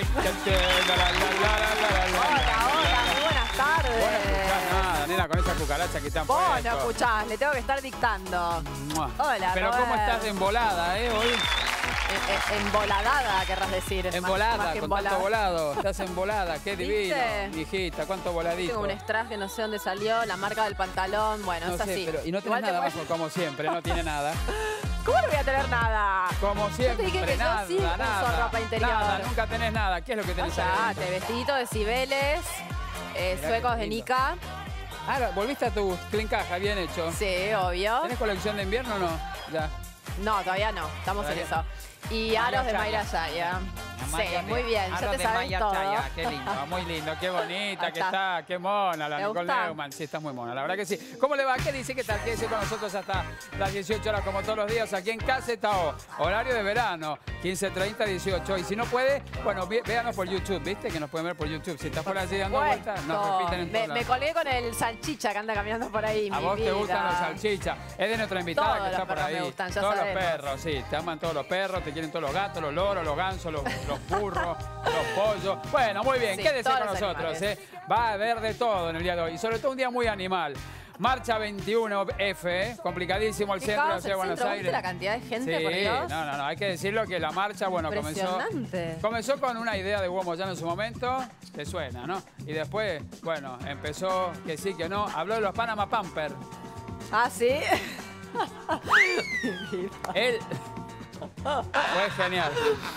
Hola, muy buenas tardes. Vos no escuchás nada, nena, con esa cucaracha que te han puesto. Vos no escuchás, le tengo que estar dictando. ¡Mua! Hola, Pero Robert. ¿cómo estás de embolada, hoy? Emboladada, querrás decir. Embolada, más que con embolada. tanto volado. Estás embolada, qué divino. ¿Viste? Hijita, cuánto voladito. Tengo un strass que no sé dónde salió, la marca del pantalón, bueno, No es sé, así. pero, y no tenés Igual nada te abajo, como siempre, no tiene nada. ¿Cómo no voy a tener nada? Como Yo siempre, te dije que nada, yo sí uso nada. ropa interior. Nada, nunca tenés nada. ¿Qué es lo que tenés ahí? Cállate, vestidito de Cibeles, Mirá suecos qué de lindo. Nika. Ahora, volviste a tu clean caja, bien hecho. Sí, obvio. ¿Tenés colección de invierno o no? Ya. No, todavía no, estamos en Todavía. eso. Y aros de Mayra Yaya. Sí, muy bien, ya te sabes todo. Qué lindo, muy lindo, qué bonita Ahí que está. está, qué mona la ¿Te Nicole gusta? Neumann. Sí, está muy mona, la verdad que sí. ¿Cómo le va? ¿Qué dice? ¿Qué tal? Quédese con nosotros hasta las 18 horas como todos los días aquí en KZO. Horario de verano, 15:30, 18. Y si no puede, bueno, véanos por YouTube, ¿viste? Que nos pueden ver por YouTube. Si estás por allí dando vueltas, nos repiten en todos me lados. colgué con el salchicha que anda caminando por ahí. A mi vos te vida. gustan los salchichas. Es de nuestra invitada Todos que está los por perros ahí. me gustan, ya todos sabemos. los perros, sí. Te aman todos los perros, te quieren todos los gatos, los loros, los gansos, los burros, los pollos. Bueno, muy bien. Sí, Quédese todos con los nosotros. animales. Va a haber de todo en el día de hoy. Y sobre todo un día muy animal. Marcha 21F, complicadísimo el Qué centro de la caos ciudad de el Buenos centro, Aires. ¿viste la cantidad de gente, Sí, por Dios? no, hay que decirlo que la marcha, bueno, Impresionante. comenzó con una idea de Hugo Moyano en su momento, que suena, ¿no? Y después, bueno, empezó que sí, que no, habló de los Panama Pampers. Ah, ¿sí? Él fue genial.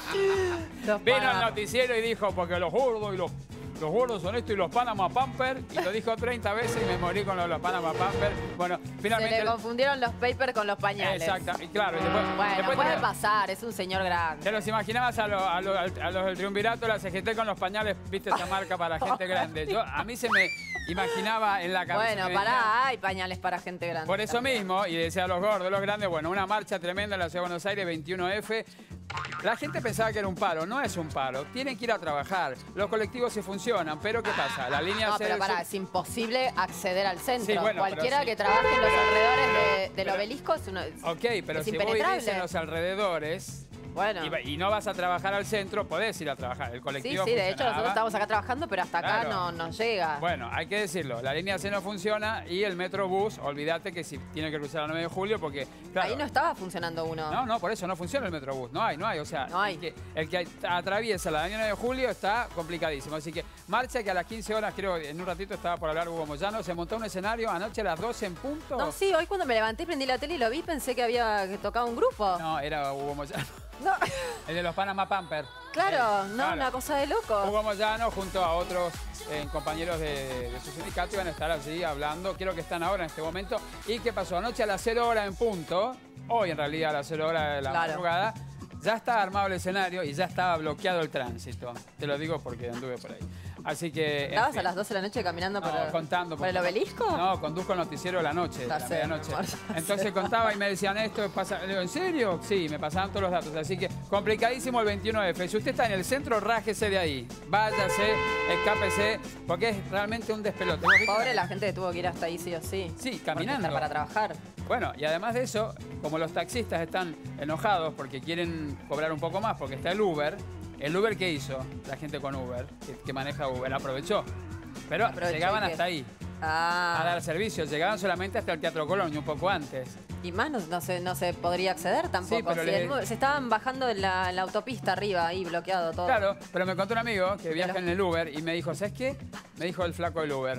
Los Vino al Panama. noticiero y dijo, porque los gordos y los gordos son esto y los Panama Pampers, y lo dijo 30 veces y me morí con los Panama Pampers. Bueno, Se finalmente... le confundieron los papers con los pañales. Exacto, y claro, y después... Bueno, después puede te- pasar, es un señor grande. Te los imaginabas a los del triunvirato, la CGT con los pañales, viste esa marca para gente grande. A mí se me imaginaba en la cabeza. Bueno, me venía- pará, hay pañales para gente grande. Por eso mismo, y decía los gordos, los grandes, bueno, una marcha tremenda en la Ciudad de Buenos Aires, 21F. La gente pensaba que era un paro, no es un paro, tienen que ir a trabajar. Los colectivos sí funcionan, pero ¿qué pasa? La línea No, C pero del pará, sur- es imposible acceder al centro. Sí, bueno, Cualquiera pero sí. que trabaje en los alrededores del obelisco es uno. Ok, pero es si vos impenetrable. vivís en los alrededores Bueno. y no vas a trabajar al centro, podés ir a trabajar. El Sí, colectivo sí, de hecho nosotros funcionaba. estamos acá trabajando, pero hasta acá Claro. no nos llega. Bueno, hay que decirlo, la línea C no funciona y el Metrobús, olvídate que si tiene que cruzar la 9 de julio porque... Claro, Ahí no estaba funcionando uno. No, por eso no funciona el Metrobús. No hay. O sea, No hay. El que atraviesa la avenida 9 de julio está complicadísimo. Así que marcha que a las 15 horas, creo, en un ratito estaba por hablar Hugo Moyano, se montó un escenario anoche a las 12 en punto. No, sí, hoy cuando me levanté, prendí la tele y lo vi, pensé que había tocado un grupo. No, era Hugo Moyano. No. El de los Panama Pampers. Claro, no, claro. una cosa de loco. Hugo Moyano junto a otros compañeros de su sindicato iban a estar allí hablando. Creo que están ahora en este momento. ¿Y qué pasó? Anoche a las 0 horas en punto, hoy en realidad a las 0 horas de la Claro. madrugada, ya estaba armado el escenario y ya estaba bloqueado el tránsito. Te lo digo porque anduve por ahí. Así que... en ¿Estabas fin. a las 12 de la noche caminando por, No, contando. por el obelisco? No, conduzco el noticiero de la noche, de Ya la sé, medianoche. mi amor, ya Entonces sé. contaba y me decían esto, pasa. Le digo, ¿en serio? Sí, me pasaban todos los datos. Así que complicadísimo el 21F. Si usted está en el centro, rájese de ahí. Váyase, escápese, porque es realmente un despelote. ¿Vos viste? Pobre la gente que tuvo que ir hasta ahí sí o sí. Sí, Porque caminando. está para trabajar. Bueno, y además de eso, como los taxistas están enojados porque quieren cobrar un poco más, porque está el Uber ¿qué hizo? La gente con Uber, que maneja Uber, aprovechó. Pero Aprovechó llegaban y qué. hasta ahí, Ah. a dar servicio. Llegaban solamente hasta el Teatro Colón y un poco antes. Y más no se podría acceder tampoco. Sí, pero Se estaban bajando en la autopista arriba, ahí bloqueado todo. Claro, pero me contó un amigo que viaja en el Uber y me dijo, ¿sabes qué? Me dijo el flaco del Uber.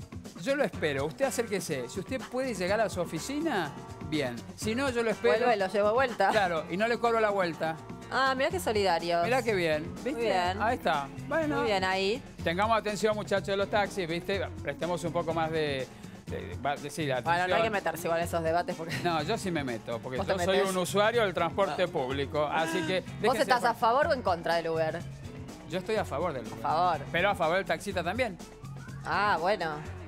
Yo lo espero, usted acérquese. Si usted puede llegar a su oficina, bien. Si no, yo lo espero. Vuelve, lo llevo de vuelta. Claro, y no le cobro la vuelta. Ah, mirá qué solidario. Mirá qué bien, ¿viste? Muy bien. Ahí está. Bueno, Muy bien ahí. tengamos atención, muchachos de los taxis, ¿viste? Prestemos un poco más de sí, la Bueno, no hay atención. que meterse igual en esos debates porque... No, yo sí me meto, porque ¿Vos yo te soy metés? un usuario del transporte público, así que... ¿Vos déjense estás por- a favor o en contra del Uber? Yo estoy a favor del Uber. A favor. Pero a favor del taxista también. Ah, bueno.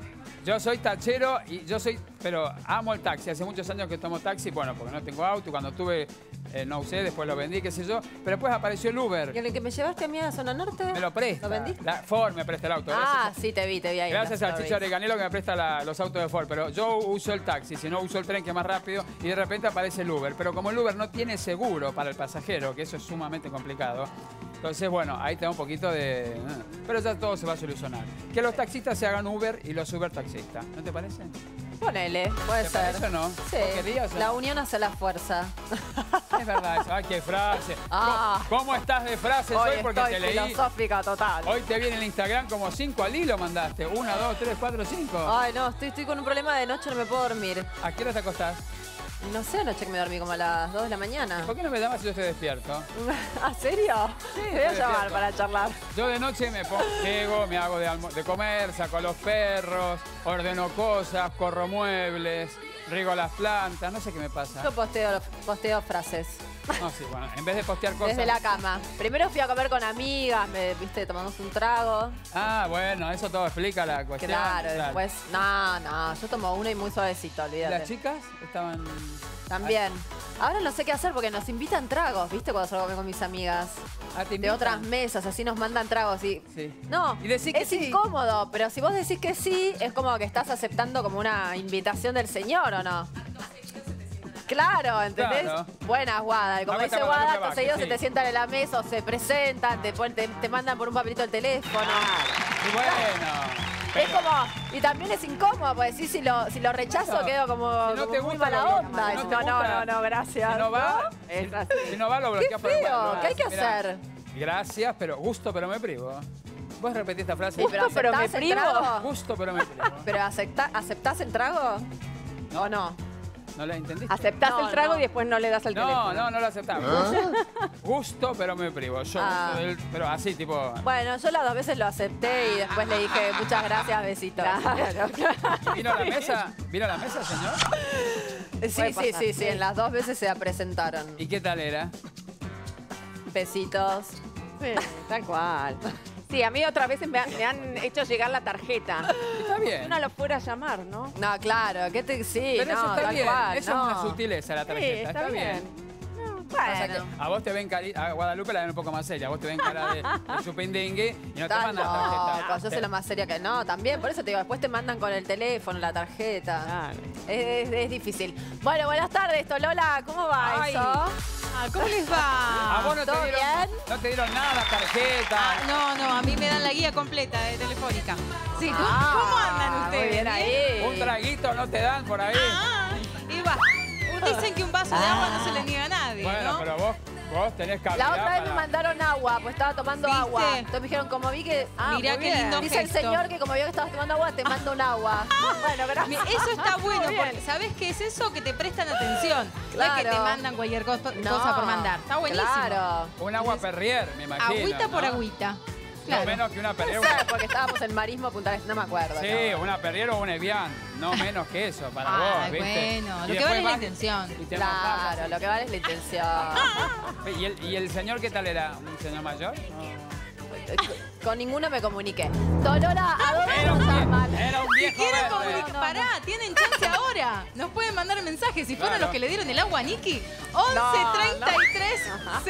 Yo soy tachero y pero amo el taxi. Hace muchos años que tomo taxi, bueno, porque no tengo auto. Cuando tuve, no usé, después lo vendí, qué sé yo. Pero después apareció el Uber. ¿Y el que me llevaste a mí a Zona Norte? Me lo presta. ¿Lo vendiste? Ford me presta el auto. Ah, sí, te vi ahí. Gracias en al las Chicho stories. Arecanelo que me presta los autos de Ford. Pero yo uso el taxi, si no uso el tren que es más rápido. Y de repente aparece el Uber. Pero como el Uber no tiene seguro para el pasajero, que eso es sumamente complicado, Entonces, bueno, ahí te da un poquito de... Pero ya todo se va a solucionar. Que los taxistas se hagan Uber y los Uber taxistas. ¿No te parece? Ponele, puede ¿Te ser. parece o no? Sí, ¿Querías, la unión hace la fuerza. Es verdad eso. Ay, qué frase. Ah. ¿Cómo estás de frases hoy? Porque estoy te leí. filosófica total. Hoy te viene en Instagram como 5 al hilo mandaste. 1, 2, 3, 4, 5. Ay, no, estoy con un problema de noche, no me puedo dormir. ¿A qué hora te acostás? No sé, anoche que me dormí como a las 2 de la mañana. ¿Por qué no me llamas si yo estoy despierto? ¿Ah, serio? Sí, Te voy a estoy llamar despierto. para charlar. Yo de noche llego, me hago de comer, saco a los perros, ordeno cosas, corro muebles, riego las plantas, no sé qué me pasa. Yo posteo frases. No, sí, bueno, en vez de postear cosas... Desde la cama. Primero fui a comer con amigas, viste, tomamos un trago. Ah, bueno, eso todo explica la cuestión. Claro, después... No, yo tomo uno y muy suavecito, ¿Y olvídate. las chicas estaban...? También. Ahora no sé qué hacer porque nos invitan tragos, ¿viste? Cuando salgo a comer con mis amigas. Ah, ¿te De invitan? otras mesas, así nos mandan tragos y... Sí. No, Y decís que es sí. incómodo, pero si vos decís que sí, es como que estás aceptando como una invitación del señor, ¿o no? Claro, ¿entendés? Claro. Buenas, Guada. Y como No, dice Guadalupe Guada, Vázquez, conseguidos sí. se te sientan en la mesa o se presentan, te mandan por un papelito el teléfono. Y bueno... Es como, y también es incómodo, porque sí, si lo rechazo Claro. quedo como, Si no como te muy gusta, mala lo- onda. si no No, te gusta, no, gracias. Si no va, Es así. si no va lo Qué bloqueas por el feo, WhatsApp. ¿qué hay que Mirá, hacer? Gracias, pero gusto, pero me privo. ¿Vos repetís esta frase? Sí, pero pero me ¿aceptás el privo. trago? Gusto, pero me privo. ¿Pero aceptás el trago? ¿O no? ¿No la entendiste? Aceptás No, el trago no. y después no le das al teléfono. No lo aceptaba. Gusto, pero me privo. Yo Ah. gusto pero así, tipo... Bueno, yo las 2 veces lo acepté y después le dije muchas gracias, besitos. ¿Vino a la mesa? ¿Vino a la mesa, señor? Sí, Puede pasar. sí, en las 2 veces se presentaron. ¿Y qué tal era? Besitos. Sí, tal cual. Sí, a mí otras veces me han hecho llegar la tarjeta. Está bien. Uno lo fuera a llamar, ¿no? No, claro, sí, Pero no, eso está tal bien. cual, Eso no. es una sutileza, la tarjeta. Sí, está bien. Bueno, A vos te ven a Guadalupe la ven un poco más seria. A vos te ven cara de chupindingui y no te está mandan tarjeta. loco, yo soy la más seria que no, también, por eso te digo, después te mandan con el teléfono, la tarjeta. Claro. Es difícil. Bueno, buenas tardes, Tolola, ¿cómo va Ay. eso? Ah, ¿cómo les A va? vos no ¿Todo te, dieron, bien? no te dieron nada, tarjeta. No, a mí me dan la guía completa de Telefónica. Sí, ¿cómo, Ah, cómo andan ustedes? Muy bien ahí. Un traguito no te dan por ahí. Ah, y va. Dicen que un vaso de agua no se le niega a nadie, Bueno, ¿no? pero vos tenés calidad. La otra vez me para- mandaron agua, pues estaba tomando ¿Viste? agua. Entonces me dijeron, como vi que... Mirá muy qué bien. lindo Dice el gesto. señor que como vio que estabas tomando agua, te mando un agua. Bueno, gracias. Eso está bueno, Muy bien. porque ¿sabés qué es eso? Que te prestan atención. No es que te Claro. mandan cualquier cosa No, por mandar. Está buenísimo. Claro. Un agua Perrier, me imagino. Agüita por ¿no? agüita. No Claro. menos que una Perrier. No sé, porque estábamos en Marismo Punta del Este, no me acuerdo. Sí, no. una Perrier o un Evian. No menos que eso, para Ay, vos, ¿viste? bueno, Y lo que después vale es la vas intención. y te Claro, mojás lo que vale es la intención. así. ¿Y el señor qué tal era? ¿Un señor mayor? Con ninguno me comuniqué. Tolola, ¿a dónde Era nos un llaman? viejo, era un Si viejo quieren verde. comunicar, pará, tienen chance ahora. Nos pueden mandar mensajes. Si fueron Claro. los que le dieron el agua a Niki, 11 33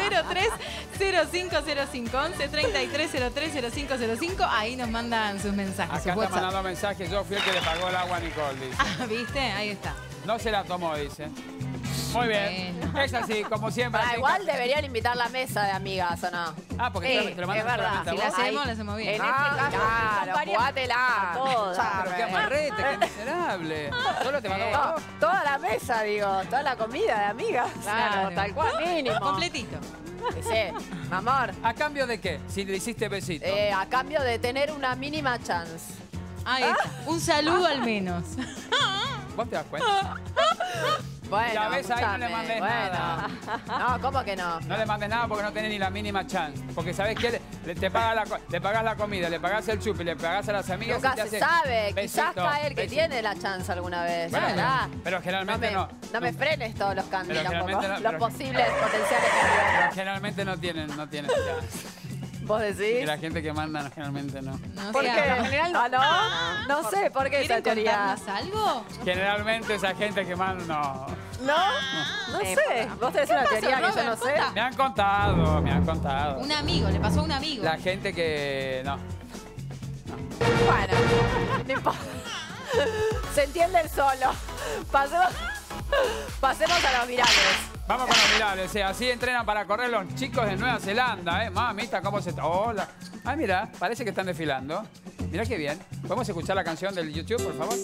03 0505. 11 33 03 0505. Ahí nos mandan sus mensajes. Acá sus está WhatsApp. mandando mensajes. Yo fui el que le pagó el agua a Nicole, dice. Ah, ¿viste? Ahí está. No se la tomó, dice. Muy bien. Bueno. Es así, como siempre. Pará, así. igual deberían invitar la mesa de amigas, ¿o no? Ah, porque Sí, te lo mandan es verdad. solamente a Si vos. la hacemos, la hacemos bien. En Ah, este caso, claro, son varias- jugátela. todas. Pero qué amarrete, qué miserable. Solo te mandó No, vos. toda la mesa, digo, toda la comida de amigas. Claro, tal cual. Mínimo. Completito. Sí, mi amor. ¿A cambio de qué? Si le hiciste besito. A cambio de tener una mínima chance. Ahí está. Un saludo al menos. ¿Vos te das cuenta? Bueno, Ya ves, ahí no le escúchame, mandes bueno. nada. No, ¿cómo que no? No le mandes nada porque no tenés ni la mínima chance. Porque ¿sabés qué? Te pagas le pagás la comida, le pagás el chupi, le pagás a las amigas Nunca y te se hace sabe, besito, quizás cae el que besito. tiene la chance alguna vez. Bueno, ¿verdad? pero generalmente no. No me frenes todos los cambios Pero tampoco. generalmente no, Los pero- posibles potenciales Pero candidatos. generalmente no tienen chance. ¿Vos Y decís? la gente que manda generalmente no. No ¿Por sé, qué? en general no. Ah, no. No sé, ¿por qué esa ¿Quieren teoría? contarnos algo? Generalmente esa gente que manda no. ¿No? No sé. ¿Vos tenés una pasó, teoría que yo no Robert? sé? Contá. Me han contado. Un amigo, le pasó a un amigo. La gente que no. Bueno, no importa. Se entiende el solo. Pasemos a los virales. Vamos con los virales, así entrenan para correr los chicos de Nueva Zelanda, Mamita, cómo se... Hola. Ay, mira, parece que están desfilando. Mira qué bien. ¿Podemos escuchar la canción del YouTube, por favor?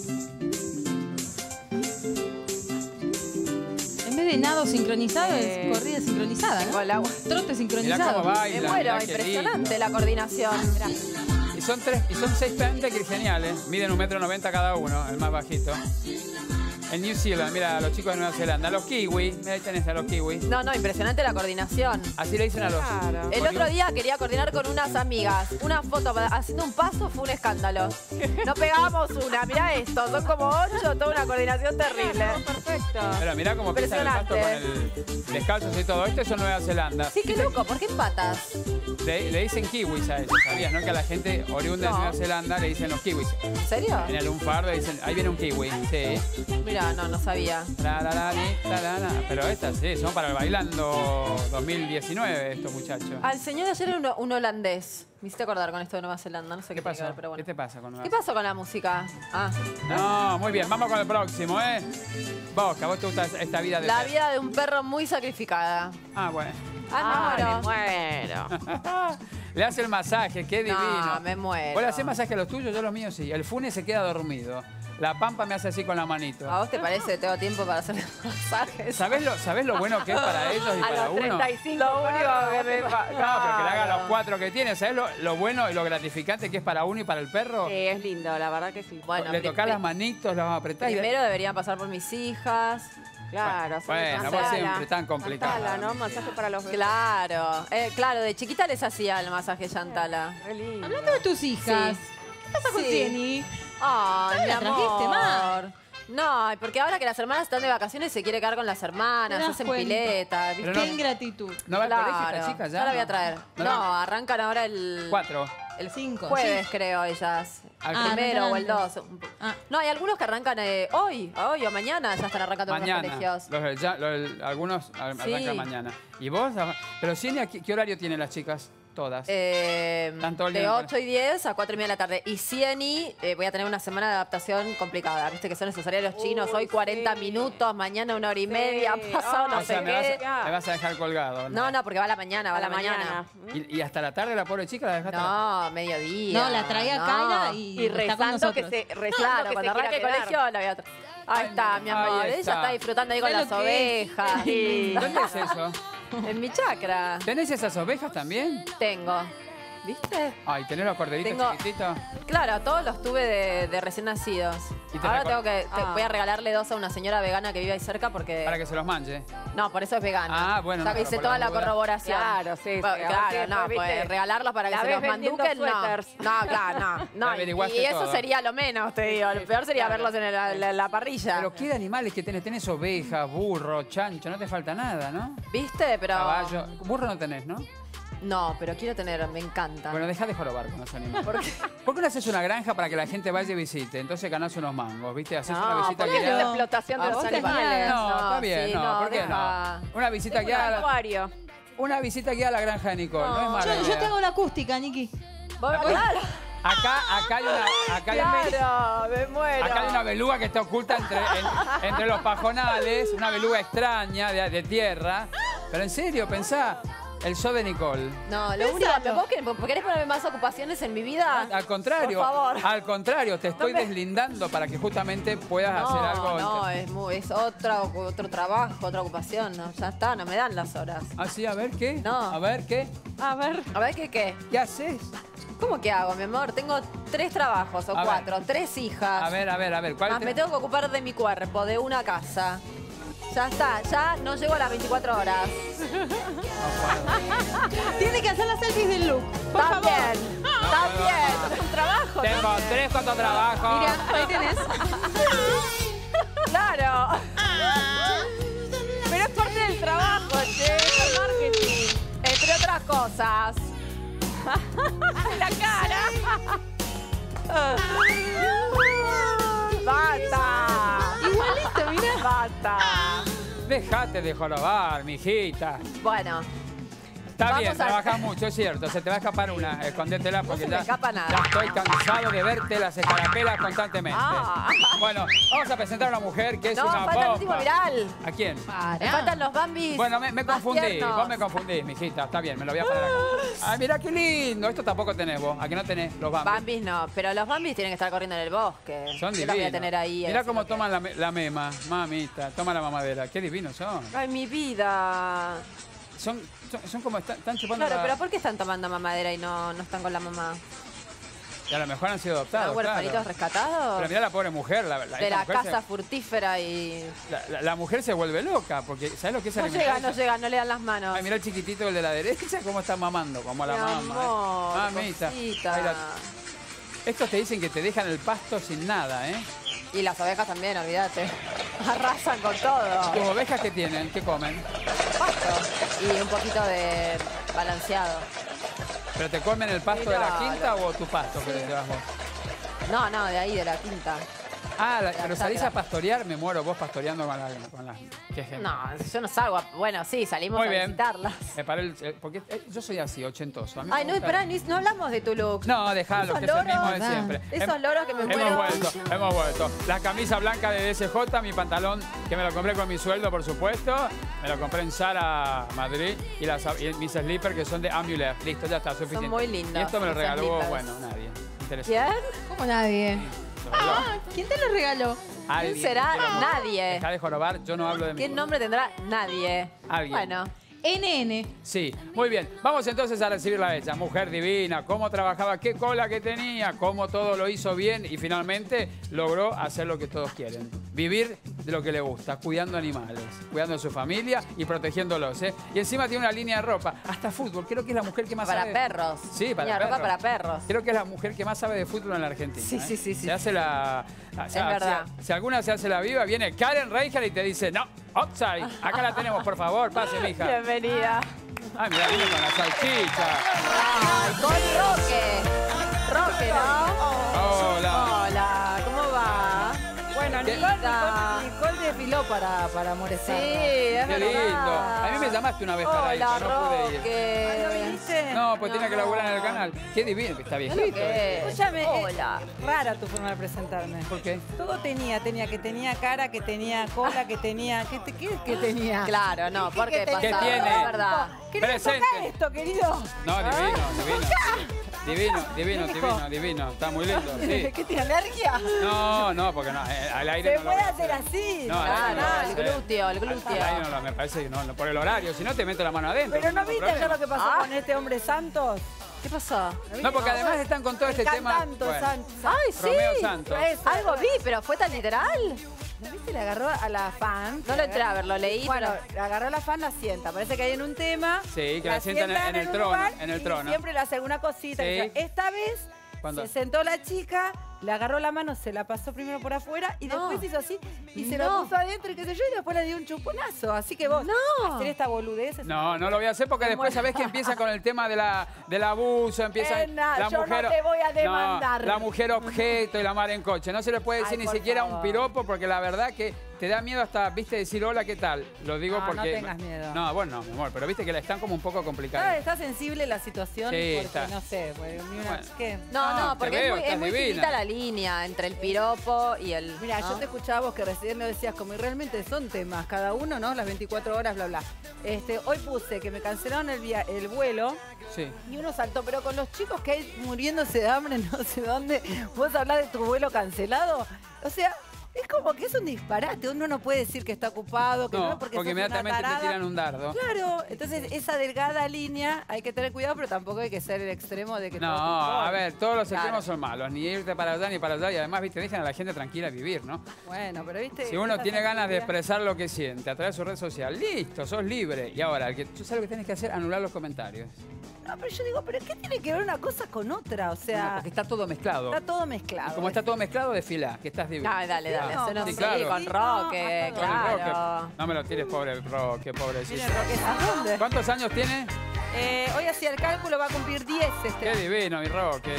En vez de nado sincronizado, es corrida sincronizada, ¿no? Con el agua. Trote Mirá sincronizado. cómo baila. Me muero, mirá qué impresionante lindo. la coordinación. Y son 6 pendes geniales. Miden 1,90 m cada uno, el más bajito. En New Zealand, mira, a los chicos de Nueva Zelanda. Los kiwi, mira, ahí tenés a los kiwi. No, no, impresionante la coordinación. Así le dicen a los... Claro. El otro día quería coordinar con unas amigas. Una foto haciendo un paso fue un escándalo. No pegábamos una, mirá esto, son como 8, toda una coordinación terrible. Perfecto. Pero mirá cómo pisan el pasto con Impresionante. el descalzos y todo. Esto es Nueva Zelanda. Sí, qué loco, ¿por qué empatas? Le dicen kiwis a ellos, ¿sabías? ¿No? Que a la gente oriunda de No. Nueva Zelanda le dicen los kiwis. ¿En serio? En el lunfardo le dicen, ahí viene un kiwi. Sí. Mira, no sabía. Pero estas sí, son para el bailando 2019 estos muchachos. Al señor ayer era un holandés. Me hiciste acordar con esto de Nueva Zelanda, no sé qué, ¿Qué tiene que pasó? ver, pero bueno. ¿Qué te pasa con Nueva ¿Qué pasó con la música? Ah, No, muy bien, vamos con el próximo, Vos, que a vos te gusta esta vida de... la vida de un perro muy sacrificada. Ah, bueno. Ah, me muero. muero. Le hace el masaje, qué divino. No, me muero. ¿Vos le hacés masaje a los tuyos? Yo los míos sí. El Funes se queda dormido. La Pampa me hace así con la manito. ¿A vos te parece que tengo tiempo para hacer masajes? ¿Sabés lo bueno que es para ellos y A para los uno? 35 Lo único que me No, pero que le haga los 4 que tiene. ¿Sabés lo bueno y lo gratificante que es para uno y para el perro? Sí, es lindo, la verdad que sí. Bueno, Le tocás las manitos, las apretás y... Primero deberían pasar por mis hijas. Claro, Bueno, vos siempre tan complicada. Chantala, ¿no? Masaje para los bebés. Claro, claro, de chiquita les hacía el masaje Chantala. Re lindo. Hablando de tus hijas, Sí. ¿qué pasa con Sí. Jenny? Ay, ¿No mi la trajiste, amor. No, porque ahora que las hermanas están de vacaciones se quiere quedar con las Te hermanas, das hacen cuenta. pileta, ¿viste? Pero no- Qué ingratitud. ¿No va al colegio esta chica ya? la voy a traer. No, No, arrancan ahora el 4. el 5. jueves, creo, ellas. Al El primero o el 2. Ah. No, hay algunos que arrancan hoy o mañana, ya están arrancando con los Mañana. colegios. Algunos Sí. arrancan mañana. ¿Y vos? Pero Cienia, ¿qué horario tienen las chicas? Todas. Tanto el De día- 8 y 10 a 4 y media de la tarde. Y Cieni, voy a tener una semana de adaptación complicada. Viste que son necesarios los chinos. Hoy 40 minutos, mañana 1 hora y media, pasado no O sea, sé me qué. vas a dejar colgado. No, porque va a la mañana, va a la mañana. ¿Y hasta la tarde la pobre chica la dejaste? No, mediodía. No, la trae a Kaila y Y está con rezando que nosotros. se rezando Claro, que cuando se quiera arranque el quedar. colegio la voy a traer. Ahí está, mi amor. Ahí Ella está. está disfrutando ahí con ¿Sabes las lo que es? ovejas. Sí. ¿Dónde es eso? En mi chacra. ¿Tenés esas ovejas también? Tengo. ¿Viste? Ay, ¿tenés los corderitos Tengo- chiquititos? Claro, todos los tuve de recién nacidos. Y te Ahora recor- voy a regalarle 2 a una señora vegana que vive ahí cerca porque... Para que se los manche. No, por eso es vegana. Ah, bueno, O sea, no, que hice pero por toda la la duda. corroboración. Claro, sí, sí. Bueno, A ver claro, si no, después, pues viste, regalarlos para que la se ves los vendiendo manduquen, no. suéteres. No, claro, no. La averiguaste Y eso todo. sería lo menos, te digo. Lo peor sería verlos en la parrilla. Pero ¿qué animales que tenés? Tenés ovejas, burro, chancho, no te falta nada, ¿no? ¿Viste? Pero... Caballo. Burro no tenés, ¿no? No, pero quiero tener, me encanta. Bueno, deja de jorobar con los animales. ¿Por qué? ¿Por qué no haces una granja para que la gente vaya y visite? Entonces ganás unos mangos, ¿viste? Haces una No, visita porque es la guiada. explotación de ¿A los vos te animales. gusta? No, está sí, bien, no, ¿por qué deja. no? Una visita Tengo un guiada. acuario. Una visita guiada a la granja de Nicole, no, es mala Yo idea. te hago la acústica, Niki. Claro, Acá hay una. claro, me muero. Acá hay una beluga que está oculta entre los pajonales, una beluga extraña de tierra. Pero en serio, pensá, el show de Nicole. No, lo único, ¿vos querés ponerme más ocupaciones en mi vida? Al contrario, Por favor. al contrario, te estoy deslindando para que justamente puedas hacer algo. No, es otro trabajo, otra ocupación. No, ya está, no me dan las horas. Así, a ver qué. No. A ver qué. A ver. A ver, ¿qué? ¿Qué haces? ¿Cómo que hago, mi amor? Tengo 3 trabajos o A ver. 4, 3 hijas. A ver. ¿Cuál Más me tengo que ocupar de mi cuerpo, de una casa. Ya está, ya no llego a las 24 horas. Tiene que hacer las selfies del look. Por favor. También, también. Un trabajo. Tengo 3 4 trabajos. Mira, ahí tenés. Claro. Pero es parte del trabajo, che, es el marketing. Entre otras cosas. La cara. ¡Basta! Igualito, mira. ¡Basta! Dejate de jorobar, mijita. Bueno, Está bien, trabajas mucho, es cierto. Se te va a escapar una, escondétela porque se me ya, escapa nada. ya estoy cansado de verte las escarapelas constantemente. Bueno, vamos a presentar a una mujer que es No, una falta el último bomba. viral. ¿A quién? Me faltan los Bambis. Bueno, me más confundí, tiernos. vos me confundís, mijita. Está bien, me lo voy a parar acá. Ay, mirá qué lindo. Esto tampoco tenés vos. ¿A qué no tenés los Bambis? Bambis no, pero los Bambis tienen que estar corriendo en el bosque. Son Yo divinos. los voy a tener ahí. Mirá así cómo que- toman la mema, mamita. Toma la mamadera. Qué divinos son. Ay, mi vida. Son como están chupando Claro, la... pero ¿por qué están tomando mamadera y no están con la mamá? Y a lo mejor han sido ¿Son adoptados, huerfanitos claro. rescatados? Pero mirá la pobre mujer. de esta la mujer casa furtífera y... la mujer se vuelve loca, porque ¿sabes lo que es No alimentar llega, no eso? llega, no le dan las manos. Ay, mirá el chiquitito, el de la derecha, cómo está mamando, como la Mi mamá. amor, Mamita. cosita. Ay, estos te dicen que te dejan el pasto sin nada, ¿eh? Y las ovejas también, olvídate. Arrasan con todo. ¿Tus ovejas qué tienen? ¿Qué comen? Pasto. Y un poquito de balanceado. ¿Pero te comen el pasto de la Mirá, quinta o tu pasto que te llevas vos? No, de ahí, de la quinta. Ah, pero salís sacra. a pastorear, me muero vos pastoreando con la... Qué genial. No, yo no salgo. Bueno, sí, salimos Muy a bien. visitarlas. Me paré porque yo soy así, ochentoso. A mí me Ay, no, gusta- esperá, no hablamos de tu look. No, dejalo, Esos que es el mismo de loros, siempre. esos loros que me muero. Hemos vuelto. La camisa blanca de DSJ, mi pantalón, que me lo compré con mi sueldo, por supuesto. Me lo compré en Zara, Madrid. Y mis slippers, que son de Amulet. Listo, ya está, suficiente. muy lindos, Y esto me lo esos regaló, slippers. bueno, nadie. Interesante. ¿Quién? ¿Cómo nadie? ¿Quién te lo regaló? ¿Quién Alguien, será? pero Nadie. Deja de jorobar, yo no hablo de mí. ¿Qué nombre tendrá? Nadie. Alguien. Bueno. NN. Sí, muy bien. Vamos entonces a recibirla a ella. Mujer divina, cómo trabajaba, qué cola que tenía, cómo todo lo hizo bien y finalmente logró hacer lo que todos quieren. Vivir de lo que le gusta, cuidando animales, cuidando a su familia y protegiéndolos, ¿eh? Y encima tiene una línea de ropa, hasta fútbol. Creo que es la mujer que más Para sabe... perros. Sí, para Tenía perros. ropa para perros. Creo que es la mujer que más sabe de fútbol en la Argentina. Sí, ¿eh? sí, sí, sí. Se hace la... Es verdad. Si alguna se hace la viva, viene Karen Reichel y te dice, no, outside. Acá la tenemos, por favor, pase, mija. Bienvenida. Ah, mira, viene con la salchicha. Ay, con Roque. Roque, ¿no? Hola. Hola, ¿cómo va? Bueno, ¿Qué? Nicole desfiló para Moresán. Sí, es Qué lindo. A mí me llamaste una vez para ir, Hola, pero no pude ir. Roque. ¿No viniste? No, pues tenía que laburar en el canal. Qué divino que está viejito. ¿Qué? Escúchame, Hola. rara tu forma de presentarme. ¿Por qué? Todo tenía que tenía cara, que tenía cola, que tenía... ¿Qué tenía? Claro, no, porque ¿Qué pasaba, tiene? es verdad. ¿Querés Presente. tocar esto, querido? No, divino, divino. Divino, divino, ¿Qué dijo? divino, divino. Está muy lindo, sí. ¿Qué tiene alergia? No, porque no, al aire Se no lo puede voy a hacer así. No, al aire Claro, no el lo voy a glúteo, el hacer. glúteo. Al aire no, me parece que no, por el horario. Si no, te meto la mano adentro. Pero no tengo viste ayer problema. lo que pasó con este hombre Santos. ¿Qué pasó? No, porque además están con todo este El tema. cantante Bueno, Santos. Ay, sí. Romeo Santos. Eso. Algo vi, pero ¿fue tan literal? ¿No viste? Le agarró a la fan. No lo entré a ver, lo leí, Bueno, pero... le agarró a la fan, la sienta. Parece que hay en un tema. Sí, que la sientan en el un trono, lugar en el y trono. siempre le hace alguna cosita. Sí. Esta vez ¿Cuándo? se sentó la chica, le agarró la mano, se la pasó primero por afuera y No. después hizo así y se No. lo puso adentro y qué sé yo y después le dio un chuponazo. Así que vos, No. hacer esta boludez. es- No, no lo voy a hacer porque después sabés que empieza con el tema del abuso, empieza yo no te voy a demandar. No, la mujer objeto y la mar en coche. No se le puede decir Ay, ni por siquiera un favor. piropo porque la verdad que te da miedo hasta, viste, decir hola, ¿qué tal? Lo digo No, no porque... tengas miedo. No, bueno, no, mi amor, pero viste que la están como un poco Ah, complicadas. está sensible la situación Sí, porque está. no sé, pues, ni una- Bueno. ¿qué? No, No, no, te porque veo, es estás muy divina. finita la línea entre el piropo y el... Mira, ¿no? yo te escuchaba vos que recién lo decías como y realmente son temas, cada uno, ¿no? Las 24 horas, bla, bla. Hoy puse que me cancelaron el vuelo Sí. y uno saltó, pero con los chicos que hay muriéndose de hambre no sé dónde, vos hablás de tu vuelo cancelado. O sea, es como que es un disparate, uno no puede decir que está ocupado, que no, No, porque porque sos una inmediatamente te tarada. tiran un dardo. Claro, entonces esa delgada línea hay que tener cuidado, pero tampoco hay que ser el extremo de que No, todo te importa. a ver, todos los Claro. extremos son malos. Ni irte para allá ni para allá. Y además, viste, dejan a la gente tranquila vivir, ¿no? Bueno, pero viste. Si uno esa tiene ganas de sensibilidad- expresar lo que siente a través de su red social, listo, sos libre. Y ahora, tú sabes lo que tienes que hacer, anular los comentarios. No, pero yo digo, ¿pero qué tiene que ver una cosa con otra? O sea, Bueno, porque está todo mezclado. está todo mezclado. Y como está todo mezclado, desfila, que estás divino. Dale, dale, dale. No, Eso no sí, sí, claro. con Roque, No, Con el Roque. claro. No me lo tires, pobre Roque, pobrecito. Miren lo que es. ¿A dónde? ¿Cuántos años tiene? Hoy hacía el cálculo, va a cumplir 10 Qué divino, mi Roque.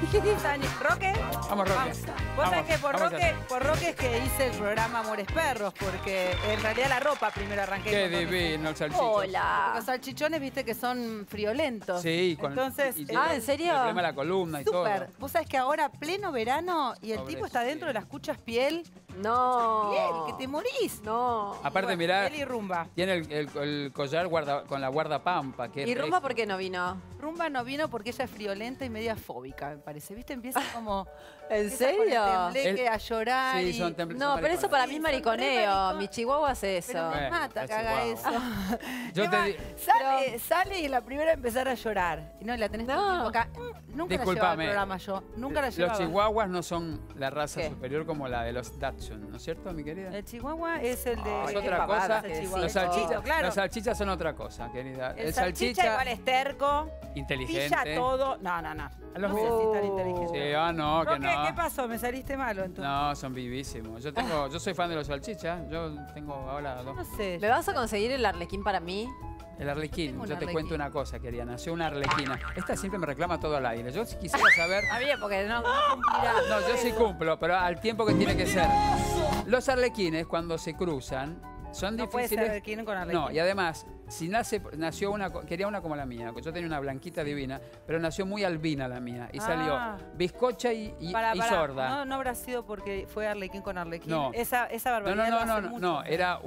10 años. ¿Roque? Vamos, Roque. Vos sabés que vamos a hacer. por Roque es que hice el programa Amores Perros, porque en realidad la ropa primero arranqué. Qué con Roque. divino el salchicho. Hola. Los salchichones, viste que son friolentos. Sí, con Entonces, y ¿en serio? El problema de la columna y súper. todo. Vos sabés que ahora, pleno verano, y el tipo está dentro de las cuchas piel, No. que te morís. No. Aparte, Bueno, mirá, él y Rumba. tiene el collar con la guardapampa. Que ¿Y es Rumba por qué no vino? Rumba no vino porque ella es friolenta y media fóbica, me parece. ¿Viste? Empieza como... ¿En empieza con el serio? tembleque a llorar. Sí, y- son templos. No, pero eso para mí es Sí, mariconeo. son re Mi chihuahua hace Pero eso. me Bueno, mata que es haga chihuahua. eso. Yo ¿Qué te va? di- Sale y la primera a empezar a llorar. Y no, la tenés todo el No. tiempo acá. Nunca la llevaba al Discúlpame. programa yo. Nunca la Los llevaba. chihuahuas no son la raza ¿Qué? superior como la de los Dachshund, ¿no es cierto, mi querida? El chihuahua es el de... Ay, Es qué otra pavada cosa. que el decís. chihuahua. Los salchichas, Claro. los salchichas son otra cosa, querida. El salchicha igual es terco, inteligente. pilla todo. No, no, no. Los No sé si tan inteligente. Sí, no, que Roque, no. ¿qué pasó? Me saliste malo entonces. No, son vivísimos. Yo soy fan de los salchichas. Yo tengo ahora dos. No sé. ¿Me vas a conseguir el arlequín para mí? El arlequín. Tengo un Yo te arlequín. cuento una cosa, querida. Nació una arlequina. Esta siempre me reclama todo al aire. Yo quisiera saber. Está bien, porque no cumplirá. No, yo sí cumplo, pero al tiempo que tiene que ser. Los arlequines, cuando se cruzan, son No puede difíciles. ser arlequín con arlequín. No, y además, si nació una, quería una como la mía, yo tenía una blanquita divina, pero nació muy albina la mía, y salió Ah. bizcocha y Pará. sorda. No, no habrá sido porque fue arlequín con arlequín. No. Esa barbaridad lo hace mucho. no, era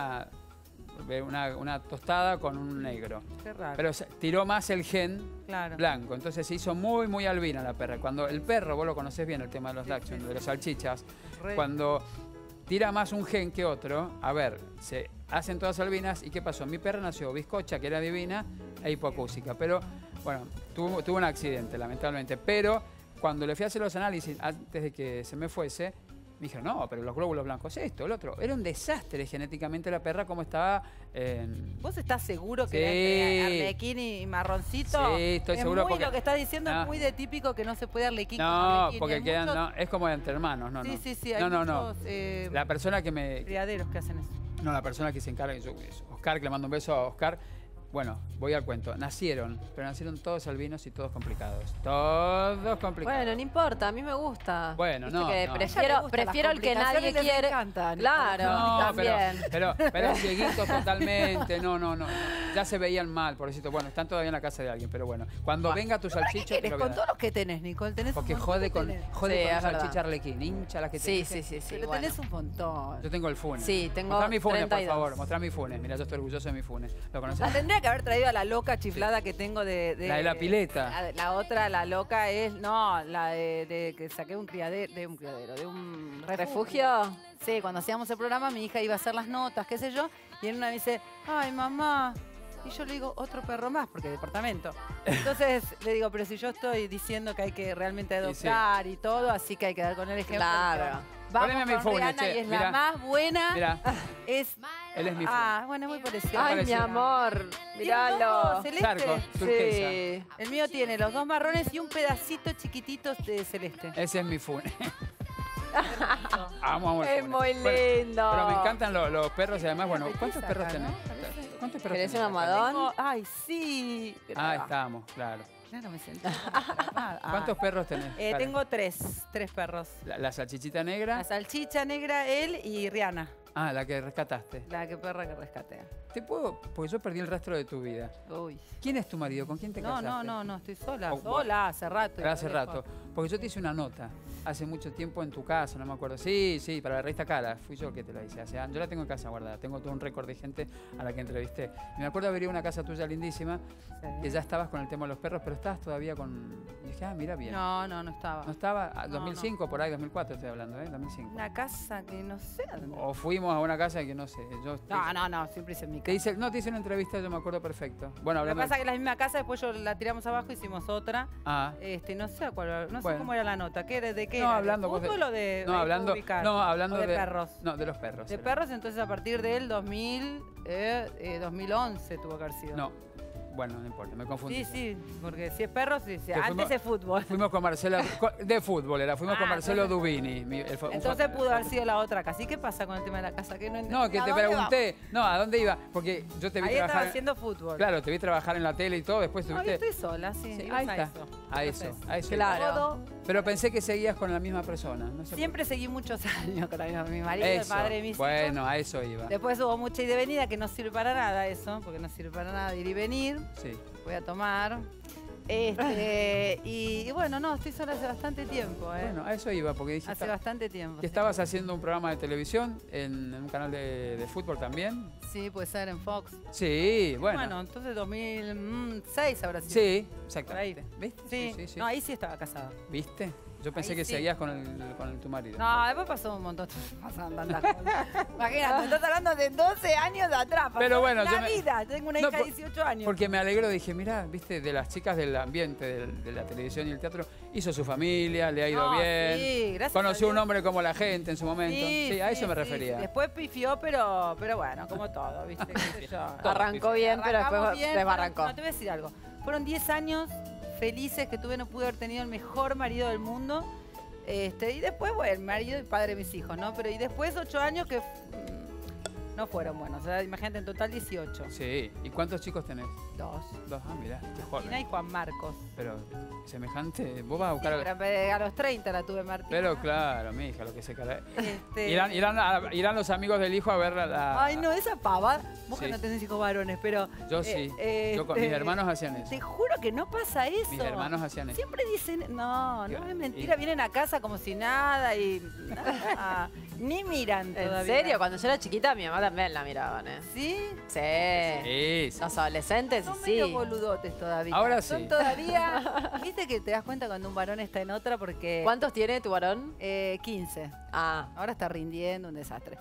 una tostada con un negro. Qué raro. Pero tiró más el gen claro. blanco, entonces se hizo muy, muy albina la perra. Cuando el perro, vos lo conocés bien, el tema de los Dachshund, de los salchichas, Re. cuando tira más un gen que otro, a ver, se hacen todas albinas, ¿y qué pasó? Mi perra nació bizcocha, que era divina, e hipocúsica, pero bueno, tuvo un accidente, lamentablemente, pero cuando le fui a hacer los análisis, antes de que se me fuese, me dijeron, no, pero los glóbulos blancos, esto, el otro. Era un desastre genéticamente la perra, como estaba ¿Vos estás seguro que Sí. era entre arlequín y marroncito? Sí, estoy es seguro muy porque- lo que estás diciendo No. es muy de típico que no se puede arlequín con No, arlequín. porque Hay quedan, muchos- no, es como entre hermanos, no, Sí, no. sí, sí. Hay no. muchos, La persona que me, criaderos que hacen eso. no, la persona que se encarga, Oscar, que le mando un beso a Oscar. Bueno, voy al cuento. Nacieron, pero nacieron todos albinos y todos complicados. Todos complicados. Bueno, no importa, a mí me gusta. Bueno, Viste no, que no. A ella le prefiero, gustan prefiero las el que nadie complicaciones, les quiere. encanta, Nico. Claro, No, también. pero cieguitos totalmente, no. Ya se veían mal, pobrecito. Bueno, están todavía en la casa de alguien, pero bueno. Cuando venga tu ¿Para qué salchicho, te querés lo voy a con dar. todos los que tenés, Nicole? Tenés Porque un montón jode que con, tenés. Sí, con es la verdad. salchicha arlequín, hincha la que te Sí, dije. sí. Pero bueno. tenés un montón. Yo tengo el funes. Sí, tengo Mostrá mi funes, 32. por favor. Mostrá mi funes. Mira, yo estoy orgulloso de mi funes. ¿Lo conoces? La tendría que haber traído a la loca chiflada que tengo La de la pileta. La otra, la loca es, no, la de que saqué un criadero, de un ¿Refugio? Sí, cuando hacíamos el programa mi hija iba a hacer las notas, qué sé yo, y en una me dice, ay mamá, y yo le digo, otro perro más, porque departamento. Entonces le digo, pero si yo estoy diciendo que hay que realmente adoptar y todo, así que hay que dar con el ejemplo. Claro. Vamos Poneme mi con funes, Rihanna che, y es mirá. la más buena. Mira, Es, él es mi funes. ah, bueno, es muy parecido. Ay, mi parecido. amor, Míralo. míralo. Celeste. Zarco, turquesa. Sí. El mío tiene los dos marrones y un pedacito chiquitito de celeste. Ese es mi funes. Amo el Es funes. muy Bueno, lindo. pero me encantan los perros y además, bueno, Belleza ¿cuántos perros acá, tenés? ¿no? Parece. ¿Cuántos perros ¿Querés tenés un acá? almohadón? Tengo- ay, sí. Ah, estamos, claro. Claro, me sentí. atrapada. Ah. ¿Cuántos perros tenés? Karen? Tengo tres perros. La salchichita negra. La salchicha negra, él y Rihanna, Ah, la que rescataste. la que perra que rescaté. ¿Te puedo? Porque yo perdí el rastro de tu vida. Uy. ¿Quién es tu marido? ¿Con quién te casaste? No, estoy sola. Oh, sola, hace rato. Pero hace rato. Porque yo te hice una nota hace mucho tiempo en tu casa, no me acuerdo. Sí, para la revista Cara. Fui yo que te la hice. Yo la tengo en casa guardada. Tengo todo un récord de gente a la que entrevisté. Y me acuerdo haber ido a una casa tuya lindísima, que ya estabas con el tema de los perros, pero estabas todavía con... Y dije, mira bien. No estaba. ¿No estaba? Ah, No, 2005, por ahí, 2004 estoy hablando, ¿eh? 2005. Una casa que no sé a dónde. O fuimos a una casa que no sé. No, siempre hice en mi Te casa. hice una entrevista, yo me acuerdo perfecto. Bueno, Lo que hablando... pasa es que la misma casa, después yo la tiramos abajo, hicimos otra. Ah. No sé a cuál, no sé Bueno. cómo era la nota. ¿Qué era? ¿De qué No, era? hablando ¿De vos de- fútbol o de No, ahí hablando, puedo ubicar? no, hablando ¿O de perros? No, de los perros. De era. perros, entonces a partir del 2011 tuvo que haber sido. No, Bueno, no importa, me confundí. Sí, porque si es perro, sí. Que Antes fuimos- es fútbol. Fuimos con Marcelo, de fútbol era, fuimos con Marcelo entonces- Dubini. Entonces pudo haber sido la otra casa. ¿Y qué pasa con el tema de la casa? Que No, que ¿A te dónde pregunté, no, ¿a dónde iba? Porque yo te vi Ahí estaba trabajar. haciendo fútbol. Claro, te vi trabajar en la tele y todo, después No, yo tuviste. estoy sola, sí. Sí, ibas ahí está. Eso. A eso, Entonces, a eso. Claro. iba. todo- Pero pensé que seguías con la misma persona. No sé por Siempre seguí muchos años con la misma. Mi marido, qué. el padre de mis hijos. Bueno, a eso iba. Después hubo mucha ida y venida que no sirve para nada eso, porque no sirve para nada ir y venir. Sí. Voy a tomar. Y bueno, no, estoy sola hace bastante tiempo, ¿eh? Bueno, a eso iba, porque dije hace bastante tiempo. que estabas haciendo un programa de televisión en un canal de fútbol también. Sí, puede ser en Fox. Sí, Bueno, bueno. entonces 2006 habrá sido. Sí, Por ahí. exactamente. ¿Viste? Sí. No, ahí sí estaba casada. ¿Viste? Yo pensé Ahí que sí. seguías con tu marido. No, después pasó un montón. Pasaron tantas cosas. Imagínate, estás hablando de 12 años de atrás. pasó Pero bueno, la yo me- vida. Tengo una No, hija de 18 años. Porque me alegro, dije, mirá, viste, de las chicas del ambiente, de la televisión y el teatro, hizo su familia, le ha ido No, bien. sí, gracias Conoció a un Dios. hombre como la gente en su momento. Sí, a eso me refería. Sí. Después pifió, pero bueno, como todo, ¿viste? ¿Qué sé yo? Arrancó bien, pero Arrancamos después bien, desbarrancó. No, te voy a decir algo. Fueron 10 años felices que tuve, no pude haber tenido el mejor marido del mundo. Y después, bueno, el marido y padre de mis hijos, ¿no? Pero y después 8 años que no fueron buenos. O sea, imagínate, en total 18. Sí. ¿Y cuántos chicos tenés? 2. Dos. Ah, mirá, qué Martina y joven. Juan Marcos. Pero semejante. Vos vas a Sí, buscar. pero a los 30 la tuve Martina. Pero claro, mi hija, lo que se cara. Este- Irán los amigos del hijo a ver la. Ay, no, esa pava. Vos que Sí. no tenés hijos varones, pero. Yo sí. Yo con mis hermanos hacían eso. Te juro que no pasa eso. Mis hermanos hacían eso. Siempre dicen, no Yo- es mentira, vienen a casa como si nada y nada. Ni miran ¿En todavía. serio? Cuando yo era chiquita, mi mamá también la miraban, ¿eh? ¿Sí? Sí. Sí, sí. Los adolescentes, Son sí. medio boludotes todavía. Ahora Son sí. todavía. ¿Viste que te das cuenta cuando un varón está en otra? Porque. ¿Cuántos tiene tu varón? 15. Ah. Ahora está rindiendo, un desastre.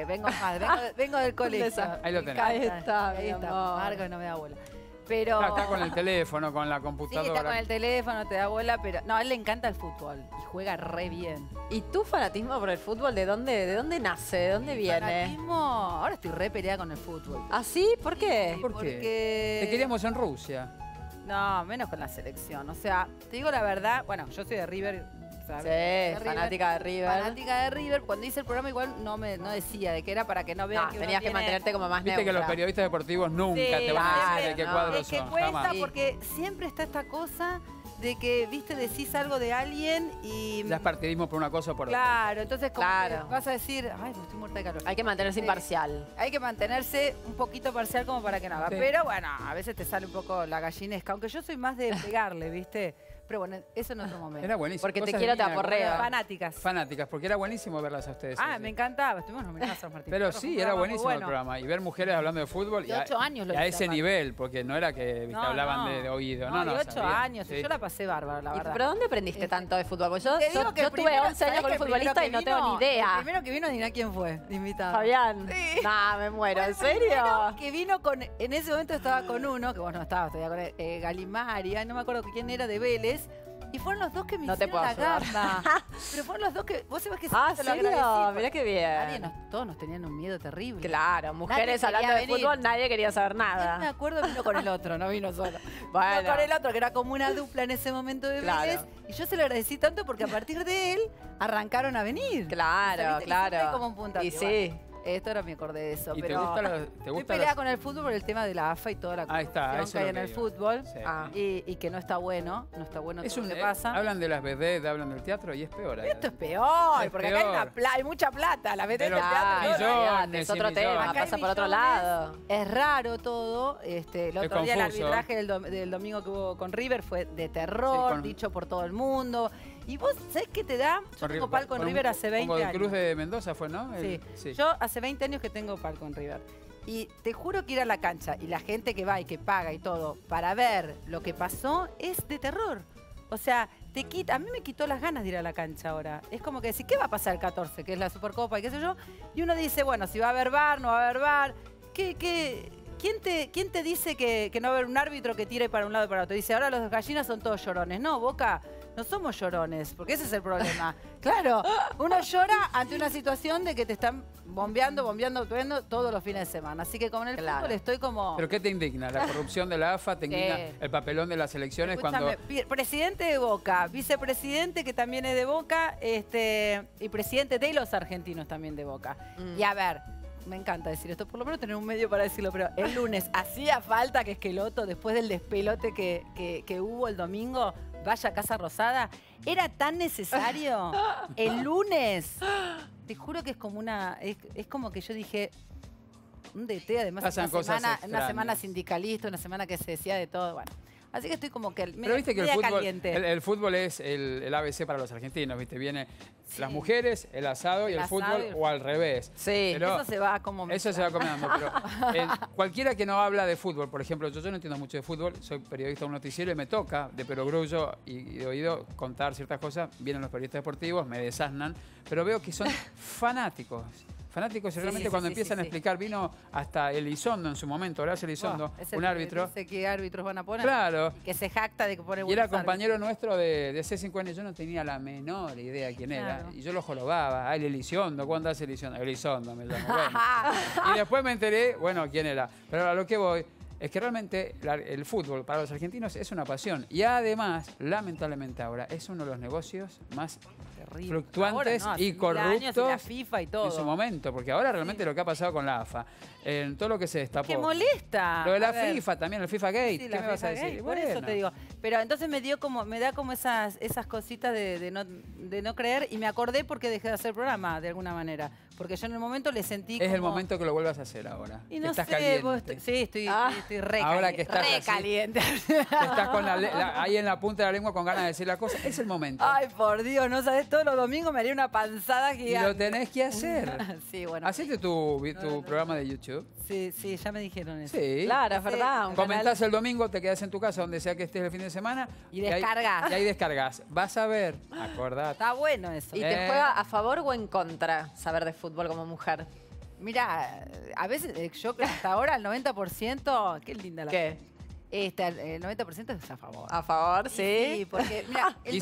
Vengo del colegio. desastre. Ahí lo Me tenés. encanta. Ahí está, mi Ahí está. amor. Marcos no me da bola. Pero. Está con el teléfono, con la Sí, computadora. está con el teléfono, te da bola, pero. No, a él le encanta el fútbol y juega re bien. ¿Y tu fanatismo por el fútbol de dónde nace? ¿De dónde viene? Fanatismo, ahora estoy re peleada con el fútbol. ¿Ah, sí? ¿Por qué? ¿Por qué? Porque- Te queríamos en Rusia. No, menos con la selección. O sea, te digo la verdad, bueno, yo soy de River. ¿sabes? Sí, De River, fanática de River. Fanática de River. Cuando hice el programa igual no decía de qué era para que no vean No, que uno tenías que tiene- mantenerte como más Viste que los neutra. periodistas deportivos nunca Sí, te van a decir de claro, qué no. cuadros Es que son. cuesta Jamás. porque siempre está esta cosa de que, viste, decís algo de alguien y... Ya es partidismo por una cosa o por otra. Claro, entonces como Claro. que vas a decir, ay, pues estoy muerta de calor. Hay que mantenerse Sí. imparcial. Hay que mantenerse un poquito parcial como para que no haga. Sí. Pero bueno, a veces te sale un poco la gallinesca, aunque yo soy más de pegarle, ¿viste? Pero bueno, eso en otro momento. Era buenísimo. Porque te Cosas quiero, te divinas, aporreo. Fanáticas. Fanáticas, porque era buenísimo verlas a ustedes. Ah, sí. me encantaba. Estuvimos nominadas a San Martín. Pero Fue un sí, era programa muy buenísimo el bueno. programa. Y ver mujeres hablando de fútbol. De 8 años lo y a hice, ese aparte. nivel, porque no era que viste, hablaban no. de oído. No, No, y no. 8 sabían. años. Sí. Yo la pasé bárbara, la verdad. ¿Pero dónde aprendiste tanto de fútbol? Porque Te digo que yo el tuve primero- 11 años ¿sabés con que un el primero futbolista y que no tengo vino- ni idea. El primero que vino, adivina quién fue, de invitado. Fabián. Sí. Nah, me muero. ¿En El primero serio? que vino con, en ese momento estaba con uno, que vos no estabas todavía con Galimari, no me acuerdo quién era, de Vélez, y fueron los dos que me No te hicieron puedo la ayudar. gamba. Pero fueron los dos que, vos sabés que Ah, se lo ¿serio? agradecí. Mirá qué Nadie bien. todos nos tenían un miedo terrible. Claro, mujeres Nadie hablando quería de venir. fútbol, nadie quería saber Él me nada. acuerdo vino con el otro, no vino solo. Bueno. Vino con el otro, que era como una dupla en ese momento de Claro. Vélez. Y yo se lo agradecí tanto porque a partir de él arrancaron a venir. Claro, O sea, ¿viste? Y siempre claro. hay como un puntapié. Y sí. Bueno, esto ahora me acordé de eso. ¿Y te pero gusta te estoy gusta peleada con el fútbol por el tema de la AFA y toda la Ahí está, corrupción eso que hay es en lo el que iba. fútbol. Sí. Ah. Y que no está bueno, Es todo un, lo que pasa. hablan de las vedettes, hablan del teatro y es peor. Esto es peor, Es porque acá peor. hay mucha plata. La vedettes Pero del teatro. Ah, no, millones olvídate, es y otro tema, millones. Acá hay pasa por otro millones. lado. Es raro todo. El otro día el confuso. arbitraje del domingo que hubo con River fue de terror, Sí, con- dicho por todo el mundo. Y vos, ¿sabés qué te da? Yo Con tengo River- palco en con River hace 20 Como años. el Cruz de Mendoza fue, ¿no? Sí. Yo hace 20 años que tengo palco en River. Y te juro que ir a la cancha y la gente que va y que paga y todo para ver lo que pasó es de terror. O sea, a mí me quitó las ganas de ir a la cancha ahora. Es como que decir, ¿qué va a pasar el 14? Que es la Supercopa y qué sé yo. Y uno dice, bueno, si va a haber VAR, no va a haber VAR. ¿Quién te dice que no va a haber un árbitro que tire para un lado y para otro? Dice, ahora los gallinas son todos llorones. No, Boca, no somos llorones, porque ese es el problema. Claro, uno llora ante una situación de que te están bombeando todos los fines de semana. Así que con el fútbol estoy como... ¿Pero qué te indigna? ¿La corrupción de la AFA? ¿Te indigna el papelón de las elecciones? Escúchame, presidente de Boca, vicepresidente que también es de Boca, y presidente de los argentinos también de Boca. Y a ver, me encanta decir esto, por lo menos tener un medio para decirlo, pero el lunes hacía falta que Esqueloto, después del despelote que hubo el domingo, vaya a Casa Rosada. ¿Era tan necesario? El lunes. Te juro que es como es como que yo dije, un DT, además una semana sindicalista, una semana que se decía de todo, bueno. Así que estoy como que Pero viste que el fútbol es el ABC para los argentinos, ¿viste? Viene las mujeres, el asado y el fútbol, o al revés. Sí, pero eso se va como... Eso se va combinando, pero cualquiera que no habla de fútbol, por ejemplo, yo no entiendo mucho de fútbol, soy periodista de un noticiero y me toca de perogrullo y de oído contar ciertas cosas, vienen los periodistas deportivos, me desasnan, pero veo que son fanáticos y realmente cuando empiezan a explicar, vino hasta Elizondo en su momento, Horacio Elizondo, un árbitro. Dice qué árbitros van a poner. Claro. Y que se jacta de que pone Y era compañero nuestro de C5N, yo no tenía la menor idea de quién era. Y yo lo jorobaba, el Elizondo, ¿cuándo hace Elizondo? Elizondo me llamo. Bueno. Y después me enteré, bueno, quién era. Pero a lo que voy es que realmente el fútbol para los argentinos es una pasión. Y además, lamentablemente ahora, es uno de los negocios más fluctuantes y corruptos y la FIFA y todo. En su momento, porque ahora realmente lo que ha pasado con la AFA, en todo lo que se destapó. Que molesta. Lo de la FIFA también, el FIFA Gate, sí, ¿qué me vas a decir? Por eso te digo. Pero entonces me da como esas cositas de no creer, y me acordé porque dejé de hacer programa de alguna manera. Porque yo en el momento le sentí Es el momento que lo vuelvas a hacer ahora. Y no estás sé, caliente. sí, estoy re ahora que estás caliente. Estás con ahí en la punta de la lengua con ganas de decir la cosa. Es el momento. Ay, por Dios, no sabes, todos los domingos me haría una panzada gigante. Y lo tenés que hacer. Sí, bueno. ¿Hacete tu programa de YouTube? Sí, ya me dijeron eso. Sí. Claro, es verdad. Comentás el domingo, te quedás en tu casa, donde sea que estés el fin de semana. Y descargas. Y ahí descargas. Vas a ver, acordate. Está bueno eso. ¿Y te juega a favor o en contra saber de fútbol como mujer? Mira, a veces yo creo que hasta ahora el 90%, qué linda la... ¿Qué? El 90% es a favor. A favor, sí. Sí, porque mira, el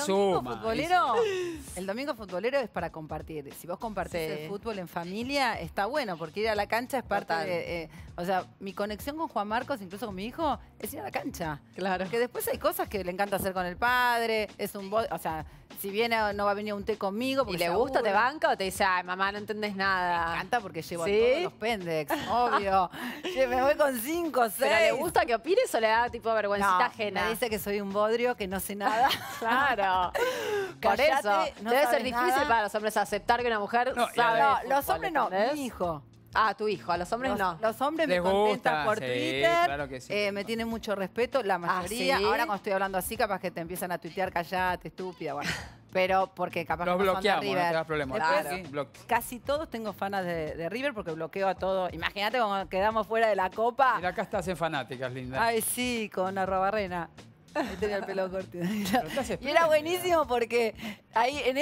domingo futbolero es para compartir. Si vos compartís el fútbol en familia, está bueno, porque ir a la cancha es parte de... o sea, mi conexión con Juan Marcos, incluso con mi hijo, es ir a la cancha. Claro. Porque después hay cosas que le encanta hacer con el padre, o sea, si viene no va a venir un té conmigo. ¿Y le gusta, te banca o te dice, ay, mamá, no entendés nada? Me encanta porque llevo a todos los pendex, obvio. Me voy con 5 o 6. ¿Pero le gusta que opines o le da tipo vergüencita ajena? Me dice que soy un bodrio, que no sé nada. Claro. Por eso. No debe ser sabes difícil nada. para los hombres aceptar que una mujer sabe. No, de los fútbol, hombres no, ¿entendés? mi hijo. Ah, tu hijo, a los hombres no. Los hombres Les me contestan gusta, por sí, Twitter, claro que sí. me tienen mucho respeto, la mayoría. ¿sí? Ahora cuando estoy hablando así, capaz que te empiezan a tuitear, callate, estúpida, bueno. Pero porque capaz Los que no son de bloqueamos, no River. te das problema. Después, Claro. casi todos tengo fanas de River porque bloqueo a todo. Imagínate cuando quedamos fuera de la Copa. Mira, acá estás en Fanáticas, linda. Ay, sí, con Arrobarrena. Ahí tenía el pelo corto. estás Y era buenísimo porque ahí en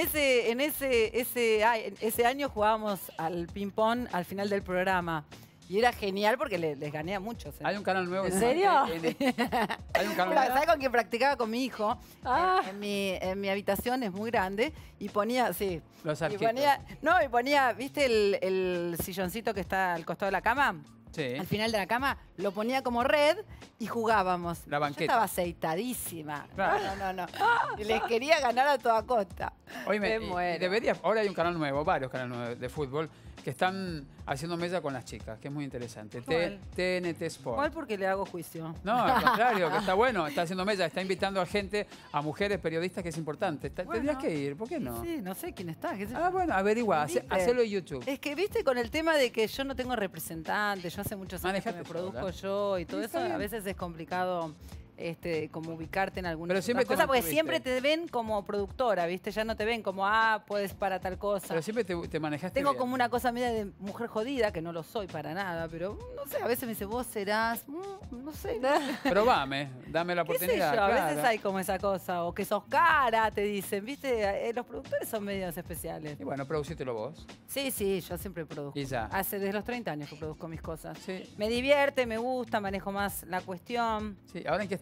ese año jugábamos al ping-pong al final del programa. Y era genial porque les gané a muchos. Hay un canal nuevo. ¿En serio? Hay un canal nuevo. ¿Sabes con quién practicaba? Con mi hijo. Ah. En mi habitación es muy grande. Y ponía, sí. Los y arquitos. ponía, ¿viste el silloncito que está al costado de la cama? Sí. Al final de la cama, lo ponía como red y jugábamos. La banqueta. Yo estaba aceitadísima. Claro. No. Y les quería ganar a toda costa. Oíme, Me muero. ahora hay un canal nuevo, varios canales nuevos de fútbol, que están haciendo mesa con las chicas, que es muy interesante. ¿Cuál? TNT Sport. ¿Cuál? Porque le hago juicio. No, al contrario, que está bueno, está haciendo mesa, está invitando a gente, a mujeres periodistas, que es importante. Tendrías que ir, ¿por qué no? Sí, no sé quién está. qué sé yo. Ah, bueno, averigua, ¿Viste? hacelo en YouTube. Es que, viste, con el tema de que yo no tengo representante, yo hace muchos años que Manejate me produzco sola. yo y todo Sí, está eso, bien. a veces es complicado como ubicarte en alguna Pero siempre te cosa, porque mantuviste. siempre te ven como productora, ¿viste? Ya no te ven como, puedes para tal cosa. Pero siempre te manejaste Tengo bien. como una cosa media de mujer jodida, que no lo soy para nada, pero no sé, a veces me dice, vos serás, no sé. Probame, dame la ¿Qué sé oportunidad. yo? A veces claro. hay como esa cosa, o que sos cara, te dicen, ¿viste? Los productores son medios especiales. Y bueno, producítelo vos. Sí, yo siempre produzco. Y ya. Desde los 30 años que produzco mis cosas. Sí. Me divierte, me gusta, manejo más la cuestión. Sí, ¿ahora en qué estás?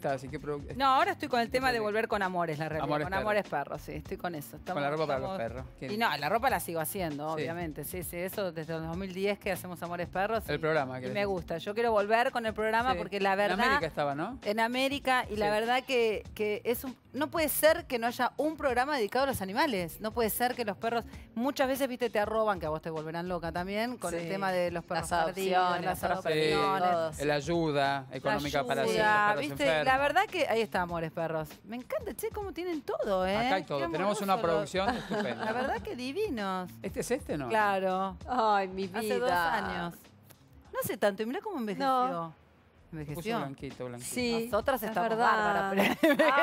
estás? ¿Y qué No, ahora estoy con el tema de volver con Amores, la realidad. Amores con Perros. Amores Perros, sí, estoy con eso. Con la ropa para los perros. Y no, la ropa la sigo haciendo, Sí. obviamente. Sí, sí, eso desde el 2010 que hacemos Amores Perros. El programa. Y me gusta. Yo quiero volver con el programa Sí. porque la verdad... En América estaba, ¿no? En América, y la Sí. verdad que es no puede ser que no haya un programa dedicado a los animales. No puede ser que los perros, muchas veces, viste, te arroban, que a vos te volverán loca también, con el Sí. tema de los perros Las perdidos, adopciones, las los perros adopciones. perdidos. La ayuda económica para hacer los Ayuda, perros ¿viste? enfermos. La verdad que ahí está, Amores Perros. Me encanta, che, cómo tienen todo, ¿eh? Acá hay todo. Qué Tenemos una amorosos producción los- estupenda. La verdad que divinos. ¿Este es este, no? Claro. Ay, mi vida. Hace 2 años. No hace tanto, y mirá cómo envejeció. No. Puso Envejeció. blanquito, blanquito. Sí, Nosotras es estamos verdad. bárbaras.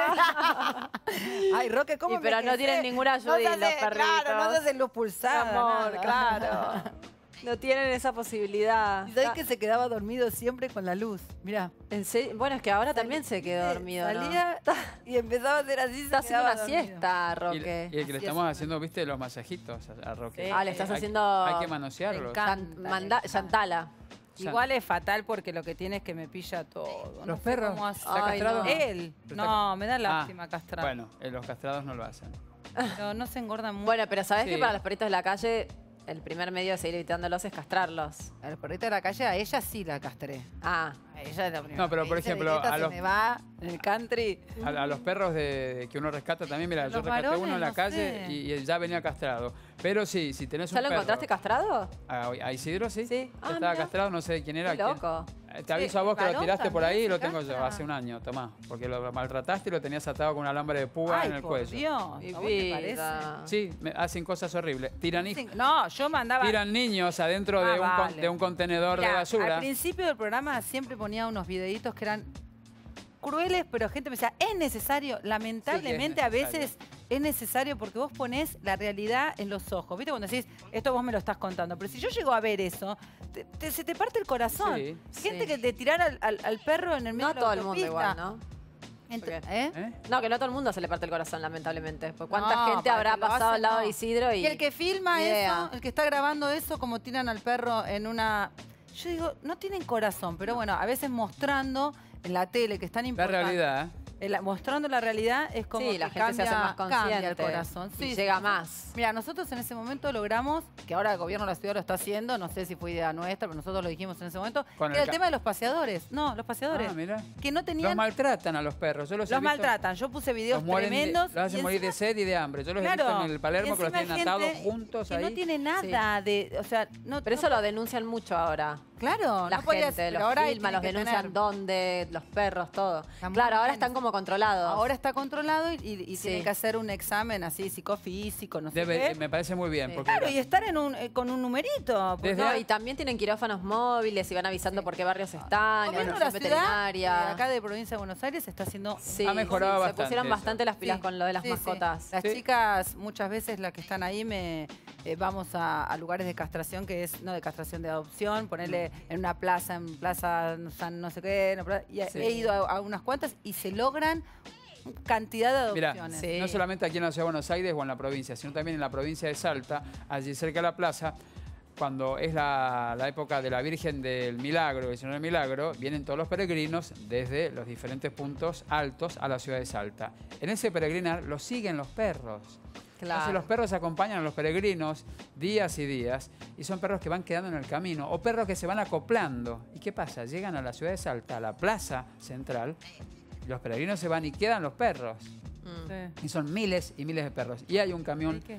Ay, Roque, ¿cómo Y pero no envejecés? tienen ninguna ayuda No se los hace- perritos. Claro, no se hacen luz pulsada. Amor, nada. claro. No tienen esa posibilidad. Y sabés que se quedaba dormido siempre con la luz. Mirá. ¿En serio? Bueno, es que ahora también se quedó dormido, ¿no? Salía y empezaba a hacer así. Está haciendo una siesta, Y Roque. el que le Así estamos es. haciendo, viste, los masajitos a Roque. Sí. Ah, le estás Hay- haciendo... Hay que manosearlos. Me encanta. Yantala. Igual es fatal porque lo que tiene es que me pilla todo. ¿Los No sé perros? cómo hacer. ¿Está Ay, castrado? no. Él. Pero No, me da Ah, lástima castrar. Bueno, los castrados no lo hacen. Pero no se engordan mucho. Bueno, pero ¿sabés Sí. que para los perritos de la calle el primer medio de seguir evitándolos es castrarlos? El perrito de la calle, a ella sí la castré. Ah, A ella es la primera. No, pero por Esa ejemplo, Violeta a se los- me va en el country. A los perros que uno rescata también, mira, yo Los rescaté varones, uno en la no calle sé. y ya venía castrado. Pero sí, si tenés un ¿ya lo perro... encontraste castrado? ¿A Isidro sí? Sí. Ah, Estaba mira. castrado, no sé de quién era. Qué quién. loco. Te aviso a vos que lo varón tiraste por ahí y también lo se tengo yo castra. hace un año, tomá. Porque lo maltrataste y lo tenías atado con un alambre de púa Ay, en el por cuello. Dios. Mi ¿A vos te parece? vida. Sí, hacen cosas horribles. No, yo mandaba... Tiran niños adentro Ah, de, vale. de un contenedor de Mirá, basura. Al principio del programa siempre ponía unos videitos que eran crueles, pero gente me decía, es necesario. Lamentablemente a necesario. veces es necesario porque vos ponés la realidad en los ojos. ¿Viste? Cuando decís, esto vos me lo estás contando. Pero si yo llego a ver eso, se te parte el corazón. Sí. Gente Sí. que de tirar al perro en el medio No a de la todo el mundo autopista. igual, ¿no? Ent- Porque- ¿Eh? ¿Eh? No, que no a todo el mundo se le parte el corazón, lamentablemente. Pues ¿cuánta No, gente para habrá que lo pasado hacen, al lado no. de Isidro? Y el que filma Ni idea. eso, el que está grabando eso, como tiran al perro en una... Yo digo, no tienen corazón, pero bueno, a veces mostrando en la tele que es tan La importante. realidad. Mostrando la realidad es como Sí, la que gente se hace cambia- más consciente. cambia el corazón. y Sí, llega sí. más. Mira, nosotros en ese momento logramos, que ahora el gobierno de la ciudad lo está haciendo, no sé si fue idea nuestra, pero nosotros lo dijimos en ese momento, Con que el era el tema de los paseadores. No, los paseadores. Ah, mira. Que no Los tenían... maltratan a los perros. Yo los he Los visto- maltratan. Yo puse videos Los mueren tremendos. los hacen y morir de encima- sed y de hambre. Yo los he Claro, visto en el Palermo y que los encima tienen atados gente juntos que ahí. no tiene nada de... O sea, no, Pero no- eso lo denuncian mucho ahora. Claro, La no podías- gente, pero los ahora filman, los tiene que denuncian tener- dónde, los perros, todo. Está muy Claro, ahora bien. están como controlados. Ahora está controlado y Sí. tienen que hacer un examen así psicofísico, no sé Debe- qué. me parece muy bien. Sí. Porque Claro, y estar en con un numerito. porque Desde No, a- y también tienen quirófanos móviles y van avisando por qué barrios están, el y gobierno de la atención ciudad, veterinaria. acá de provincia de Buenos Aires, está haciendo... Sí, Ha mejorado sí, bastante Se pusieron eso. bastante las pilas Sí, con lo de las sí, sí. mascotas. Las Sí. chicas, muchas veces las que están ahí, vamos a lugares de castración, que es, no de castración, de adopción, ponerle en una plaza, en Plaza San no sé qué, y Sí. he ido a unas cuantas y se logran cantidad de Mirá, adopciones. Sí. no solamente aquí en la Ciudad de Buenos Aires o en la provincia, sino también en la provincia de Salta, allí cerca de la plaza, cuando es la época de la Virgen del Milagro, el Señor del Milagro, vienen todos los peregrinos desde los diferentes puntos altos a la ciudad de Salta. En ese peregrinar los siguen los perros. Entonces los perros acompañan a los peregrinos días y días y son perros que van quedando en el camino o perros que se van acoplando. ¿Y qué pasa? Llegan a la ciudad de Salta, a la plaza central, los peregrinos se van y quedan los perros. Mm. Sí. Y son miles y miles de perros. Y hay un camión ¿Y qué?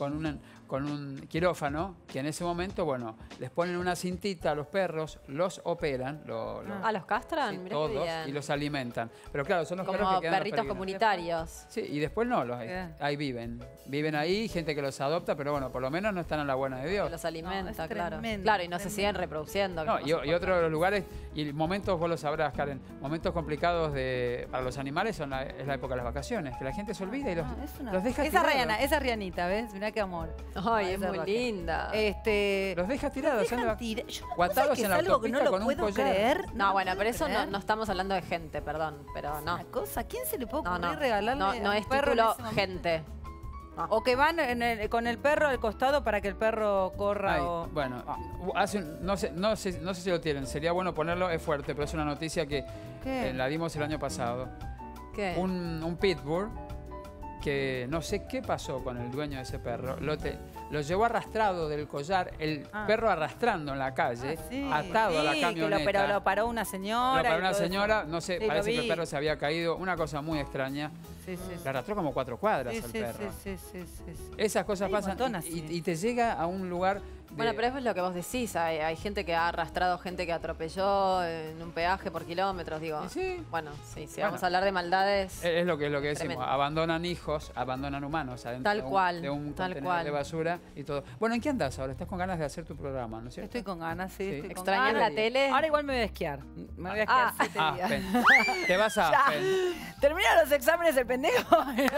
con un quirófano que en ese momento, bueno, les ponen una cintita a los perros, los operan, Ah, ¿los castran? sí, Mirá qué todos, bien. y los alimentan. Pero claro, son los perros Como que quedan en los perritos peregrinos. comunitarios. Sí, y después no, Bien. ahí viven ahí, gente que los adopta, pero bueno, por lo menos no están a la buena de Dios. Que los alimenta, es claro. tremendo, Claro, y no se tremendo. siguen reproduciendo. No, que y es más otro de los lugares, y momentos, vos lo sabrás, Karen, momentos complicados para los animales es la época de las vacaciones, que la gente se olvida y los, Ah, es una- los deja esa tirados. esa Rianita, ¿ves? Mirá qué amor. importante. Ay, es esa muy Roque. linda. Los deja tirados. Dejan anda- tira- Yo no o atados sé que en es la algo que no autopista lo con un puedo collar. creer. No, lo bueno, puedo pero eso creer. no estamos hablando de gente, perdón, pero no. Una cosa, ¿a quién se le puede No, ocurrir no. regalarle No, a no un es perro en título ese momento? gente. O que van con el perro al costado para que el perro corra. Ay, o... bueno, no sé si lo tienen, sería bueno ponerlo, es fuerte, pero es una noticia que ¿Qué? la dimos el año pasado. ¿Qué? Un pitbull que no sé qué pasó con el dueño de ese perro. Lo llevó arrastrado del collar, el perro arrastrando en la calle, Sí. atado a la Sí, camioneta. pero lo paró una señora. Lo paró y una todo eso. señora, no sé, Sí, lo parece que el vi. perro se había caído, una cosa muy extraña. Sí, sí, Le arrastró como 4 cuadras sí, al sí, perro. sí, sí, sí. Esas cosas Hay un pasan montón así. y te llega a un lugar de... Bueno, pero eso es lo que vos decís. Hay gente que ha arrastrado gente que atropelló en un peaje por kilómetros, digo. Y sí. Bueno, sí, si Bueno. vamos a hablar de maldades. Es lo que decimos, Tremendo. abandonan hijos, abandonan humanos adentro Tal cual, de un tal contenedor cual. de basura y todo. Bueno, ¿en qué andás ahora? Estás con ganas de hacer tu programa, ¿no es cierto? Estoy con ganas, sí. Sí. Estoy con ¿Extrañas ganas. la tele? Ahora igual me voy a esquiar. Me voy a esquiar 7 días. Aspen. Te vas a Ya. Aspen. ¿Termina los exámenes el pendejo?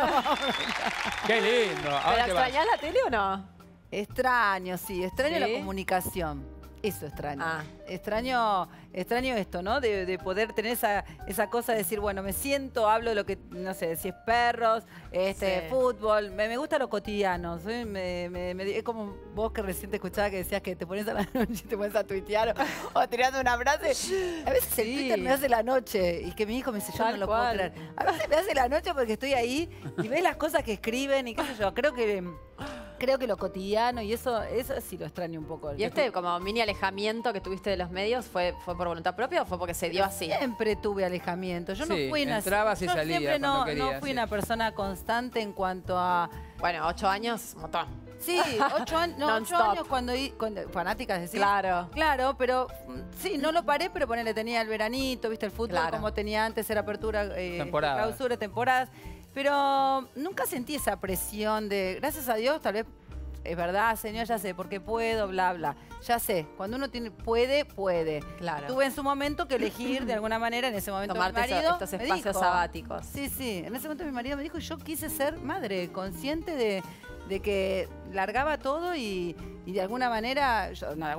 Qué lindo. ¿Pero Ahora te vas. extrañás la tele o no? Extraño, sí. Extraño ¿Sí? la comunicación. Eso extraño. Ah. Extraño esto, ¿no? De poder tener esa cosa de decir, bueno, me siento, hablo de lo que, no sé, si es perros, Sí. fútbol. Me gusta lo cotidiano. Es como vos que recién te escuchaba que decías que te pones a la noche y te pones a tuitear o tirando una frase. A veces el Sí. Twitter me hace la noche y que mi hijo me dice, yo Tal no lo cual. puedo creer. A veces me hace la noche porque estoy ahí y ves las cosas que escriben y qué sé yo. Creo que lo cotidiano y eso sí lo extraño un poco. ¿Y este como mini alejamiento que tuviste de los medios fue por voluntad propia o fue porque se dio así? Siempre tuve alejamiento. Yo no Sí, fui una. entrabas y yo salías siempre cuando no querías, fui sí. una persona constante en cuanto a. Bueno, 8 años, un montón. Sí, 8 años. No, 8 Non-stop. años cuando fanáticas decís. Claro. Claro, pero sí, no lo paré, pero ponele, tenía el veranito, viste, el fútbol Claro. como tenía antes, era apertura, Temporadas. clausura, temporadas. Pero nunca sentí esa presión de, gracias a Dios, tal vez, es verdad, señor, ya sé, porque puedo, bla, bla. Ya sé, cuando uno puede. Claro. Tuve en su momento que elegir de alguna manera, en ese momento Tomarte mi marido estos me espacios dijo, sabáticos. Sí, sí, en ese momento mi marido me dijo, y yo quise ser madre, consciente de que largaba todo y de alguna manera,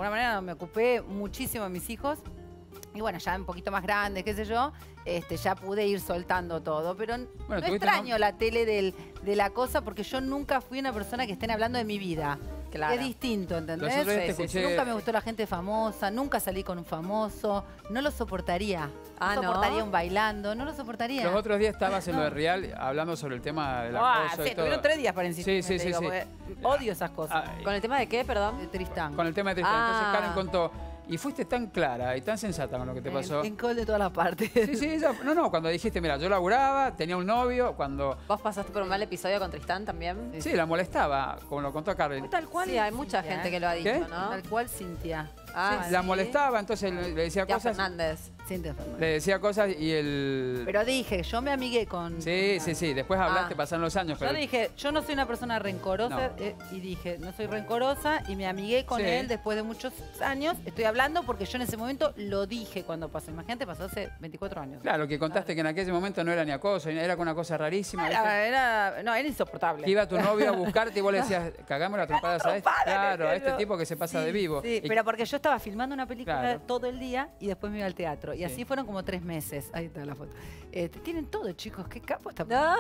me ocupé muchísimo de mis hijos. Y bueno, ya un poquito más grandes, qué sé yo, ya pude ir soltando todo. Pero no tuviste extraño la tele de la cosa porque yo nunca fui una persona que estén hablando de mi vida. Claro. Es distinto, ¿entendés? Los otros días te escuché- Nunca me gustó la gente famosa, nunca salí con un famoso, no lo soportaría. Ah, no ¿no? soportaría un bailando, no lo soportaría. Los otros días estabas en lo de Real hablando sobre el tema del acoso sí, y todo. tuvieron 3 días para insistir. Sí, sí, sí. Odio esas cosas. Ah, ¿Con el tema de qué, perdón? De Tristán. con el tema de Tristán. Ah. Entonces Karen contó, y fuiste tan clara y tan sensata con lo que te pasó. En col de todas las partes. Sí, sí, no, cuando dijiste, mira, yo laburaba, tenía un novio, cuando... ¿Vos pasaste por un mal episodio con Tristán también? Sí, la molestaba, como lo contó Karen. Tal cual. Sí, hay mucha Cintia, gente ¿eh? que lo ha dicho, ¿Qué? ¿no? Tal cual Cintia. Ah, La sí. molestaba, entonces le decía Tía cosas. Fernández. Cintia Fernández. Le decía cosas y él... Pero dije, yo me amigué con... Sí, sí, sí. Después hablaste, Ah. pasaron los años, Yo pero... dije, yo no soy una persona rencorosa No. y dije, no soy rencorosa y me amigué con Sí. él después de muchos años. Estoy hablando porque yo en ese momento lo dije cuando pasó. Imagínate, pasó hace 24 años. Claro, que contaste que en aquel momento no era ni acoso, era una cosa rarísima. ¿viste? Era insoportable. Que iba tu novio a buscarte y vos le decías, cagame la trompada a este. Claro, a este tipo que se pasa de vivo. Sí, Y- pero porque yo estaba filmando una película Claro. todo el día y después me iba al teatro. Y Sí. así fueron como 3 meses. Ahí está la foto. Tienen todo, chicos. Qué capo está. No.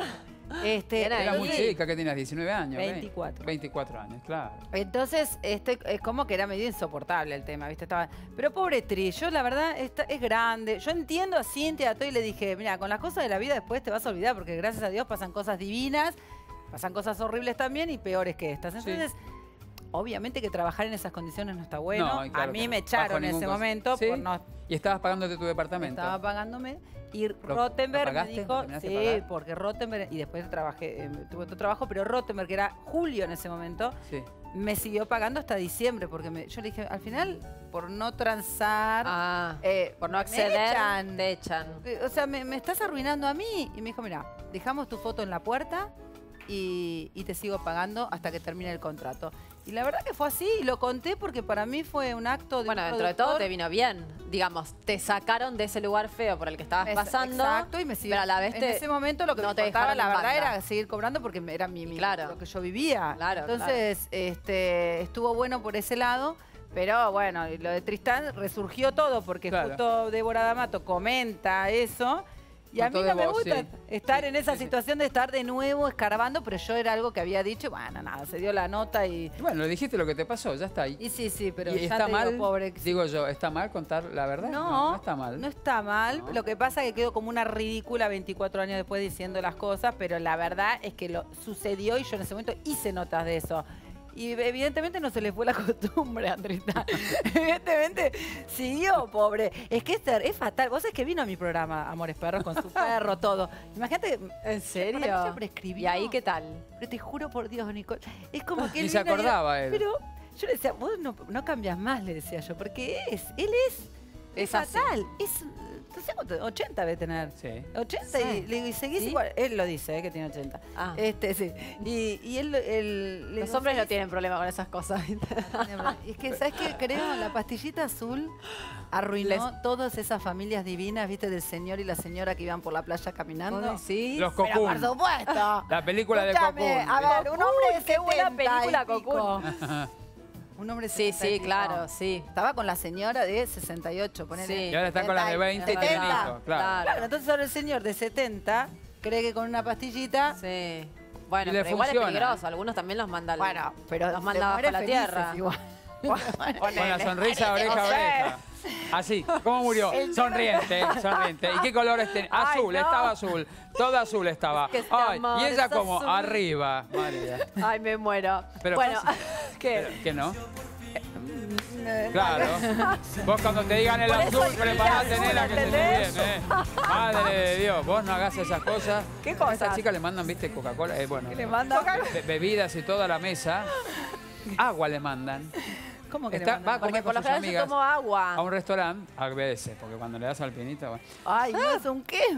Era Era ahí. muy chica, que tenías 19 años. 24. 24 años, claro. Entonces, es como que era medio insoportable el tema, ¿viste? Pero pobre Tri, yo la verdad, es grande. Yo entiendo a Cintia, a todo y le dije, mira, con las cosas de la vida después te vas a olvidar, porque gracias a Dios pasan cosas divinas, pasan cosas horribles también y peores que estas. Entonces, obviamente que trabajar en esas condiciones no está bueno. No, y claro a mí que me no. echaron Bajo en ningún ese caso. momento ¿Sí? por no... Y estabas pagándote tu departamento. Estaba pagándome. Y ¿Lo Rottenberg me pagaste? dijo, ¿Terminaste sí, de pagar? porque Rottenberg, y después trabajé, tuve otro trabajo, pero Rottenberg, que era Julio en ese momento, Sí. me siguió pagando hasta diciembre, porque yo le dije, al final, por no transar, Ah, por no me acceder, echan. te echan. O sea, me estás arruinando a mí. Y me dijo, mira, dejamos tu foto en la puerta y te sigo pagando hasta que termine el contrato. Y la verdad que fue así, y lo conté porque para mí fue un acto de Bueno, un dentro de todo productor. te vino bien. Digamos, te sacaron de ese lugar feo por el que estabas pasando. Exacto, y me siguió. Pero a la vez en ese momento lo que no me te importaba, dejaron la en verdad, banda. era seguir cobrando porque era Claro. lo que yo vivía. Claro, Entonces, estuvo bueno por ese lado. Pero bueno, y lo de Tristán resurgió todo porque Claro. justo Débora D'Amato comenta eso. Y a Con mí todo no me vos, gusta sí. estar Sí, en esa sí, sí. situación de estar de nuevo escarbando, pero yo era algo que había dicho, bueno, nada, se dio la nota y... Y bueno, le dijiste lo que te pasó, ya está ahí. Y sí, pero ¿Y ya está te mal? digo, pobre... Digo yo, ¿está mal contar la verdad? No, No está mal. No está mal. No. Lo que pasa es que quedo como una ridícula 24 años después diciendo las cosas, pero la verdad es que lo sucedió y yo en ese momento hice notas de eso. Y evidentemente no se le fue la costumbre, Andrita. Evidentemente siguió, pobre. Es que es fatal. Vos sabés que vino a mi programa, Amores Perros, con su perro, todo. Imagínate. ¿En serio? para mí se prescribió. ¿Y ahí qué tal? Pero te juro por Dios, Nicole. Es como que Ni él se vino y- acordaba él. Pero yo le decía, vos no cambias más, le decía yo, porque él es así. fatal. Es, no sé cuánto, 80 debe tener. Sí. 80 Sí. y le digo, y seguís ¿Sí? igual. Él lo dice, que tiene 80. Ah. Sí. Y él le Los digo, hombres no "Seguís". tienen problema con esas cosas. Es que, ¿sabes qué? Creo la pastillita azul arruinó todas esas familias divinas, ¿viste? Del señor y la señora que iban por la playa caminando. ¿Sí? Los Pero Cocoon. por supuesto. La película de Escúchame, Cocoon. a ver, un hombre de Qué buena 70 y película, pico. Cocoon. Un hombre de Sí, 70 y sí, pico. claro, sí. Estaba con la señora de 68, ponele. Sí. Y ahora está con la de 20 y tiene 70. hijos, claro. Claro, entonces ahora el señor de 70 cree que con una pastillita... Sí. Bueno, Y le pero igual funciona. es peligroso. Algunos también los mandan. Bueno, pero los se manda bajo muere la felices tierra. igual. Con la sonrisa oreja a oreja. Así, ¿cómo murió? Sonriente, sonriente. ¿Y qué colores tenía? Ay, Azul, no. estaba azul. Todo azul estaba. Es que este Ay, amor y ella es como azul. arriba. María. Ay, me muero. Pero bueno, fácil. ¿qué? ¿Qué no? Claro. Vos cuando te digan el Por eso azul, escribí preparate, azul, nena, que se te ¿entendés? viene, Madre de Dios, vos no hagas esas cosas. ¿Qué A cosas? esta chica le mandan, viste, Coca-Cola. Bueno, le mandan? bebidas y toda la mesa. Agua le mandan. ¿Cómo que le Está- mandan? va a Porque comer por con lo sus general yo amigas tomo agua. a un restaurante, a veces, porque cuando le das al pinito, bueno, Ay, no es un qué.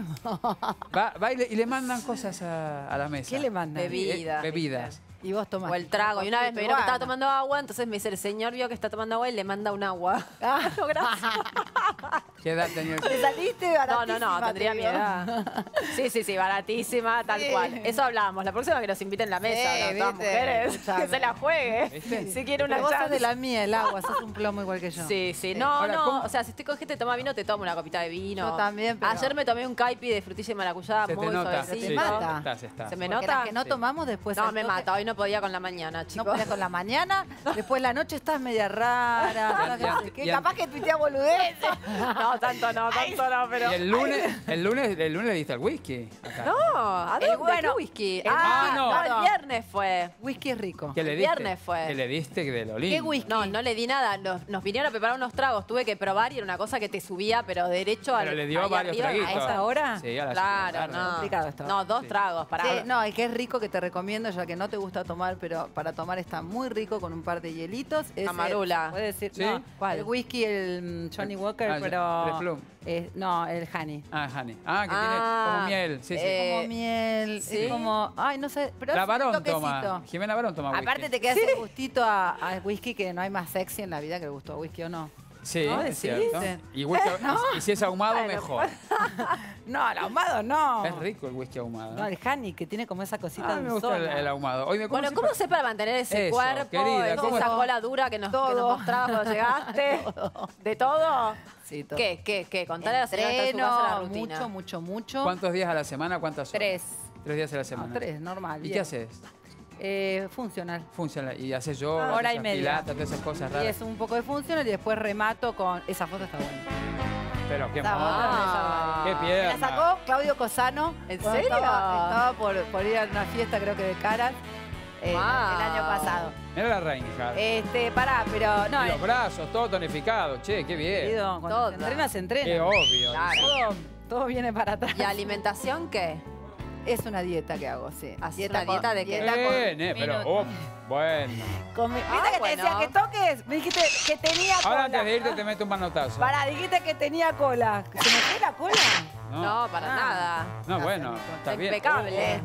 va y le mandan cosas a la mesa. ¿Qué le mandan? Bebidas. Bebidas. Y vos tomás. O el trago. Y una vez me vieron que estaba tomando agua, entonces me dice, el señor vio que está tomando agua y le manda un agua. Ah, No, gracias. ¿Qué edad tenía el ¿Te saliste No, baratísima? tendría te mi digo. edad. Sí, baratísima, tal Sí. cual. Eso hablamos. La próxima que nos inviten a la mesa, Sí, ¿no? Todas viste, mujeres, escuchame. que se la juegue. ¿Viste? Si quiere una Pero vos sos chance. de la mía, el agua, sos un plomo igual que yo. Sí, sí. No, Ahora, no. ¿cómo? O sea, si estoy con gente que toma vino, te tomo una copita de vino. Yo también, pero- Ayer me tomé un caipi de frutilla y maracuyá Se te muy nota. suavecito. Se te mata. Estás, estás. ¿Se me Porque nota? las que no Sí. tomamos después... No, al me toque- mata. Hoy no podía con la mañana, No chicos. podés con la mañana, después la noche estás media rara. Ya, no sé qué, ya. capaz que tuitea boludeces. No, tanto no, pero... Y el lunes le diste al whisky. Acá. No, ¿a dónde? bueno, ¿Qué whisky? Ah, no. el viernes fue. Whisky es rico. ¿Qué le el diste? viernes fue. ¿Qué le diste de lo lindo? ¿Qué whisky? No, no le di nada. Nos vinieron a preparar unos tragos. Tuve que probar y era una cosa que te subía, pero derecho al. Pero le dio ahí varios arriba, traguitos. ¿A esa hora? Sí, a la Claro, tarde. no. Complicado esto. No, dos Sí. tragos para. Sí, no, y que es rico, que te recomiendo, ya que no te gusta tomar, pero para tomar está muy rico con un par de hielitos. Es Amarula. Puede decir, ¿Sí? no, ¿Cuál? el whisky, el Johnny Walker, Ah, pero... el Plum. no, el honey. Ah, honey. Ah, que Ah, tiene como miel. Sí, sí. Como miel, ¿sí? es como... Ay, no sé, pero La es un Barón toquecito. toma. Jimena Barón toma whisky. Aparte te queda ese gustito a whisky, que no hay más sexy en la vida que el gusto a whisky, ¿o no? Sí, ¿No? es ¿Decís? cierto. Y, whisky, y si es ahumado, mejor. No, el ahumado no. Es rico el whisky ahumado. No, el honey, que tiene como esa cosita Ah, me gusta el ahumado. Hoy me Bueno, ¿cómo sé para mantener ese Eso, cuerpo? querida, esa ¿cómo esa es? cola dura que nos Todo. mostrabas cuando llegaste. ¿De todo? Sí, todo. ¿Qué? Contale a la señora que está en su casa la Entreno, rutina. mucho. ¿Cuántos días a la semana? ¿Cuántas horas? 3. 3 días a la No, semana. 3, normal. ¿Y bien. qué haces? Funcional. Funciona. ¿Y haces yoga? Hora y haces media. pilates, todas esas cosas Y raras? es un poco de funcional y después remato con... Esa foto está buena. Pero qué Está moda. Ah. Qué Me pierna. la sacó Claudio Cosano. ¿En cuando serio? Estaba por ir a una fiesta, creo que de Caras, Wow. el año pasado. Mira la Reinhardt. Pará, pero no, Y los brazos, todo tonificado. Che, qué bien. querido, cuando Todo. se entrena, se entrena. Qué obvio. Claro. Todo viene para atrás. ¿Y alimentación qué? Es una dieta que hago, sí. ¿Haces una dieta de qué? dieta con Pero, minutos. bueno. ¿Viste que te decía bueno. que toques? Me dijiste que tenía cola. Ahora antes de irte te meto un manotazo. Pará, dijiste que tenía cola. ¿Se me fue la cola? No, para Ah. nada. No, bueno, está bien. Impecable.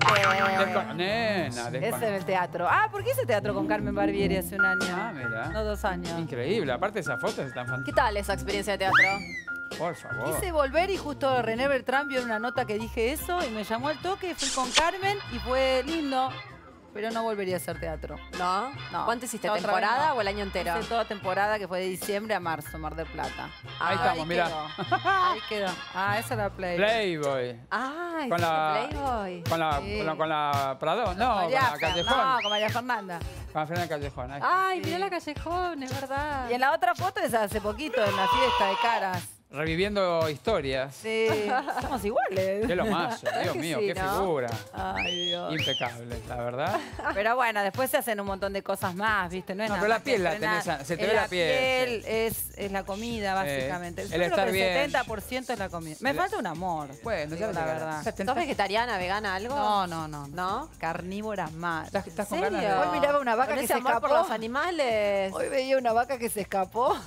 Nena, Es en el teatro. Ah, ¿por qué hice teatro con Carmen Barbieri hace un año? Ah, mira. No, 2 años. Increíble. Aparte esas fotos están ¿Qué fantásticas. tal esa experiencia de teatro? Por favor. Quise volver y justo René Beltrán vio una nota que dije eso y me llamó al toque, fui con Carmen y fue lindo. pero no volvería a hacer teatro. ¿No? No. ¿Cuánto hiciste? Otra vez ¿Temporada no. o el año entero? Hice toda temporada que fue de diciembre a marzo, Mar del Plata. Ahí estamos, mirá. Ahí quedó. Ah, esa era Playboy. Playboy. Ay, Con la- Playboy. Con la Prado, no, con María la Callejón. No, con María Fernanda. Con la Fernanda Callejón. Ahí. Ay, mirá la Callejón, es verdad. Y en la otra foto es hace poquito, en la fiesta de caras. Reviviendo historias. Sí, somos iguales. Qué lo más, Dios que mío, sí, qué ¿no? figura. Ay, Dios. Impecable, la verdad. Pero bueno, después se hacen un montón de cosas más, ¿viste? No, es No, nada pero la más que piel la frenar. tenés, se te Es ve la piel, es la comida, básicamente. el Yo creo estar que bien. el 70% es la comida. Me falta un amor. Bueno, digo ya la te verdad. ¿Sos vegetariana, vegana, algo? No. ¿No? Carnívora más. ¿Estás con ¿En ganas serio? de...? Hoy miraba una vaca ¿Con que ese se amor por escapó. los animales? Hoy veía una vaca que se escapó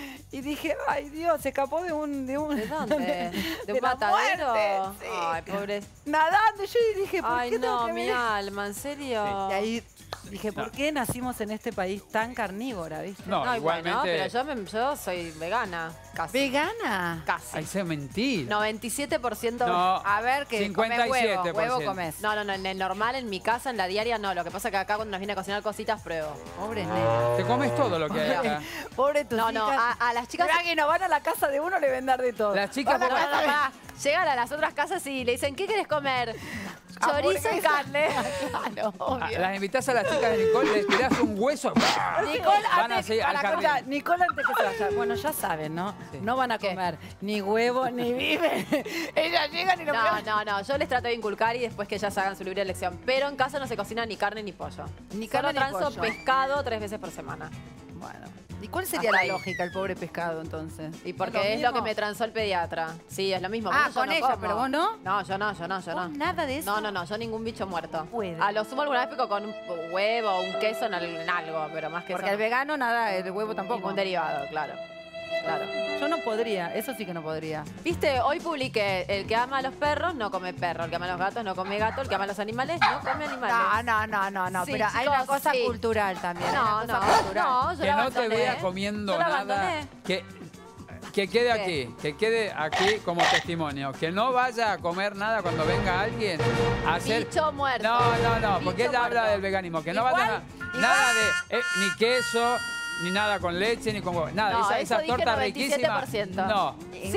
y dije, ay Dios, se escapó de un... ¿De dónde? ¿De de un la matadero? muerte, sí. Ay, pobre. Nadando. Y yo dije, ¿por Ay, qué tengo no, que mi venir? alma, ¿en serio? Y ahí dije, ¿por qué nacimos en este país tan carnívora, viste? No, No, igualmente... bueno, pero yo soy vegana, casi. ¿Vegana? Casi. Ay, se mentir. 97%. No. A ver, que comes huevo, 57%. huevo comes. No, en el normal, en mi casa, en la diaria, no. Lo que pasa es que acá cuando nos viene a cocinar cositas, pruebo. Pobre nena. Te comes todo lo que hay acá. Pobre tus No, no, hijas. a las chicas... Mirá que no van a la casa de uno, le ven dar de todo. Las chicas... No, no, no, pará. Llegan a las otras casas y le dicen, ¿qué quieres comer? Chorizo y carne. Claro, obvio. Las invitás a las chicas de Nicole, les tirás un hueso. Nicole, Van antes, así al para jardín. contar, Nicole antes que se vaya. Bueno, ya saben, ¿no? Sí. No van a ¿Qué? comer ni huevo ni viven. Ellas llegan y lo No. Yo les trato de inculcar y después que ellas hagan su libre elección. Pero en casa no se cocina ni carne ni pollo. Ni Solo carne ni transo pollo. pescado 3 veces por semana. Bueno. ¿Y cuál sería Hasta la ahí. lógica, el pobre pescado, entonces? Y porque es lo que mismo? me transó el pediatra. Sí, es lo mismo. Ah, pero yo con no ella, como. pero vos no. No, yo no. ¿Vos nada de eso? No, yo ningún bicho muerto. Puede. A lo sumo alguna vez pico con un huevo o un queso en algo, pero más que Porque eso el vegano nada, el huevo tampoco. ningún derivado, claro. Claro. Yo no podría, eso sí que no podría. Viste, hoy publiqué, el que ama a los perros no come perro, el que ama a los gatos no come gato, el que ama a los animales no come animales. No, Sí, pero hay una chicos, cosa sí. cultural también. No, hay una cosa cultural. no, yo Que la no te abandoné. vea comiendo Yo la nada. abandoné. Que quede ¿Qué? aquí, que quede aquí como testimonio. Que no vaya a comer nada cuando venga alguien a hacer... Bicho muerto. No, porque Bicho ella habla muerto. del veganismo. Que no Igual, vaya nada de ni queso, ni nada con leche, ni con huevo. Nada, No, eso esas dije tortas riquísimas. 97%. No. Sí.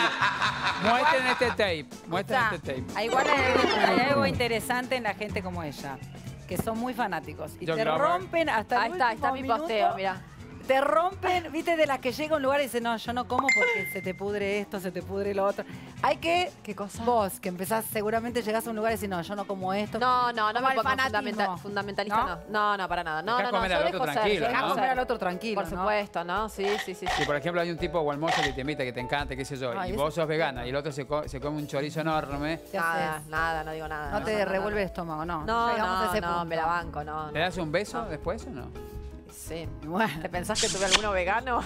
Muestren este tape. Muestren Escuchá, este tape. Igual hay algo interesante en la gente como ella, que son muy fanáticos. Y Yo te creo que- rompen hasta Ahí el está mi último posteo, minuto. mira. Te rompen, viste, de las que llega a un lugar y dice, no, yo no como porque se te pudre esto, se te pudre lo otro. Hay que, ¿Qué cosa? vos, que empezás, seguramente llegás a un lugar y decís, no, yo no como esto. No Como me el pongo fanatismo. fundamentalista, no, para nada. No, Dejá comer yo al dejo otro ser, tranquilo, yo Dejá dejo ¿no? comer ser. al otro tranquilo, Por ¿no? supuesto, ¿no? Sí. Si por ejemplo hay un tipo o almuerzo que te invita, que te encanta, qué sé yo, Ay, y eso- vos sos vegana y el otro se come un chorizo enorme, ¿Qué haces? Nada, no digo nada. No te revuelve el estómago, no. Llegamos a ese No, punto. me la banco, no. ¿le das un beso después o no? Sí. Bueno. ¿Te pensás que tuve alguno vegano?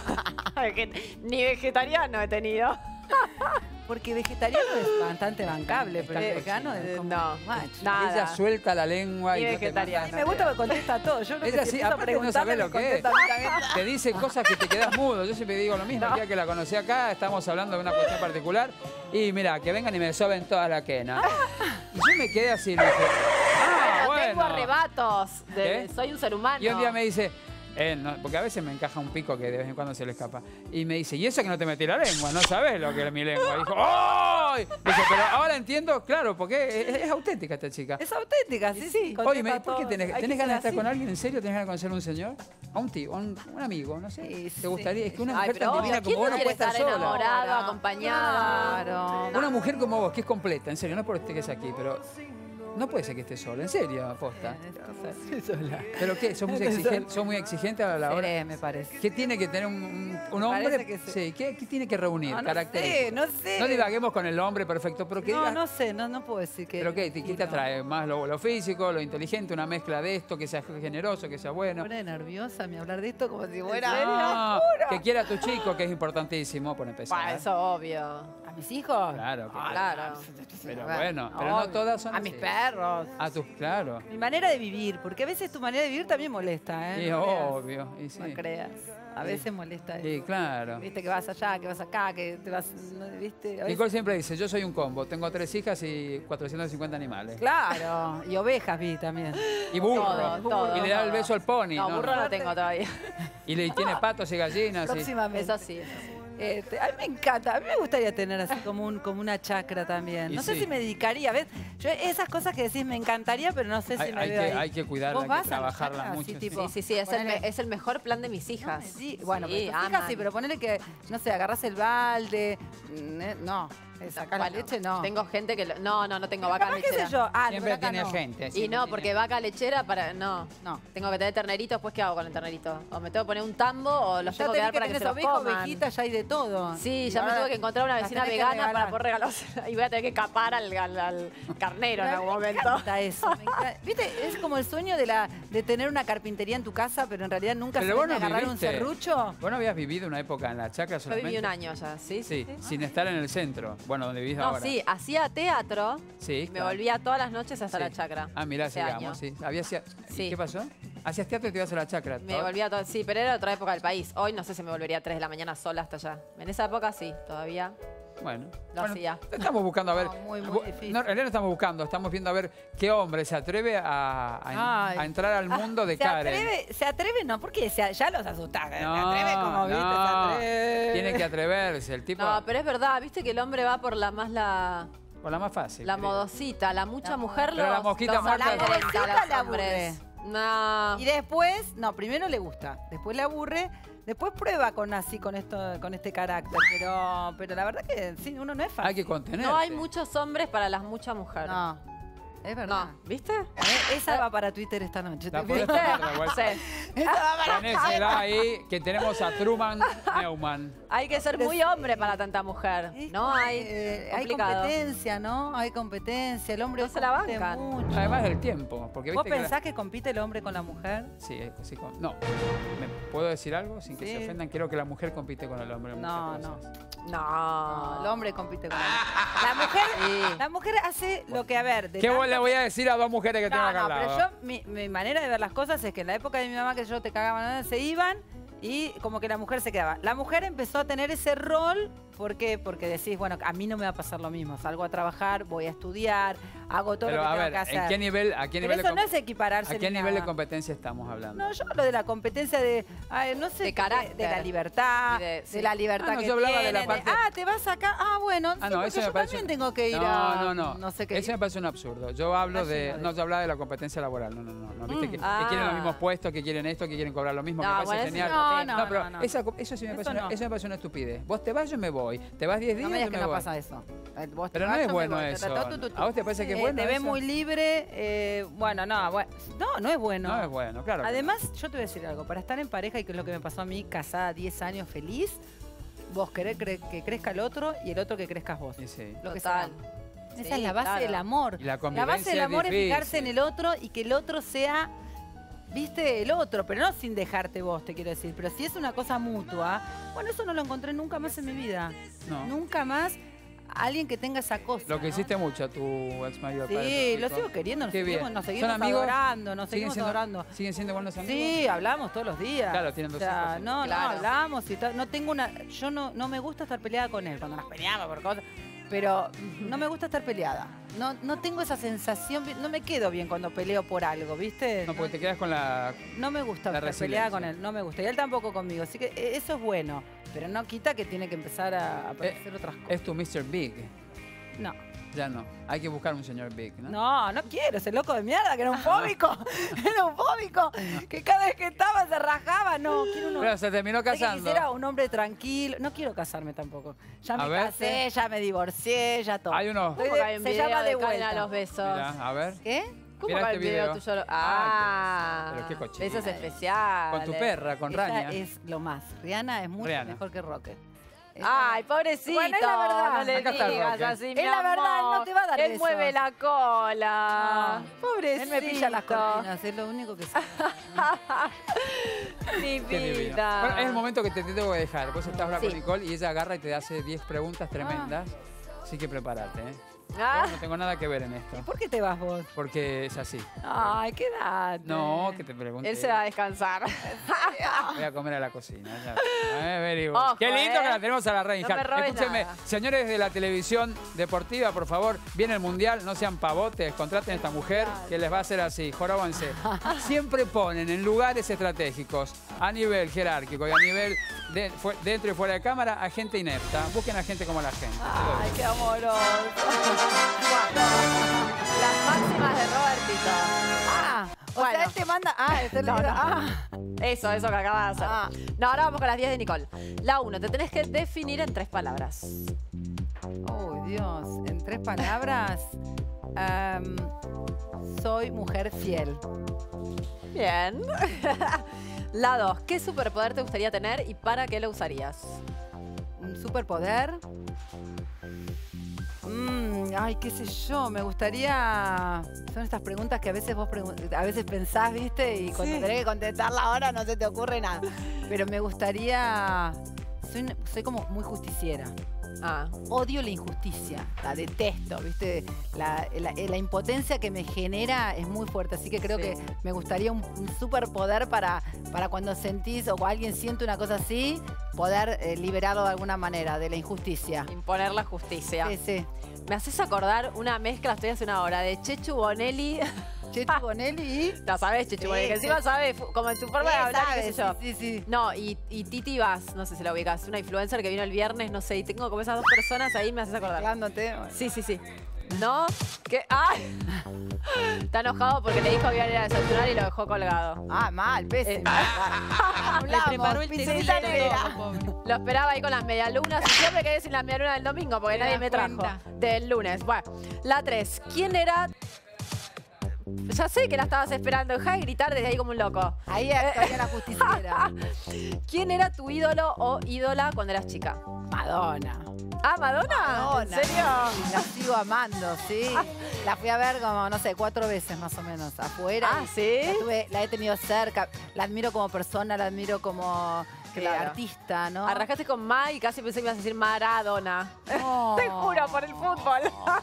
Ni vegetariano he tenido. Porque vegetariano es bastante bancable, pero el vegano es como no, macho. nada. Ella suelta la lengua Ni y no te vegetariana. manda- Me gusta que contesta todo. Yo creo Ella que si sí, empiezo a aparte no sabe preguntarle, lo me que es. contesta a mí también. Te dice cosas que te quedas mudo. Yo siempre digo lo mismo. El día que la conocí acá, estamos hablando de una cuestión particular. Y mira, que vengan y me soben toda la quena. Y yo me quedé así. Le dije, Pero bueno. tengo arrebatos. ¿Qué? Soy un ser humano. Y un día me dice, no, porque a veces me encaja un pico que de vez en cuando se le escapa. Y me dice, y eso que no te metí la lengua, no sabes lo que es mi lengua. Y dijo, ¡ay! Dice, pero ahora entiendo, claro, porque es auténtica esta chica. Es auténtica, sí. Oye, contesta ¿por qué todo. tenés Hay que ganas de ser estar así. con alguien? ¿En serio tenés ganas de conocer a un señor? A un tío, a un amigo, no sé. Sí, ¿Te gustaría? Es que una Ay, mujer pero tan divina obvio, como ¿quién vos no no puede quiere estar estar sola. enamorado, Claro. acompañado? Claro. Una mujer como vos, que es completa, en serio, no es porque estés aquí, pero no puede ser que estés sola, en serio, aposta. ¿Pero qué? ¿Sos muy exigente a la hora? Seré, me parece. ¿Qué tiene que tener un Parece hombre? que sí. Sí, ¿qué tiene que reunir? No, no Características. sé, no sé. No divaguemos con el hombre perfecto, pero que No, digas- no sé, no puedo decir que... ¿Pero qué te atrae? ¿Más lo físico, lo inteligente, una mezcla de esto, que sea generoso, que sea bueno? Me pone nerviosa me hablar de esto como si fuera... No, que quiera a tu chico, que es importantísimo, por empezar. Bah, eso obvio. A mis hijos? Claro, Ay, claro. Pero a ver, bueno, pero no obvio. todas son A así. mis perros. Claro. Mi manera de vivir, porque a veces tu manera de vivir también molesta, ¿eh? Y No creas. obvio. Y sí. No creas. A veces molesta eso. Y claro. Viste que vas allá, que vas acá, que te vas, ¿no? ¿Viste? A veces- Nicole siempre dice, yo soy un combo, tengo 3 hijas y 450 animales. Claro, y ovejas vi también. Y burro. Todo, y le da el todo. beso al pony. No, burro no tengo todavía. Y le tiene patos y gallinas. y- Próximamente. Eso sí. A mí me encanta, a mí me gustaría tener así como una chacra también. Y No sé sí. si me dedicaría, ¿ves? Yo esas cosas que decís me encantaría, pero no sé si me veo ahí. hay que cuidarla, ¿Vos hay vas que a la trabajarla chacra? mucho. Sí, tipo, Sí, es ponele- es el mejor plan de mis hijas. Sí, bueno, Sí, pero tus hijas aman. sí, pero ponele que, no sé, agarras el balde, no, sacás la Bueno, leche, no. Tengo gente que... No tengo Pero vaca capaz, qué sé lechera. yo, Siempre pero acá tiene no. gente. Y siempre no, tiene- porque vaca lechera para... No. No. Tengo que tener terneritos, después ¿qué hago con el ternerito? O me tengo que poner un tambo o los Ya tengo te que vi dar que para que tenés se los oveja, coman. ovejita, ya hay de todo. Sí, Y ya me ahora tuve que encontrar una las vecina tenés que vegana para regalar. poder regalársela. Y voy a tener que capar al carnero en algún Me momento. encanta eso. Me encanta. ¿Viste? Es como el sueño de tener una carpintería en tu casa, pero en realidad nunca Pero se vos viene a no agarrar un viviste. serrucho. ¿Vos no habías vivido una época en la chacra Yo solamente? viví un año ya, ¿sí? Sí, sin estar en el centro. Bueno, donde vivís No, ahora. sí, hacía teatro. Sí, Me claro. volvía todas las noches hasta Sí. la chacra. Ah, mirá, ese sigamos, año. sí. ¿Y Sí. qué pasó? ¿Hacías teatro y te ibas a la chacra? Me volvía todo, sí, pero era otra época del país. Hoy no sé si me volvería a 3 de la mañana sola hasta allá. En esa época sí, todavía. Bueno. Lo hacía. Estamos buscando a ver. No, muy difícil. No, en realidad no estamos buscando, estamos viendo a ver qué hombre se atreve a Ay. entrar al mundo de ¿Se Karen. se atreve? No, porque ya los asustaste. se No, atreve como viste, se no. atreve. Tiene que atreverse, el tipo. No, pero es verdad, viste que el hombre va por la más la Por la más fácil. La creo. modosita, la mucha mujer Pero la mosquita muerta- amedrenta La a modosita los la hombres. No. Y después, no, primero le gusta, después le aburre, después prueba con este carácter, pero la verdad que sí, uno no es fácil. Hay que contener. No hay muchos hombres para las muchas mujeres. No, es verdad. No, ¿viste? Esa va para Twitter esta noche. La te podés pido. poner de vuelta. Sí. Esa va para Ponésela ahí, que tenemos a Truman Neumann. Hay que ser muy hombre para tanta mujer. No hay. Hay Complicado. competencia, ¿no? Hay competencia. El hombre No se la compite bancan. mucho. Además del tiempo. Porque ¿Vos viste que pensás que compite el hombre con la mujer? Sí, sí. No. ¿Me puedo decir algo sin que Sí. se ofendan? Creo que la mujer compite con el hombre en No, muchas no. cosas. No, el No. hombre compite con la mujer. Sí. La mujer hace lo que, a ver, de ¿Qué tanto- le voy a decir a dos mujeres que tengo acá al pero lado? yo, mi manera de ver las cosas es que en la época de mi mamá, que yo te cagaban, ¿no? Se iban y como que la mujer se quedaba. La mujer empezó a tener ese rol, ¿por qué? Porque decís, bueno, a mí no me va a pasar lo mismo. Salgo a trabajar, voy a estudiar, hago todo Pero lo que a tengo ver, que hacer. ¿a qué nivel Pero de eso com- no es equipararse ¿A qué ni nivel de nada. competencia estamos hablando? No, yo hablo de la competencia de, ay, no sé, De carácter. de la libertad, Y de, sí. la libertad Ah, no, que yo hablaba de tiene, la parte- te vas acá, bueno, sí, no, porque eso me yo parece. también tengo que ir no, a, no. sé qué. Eso me parece un absurdo. Yo hablo de. Así No, yo hablaba de la competencia laboral. No. ¿Viste? Que Ah. quieren los mismos puestos, que quieren esto, que quieren cobrar lo mismo, No, me parece bueno, eso genial. no, pero no. eso sí me Eso parece, no. eso me parece una estupidez. Vos te vas, yo me voy. Te vas 10 días, No me digas yo que me no voy. pasa eso. Vos te Pero no vas, es yo me bueno voy. eso. Tu. ¿A vos te parece que es bueno Te ves eso? muy libre. Bueno, no es bueno. No es bueno, claro. que Además, yo te voy a decir algo. Para estar en pareja, y que es lo que me pasó a mí, casada 10 años feliz, vos querés que crezca el otro y el otro que crezcas vos. no. Y sí. Lo que Total. sea. Esa Sí, es la base claro. del amor. Y la La convivencia base del amor es difícil. fijarse en el otro y que el otro sea, viste, el otro, pero no sin dejarte vos, te quiero decir. Pero si es una cosa mutua, bueno, eso no lo encontré nunca más en mi vida. No. Nunca más alguien que tenga esa cosa. Lo que ¿no? hiciste mucho a tu ex marido. Sí, lo sigo queriendo, Qué bien. nos ¿Son seguimos amigos? adorando, nos ¿Siguen seguimos siendo, adorando. ¿Siguen siendo buenos amigos? Sí, hablamos todos los días. Claro, tienen dos hijos, sí. No, Claro. hablamos y no tengo yo no me gusta estar peleada con él cuando nos peleamos por cosas, pero no me gusta estar peleada. No tengo esa sensación, no me quedo bien cuando peleo por algo, ¿viste? No, porque te quedas con la. No me gusta La estar peleada resiliencia. con él, no me gusta. Y él tampoco conmigo, así que eso es bueno, pero no quita que tiene que empezar a aparecer otras cosas. Es tu Mr. Big. No. Ya no. Hay que buscar un señor Big, ¿no? No quiero, ese loco de mierda que era un fóbico. Era un fóbico que cada vez que estaba se rajaba. No, quiero uno. Pero se terminó Sé que casando. quisiera un hombre tranquilo. No quiero casarme tampoco. Ya A me ver, casé, ya me divorcié, ya todo. Hay unos. ¿Cómo que hay un Se video llama de Karen vuelta. a los besos? Mirá, a ver. ¿Qué? ¿Cómo Mirá que este el video video. tuyo? Pero qué cochino. Besos especiales. Con tu perra, con Ella Raña. es lo más. Rihanna es mucho Rihanna. mejor que Rocket. Ay, pobrecito. Bueno, es la verdad. No le Acá está el digas Roque. así, mi Es la verdad, él no amor. te va a dar Él besos. mueve la cola. No. Pobrecito. Él me pilla las cortinas, es lo único que sé. Mi Qué divino. vida. Bueno, es el momento que te tengo que dejar. Vos estás ahora con Sí. Nicole y ella agarra y te hace 10 preguntas tremendas. Así que prepárate, ¿eh? Ah. Yo no tengo nada que ver en esto. ¿Por qué te vas vos? Porque es así. Ay, quédate. No, que te pregunte. Él se va a descansar. Voy a comer a la cocina. Ya. Very good. Ojo, Qué lindo que la tenemos a la No Reinhardt. me robes Escúchenme, nada. señores de la televisión deportiva, por favor, viene el Mundial, no sean pavotes, contraten a esta mujer que les va a hacer así, joróbanse. Siempre ponen en lugares estratégicos, a nivel jerárquico y a nivel dentro y fuera de cámara, a gente inepta. Busquen a gente como la gente. Ay, qué amoroso. Las máximas de Robertito. Ah, o Bueno. sea, él te manda. Ah, es el No, no. Ah, Eso que acabas de hacer. Ah. No, ahora vamos con las 10 de Nicole. La 1, te tenés que definir en 3 palabras. oh, Dios. En 3 palabras. Soy mujer fiel. Bien. La 2, ¿qué superpoder te gustaría tener y para qué lo usarías? Un superpoder. Ay, qué sé yo, me gustaría... Son estas preguntas que a veces a veces pensás, ¿viste? Y cuando Sí. tenés que contestarla ahora no se te ocurre nada. Pero me gustaría... Soy como muy justiciera. Ah, Odio la injusticia, la detesto, ¿viste? La impotencia que me genera es muy fuerte, así que creo Sí. que me gustaría un superpoder para cuando sentís o alguien siente una cosa así, poder liberarlo de alguna manera, de la injusticia. imponer la justicia. Sí, sí. Me haces acordar una mezcla, estoy hace una hora, de Chechu Bonelli. Chechu Bonelli y... La sabes, Chechu Sí, Bonelli, que encima sí. sabe, como en tu forma de hablar, y qué sé yo. Sí, sí. No, y Titi Vaz, no sé si la ubicas, una influencer que vino el viernes, no sé, y tengo como esas dos personas ahí, me haces acordar. Hablándote. Sí, sí, sí. ¿No? ¿Qué? ¡Ay! Está enojado porque le dijo que iba a ir a desayunar y lo dejó colgado. Ah, mal, pésimo. Le preparó el pincita tecito negra. todo, pobre. Lo esperaba ahí con las medialunas y siempre quedé sin la medialuna del domingo porque Te nadie das me trajo. cuenta. Del lunes. Bueno, la 3. ¿Quién era? Ya sé que la estabas esperando. Dejá de gritar desde ahí como un loco. Ahí actuaría la justiciera. ¿Quién era tu ídolo o ídola cuando eras chica? Madonna. Ah, ¿Madonna? Madonna. ¿En serio? La sigo amando, sí. La fui a ver como, no sé, 4 veces más o menos afuera. Ah, Y ¿sí? la he tenido cerca. La admiro como persona, la admiro como Claro. artista, ¿no? Arrancaste con Ma y casi pensé que ibas a decir Maradona. No. Te juro, por el fútbol.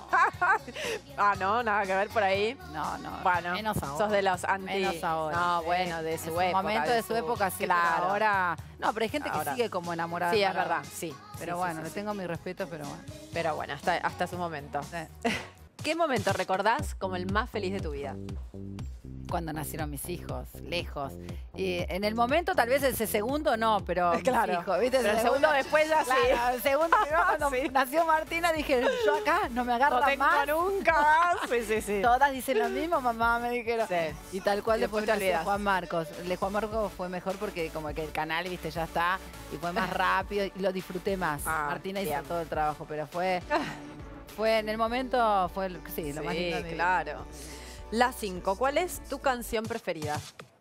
Ah, no, nada que ver por ahí. No, no. Bueno, menos ahora. sos de los anti... Menos ahora. No, sí. bueno, de En su época. momento de su época, sí. Claro. Pero ahora... No, pero hay gente Ahora. que sigue como enamorada. Sí, de es Maradona. verdad, sí. Pero Sí, bueno, sí, le sí, tengo mi respeto, pero bueno. sí. Pero bueno, hasta su momento. Sí. ¿Qué momento recordás como el más feliz de tu vida? Cuando nacieron mis hijos, lejos. Y en el momento, tal vez ese segundo no, pero mis hijos, ¿viste? Pero el segundo después ya sí. Claro, el segundo primero cuando Sí. nació Martina dije, yo acá no me agarro No tengo más. nunca. Sí, sí, sí. Todas dicen lo mismo, mamá, me dijeron. Sí. Y tal cual Y después después te nació olvidas. Juan Marcos. El de Juan Marcos fue mejor porque como que el canal, viste, ya está. Y fue más rápido y lo disfruté más. Ah, Martina hizo bien. todo el trabajo, pero fue en el momento, fue sí, lo más Sí, lindo de mi vida. claro. La 5. ¿Cuál es tu canción preferida?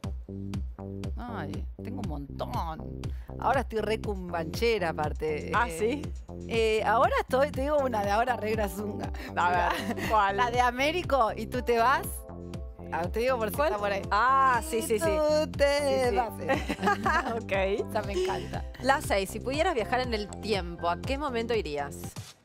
Ay, tengo un montón. Ahora estoy re cumbanchera aparte. Ah, ¿sí? Ahora te digo una de ahora re grazunga. A ver, ¿cuál? La de Américo y tú te vas. Ah, te digo por si ¿Cuál? está por ahí. Ah, sí, sí, sí. Tú te Sí, sí. vas. Ok. Esa me encanta. La 6. Si pudieras viajar en el tiempo, ¿a qué momento irías?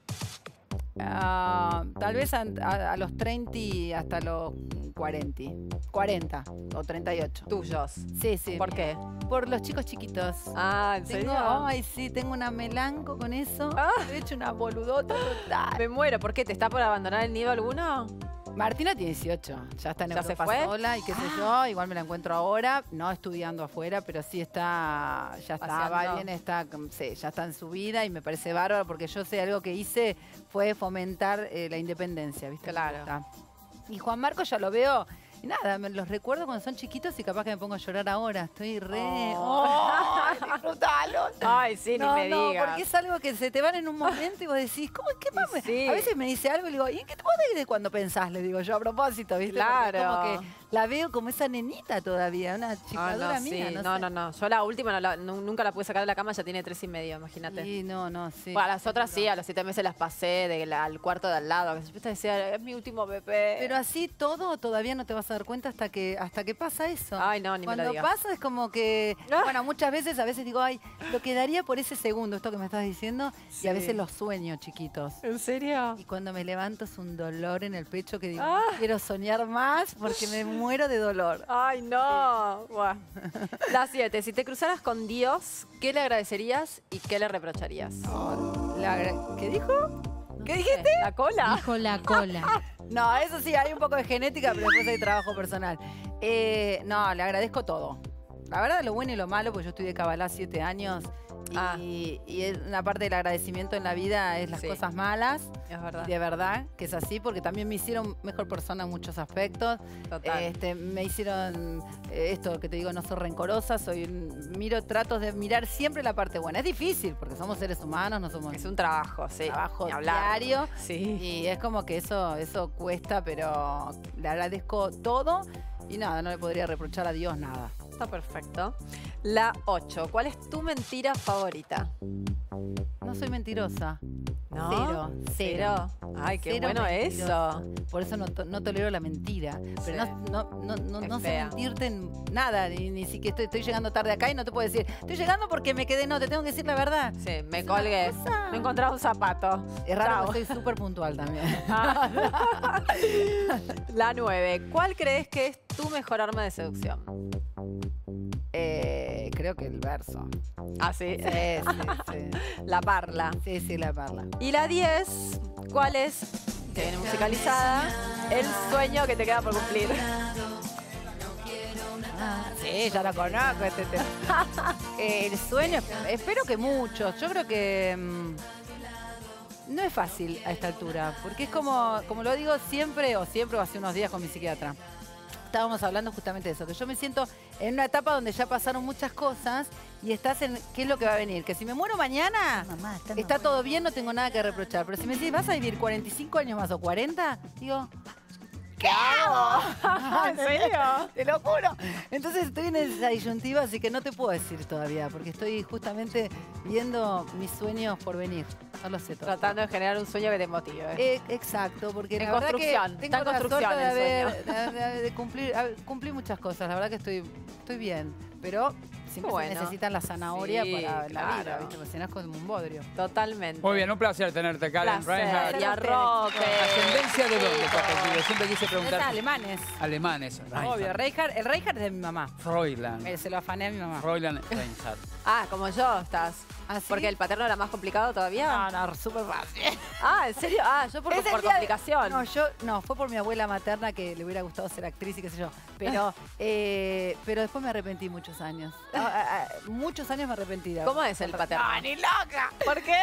Tal vez a los 30 y hasta los 40. 40 o 38. Tuyos. Sí, sí. ¿Por qué? Por los chicos chiquitos. Ah, ¿en serio? Ay, sí, tengo una melanco con eso. Ah. He hecho una boludota total. Me muero. ¿Por qué? ¿Te está por abandonar el nido alguno? Martina tiene 18, ya está en ¿Ya se Europa fue? sola y qué sé yo, igual me la encuentro ahora, no estudiando afuera, pero sí ya está, Paseando. va bien, sí, ya está en su vida y me parece bárbaro porque yo sé algo que hice fue fomentar la independencia, ¿viste? Claro. Me gusta. Y Juan Marcos ya lo veo, y nada, los recuerdo cuando son chiquitos y capaz que me pongo a llorar ahora, estoy re... Oh. disfrutalo. Ay, sí, No, ni me no, digas. porque es algo que se te van en un momento y vos decís, ¿cómo? ¿Qué más? Sí. A veces me dice algo y le digo, ¿y en qué te podés de cuando pensás? Le digo yo a propósito, ¿viste? Porque Claro. como que la veo como esa nenita todavía, una chifladura no, mía. sí. No, No, sé. no. Yo la última nunca la pude sacar de la cama, ya tiene 3 y medio, imagínate. Sí, no, sí. Bueno, a las otras sí, a los 7 meses las pasé al cuarto de al lado. Que siempre te decía, es mi último bebé. Pero así todo todavía no te vas a dar cuenta hasta que pasa eso. Ay, no, ni me lo Cuando digas. pasa es como que, bueno, muchas veces, a veces digo, ay, lo quedaría por ese segundo, esto que me estás diciendo, y a veces los sueño chiquitos. ¿En serio? Y cuando me levanto es un dolor en el pecho que digo, Ah. no quiero soñar más porque me muero de dolor. Ay, no. Buah. La 7. Si te cruzaras con Dios, ¿qué le agradecerías y qué le reprocharías? ¿Qué dijo? ¿Qué dijiste? ¿La cola? Dijo la cola. No, eso sí, hay un poco de genética, pero después hay trabajo personal. No, le agradezco todo. La verdad, lo bueno y lo malo, porque yo estudié Kabbalah 7 años y es una parte del agradecimiento en la vida es las Sí. cosas malas. Es verdad. De verdad que es así, porque también me hicieron mejor persona en muchos aspectos. Total. Me hicieron esto que te digo, no soy rencorosa, trato de mirar siempre la parte buena. Es difícil, porque somos seres humanos, no somos Es un trabajo, sí. trabajo Ni hablar. diario. Sí. Y es como que eso cuesta, pero le agradezco todo y nada, no le podría reprochar a Dios nada. Está perfecto. La 8. ¿Cuál es tu mentira favorita? No soy mentirosa. ¿No? Cero. Ay, qué Cero bueno mentirosa. eso. Por eso no tolero la mentira. Pero Sí. no Es sé fea. mentirte en nada. Ni siquiera estoy llegando tarde acá y no te puedo decir, estoy llegando porque me quedé, no, te tengo que decir la verdad. Sí, me Es una colgué. cosa. Me encontraba un zapato. Es raro Chao. porque soy súper puntual también. La 9. ¿Cuál crees que es tu mejor arma de seducción? Creo que el verso. Ah, sí. Sí. La parla. Sí, la parla. Y la 10. ¿Cuál es, que viene musicalizada, el sueño que te queda por cumplir? Sí, ya lo conozco este tema. El sueño, espero que muchos. Yo creo que no es fácil a esta altura, porque es como lo digo siempre o hace unos días con mi psiquiatra. Estábamos hablando justamente de eso, que yo me siento en una etapa donde ya pasaron muchas cosas y estás en qué es lo que va a venir. Que si me muero mañana, está todo bien, no tengo nada que reprochar. Pero si me decís, ¿vas a vivir 45 años más o 40? Digo, ¿qué hago? ¿En serio? Te lo juro. Entonces estoy en esa disyuntiva, así que no te puedo decir todavía, porque estoy justamente viendo mis sueños por venir. No lo sé todavía. Tratando de generar un sueño que te motive. Exacto, porque En la verdad que construcción, tengo está en la construcción suerte el de cumplir muchas cosas. La verdad que estoy bien, pero siempre Bueno. se necesitan la zanahoria Sí, para la vida, claro. ¿viste? Porque si no es como un bodrio. Totalmente. Muy bien, un placer tenerte, Karen Placer. Reinhardt. Y a Roque. ¿Ascendencia de dónde, Paco? Siempre quise Es preguntar. alemanes. Alemanes. Obvio, el Reinhardt es de mi mamá. Fräulein. Se lo afané a mi mamá. Fräulein Reinhardt. Ah, como yo estás. ¿Ah, sí? Porque el paterno era más complicado todavía. No, súper fácil. Ah, ¿en serio? Ah, yo por Es el día de- complicación. No, fue por mi abuela materna que le hubiera gustado ser actriz y qué sé yo. Pero después me arrepentí muchos años. Muchos años me arrepentí. ¿Cómo es el paterno? ¡No, ni loca! ¿Por qué?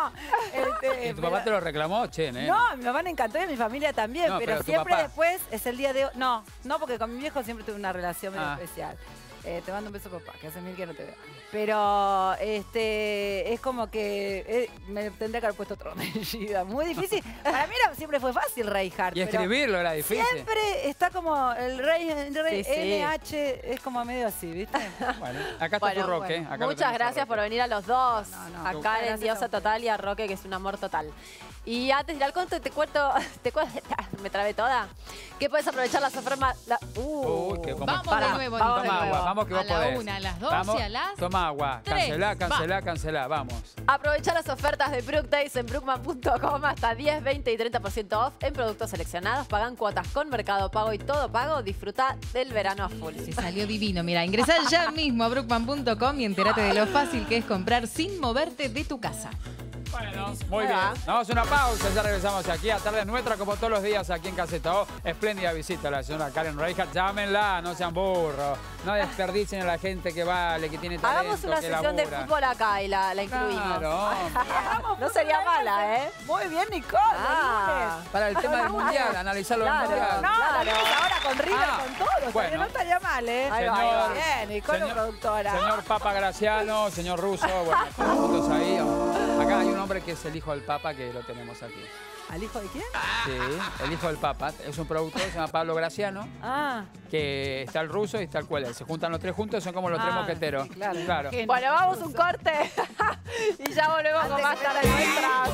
¿Y tu papá te lo reclamó, che, ¿eh? No, a mi mamá le encantó y a mi familia también, No, pero pero tu siempre papá. después es el día de hoy. No, porque con mi viejo siempre tuve una relación medio Ah. especial. Te mando un beso, papá, que hace mil que no te veo. Pero es como que me tendría que haber puesto otro apellido. Muy difícil. Para mí siempre fue fácil, Reinhardt. Y pero escribirlo era difícil. siempre está como el rey Sí, sí. NH, es como medio así, ¿viste? Bueno, acá está Bueno, tu Roque. bueno. Acá lo Muchas tenés a gracias Roque. por venir a los dos. No, A muchas Karen, gracias diosa a ustedes. total, y a Roque, que es un amor total. Y antes de ir al conto, te cuento, me trabé toda, que puedes aprovechar las ofertas. Uy, que como- Vamos Pará, de nuevo, vamos Nico. Toma agua, vamos que A vos la podés. 1, a las 2 Vamos, y a las toma agua. 3. Cancelá, vamos. Aprovecha las ofertas de Brook Days en brookman.com hasta 10, 20 y 30% off en productos seleccionados. Pagan cuotas con Mercado Pago y Todo Pago. Disfruta del verano a full. Se salió divino. Mira, ingresá ya mismo a brookman.com y entérate de lo fácil que es comprar sin moverte de tu casa. Bueno, muy bien. Nos vamos a una pausa, ya regresamos aquí a Tarde Nuestra, como todos los días aquí en Caseta O. Espléndida visita a la señora Karen Reijard. Llámenla, no sean burros. No desperdicien a la gente que vale, que tiene talento, Hagamos una que sesión de labura. fútbol acá y la incluimos. Claro. No sería mala, ¿eh? Muy bien, Nicole. Ah. Para el tema del mundial, analizarlo del Claro. mundial. No, Claro. la lunes ahora con River, Ah, con todo. O sea, bueno. que no estaría mal, ¿eh? Ahí va, ahí va. Bien, Nicole, productora. Señor Papa Graciano, señor Russo, bueno, todos juntos ahí. Acá hay un hombre que es el hijo del Papa que lo tenemos aquí. ¿Al hijo de quién? Sí, el hijo del Papa. Es un productor, se llama Pablo Graciano, Ah, que está el ruso y está el cual. Se juntan los tres juntos, son como los tres Ah, mosqueteros. sí, claro, claro. imagino. Bueno, vamos un corte y ya volvemos con más Tarde Nuestras.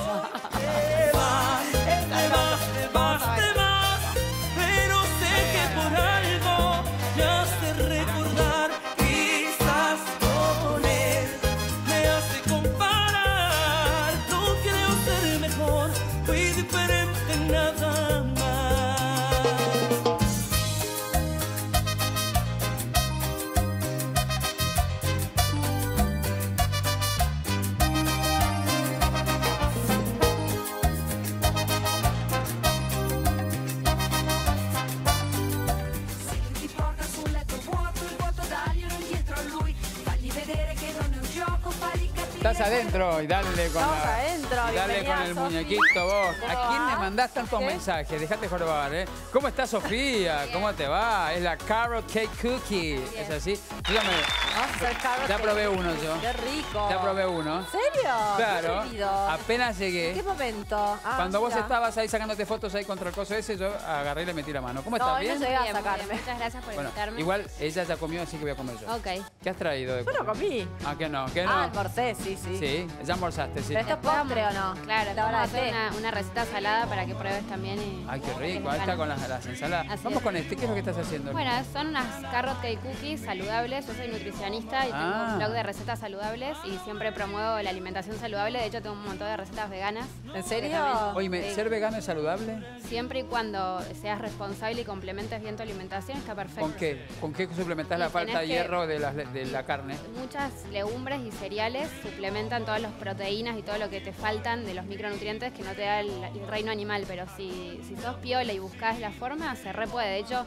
Pero sé que por algo me hace recordar, quizás con él me hace comparar. No creo ser mejor, fui diferente nada más. Ti porta sul letto vuoto, il vuoto daglielo indietro a lui, fagli vedere che non è un gioco, fagli capire. Estás adentro y dale con Estamos adentro, y dale bienvenida, con el Sofi. muñequito vos. ¿Cómo ¿A quién va? le mandás tantos ¿Qué? mensajes? Dejate jorobar, ¿eh? ¿Cómo está Sofía? ¿Cómo te va? Es la Carrot Cake Cookie. ¿Es así? Dígame, Vamos a hacer carrot ya cake. probé uno yo. Qué rico. Ya probé uno. ¿En serio? Claro. Qué querido. Apenas ¿En llegué. qué momento? Ah, Cuando vos mira. estabas ahí sacándote fotos ahí contra el coso ese, yo agarré y le metí la mano. ¿Cómo No, estás? hoy no ¿Bien? llegué a Bien, muy bien. sacarme. Muchas gracias por Bueno, invitarme. igual ella ya comió, así que voy a comer yo. Ok. ¿Qué has traído de Yo no comer? comí. Ah, que no, que no. Ah, almorcé, sí, sí. Sí, ya almorzaste, sí. Pero esto es postre o no. Claro, La vamos hora a de hacer té. una receta salada para que pruebes también. Y Ay, qué rico. tengas Ahí está ganas. con las ensaladas. Así Vamos es. con este. ¿Qué es lo que estás haciendo? Bueno, son unas carrot cake cookies saludables. Yo soy nutricionista y tengo Ah. un blog de recetas saludables y siempre promuevo la alimentación saludable. De hecho, tengo un montón de recetas veganas. ¿En serio? Que también- Oye, Sí. ¿ser vegano es saludable? Siempre y cuando seas responsable y complementes bien tu alimentación, está perfecto. ¿Con qué? ¿Con qué suplementás Y la falta de tenés que- hierro de la carne? Muchas legumbres y cereales suplementan todas las proteínas y todo lo que te faltan de los micronutrientes que no te da el reino animal, pero si sos piola y buscas la forma, se re puede. De hecho,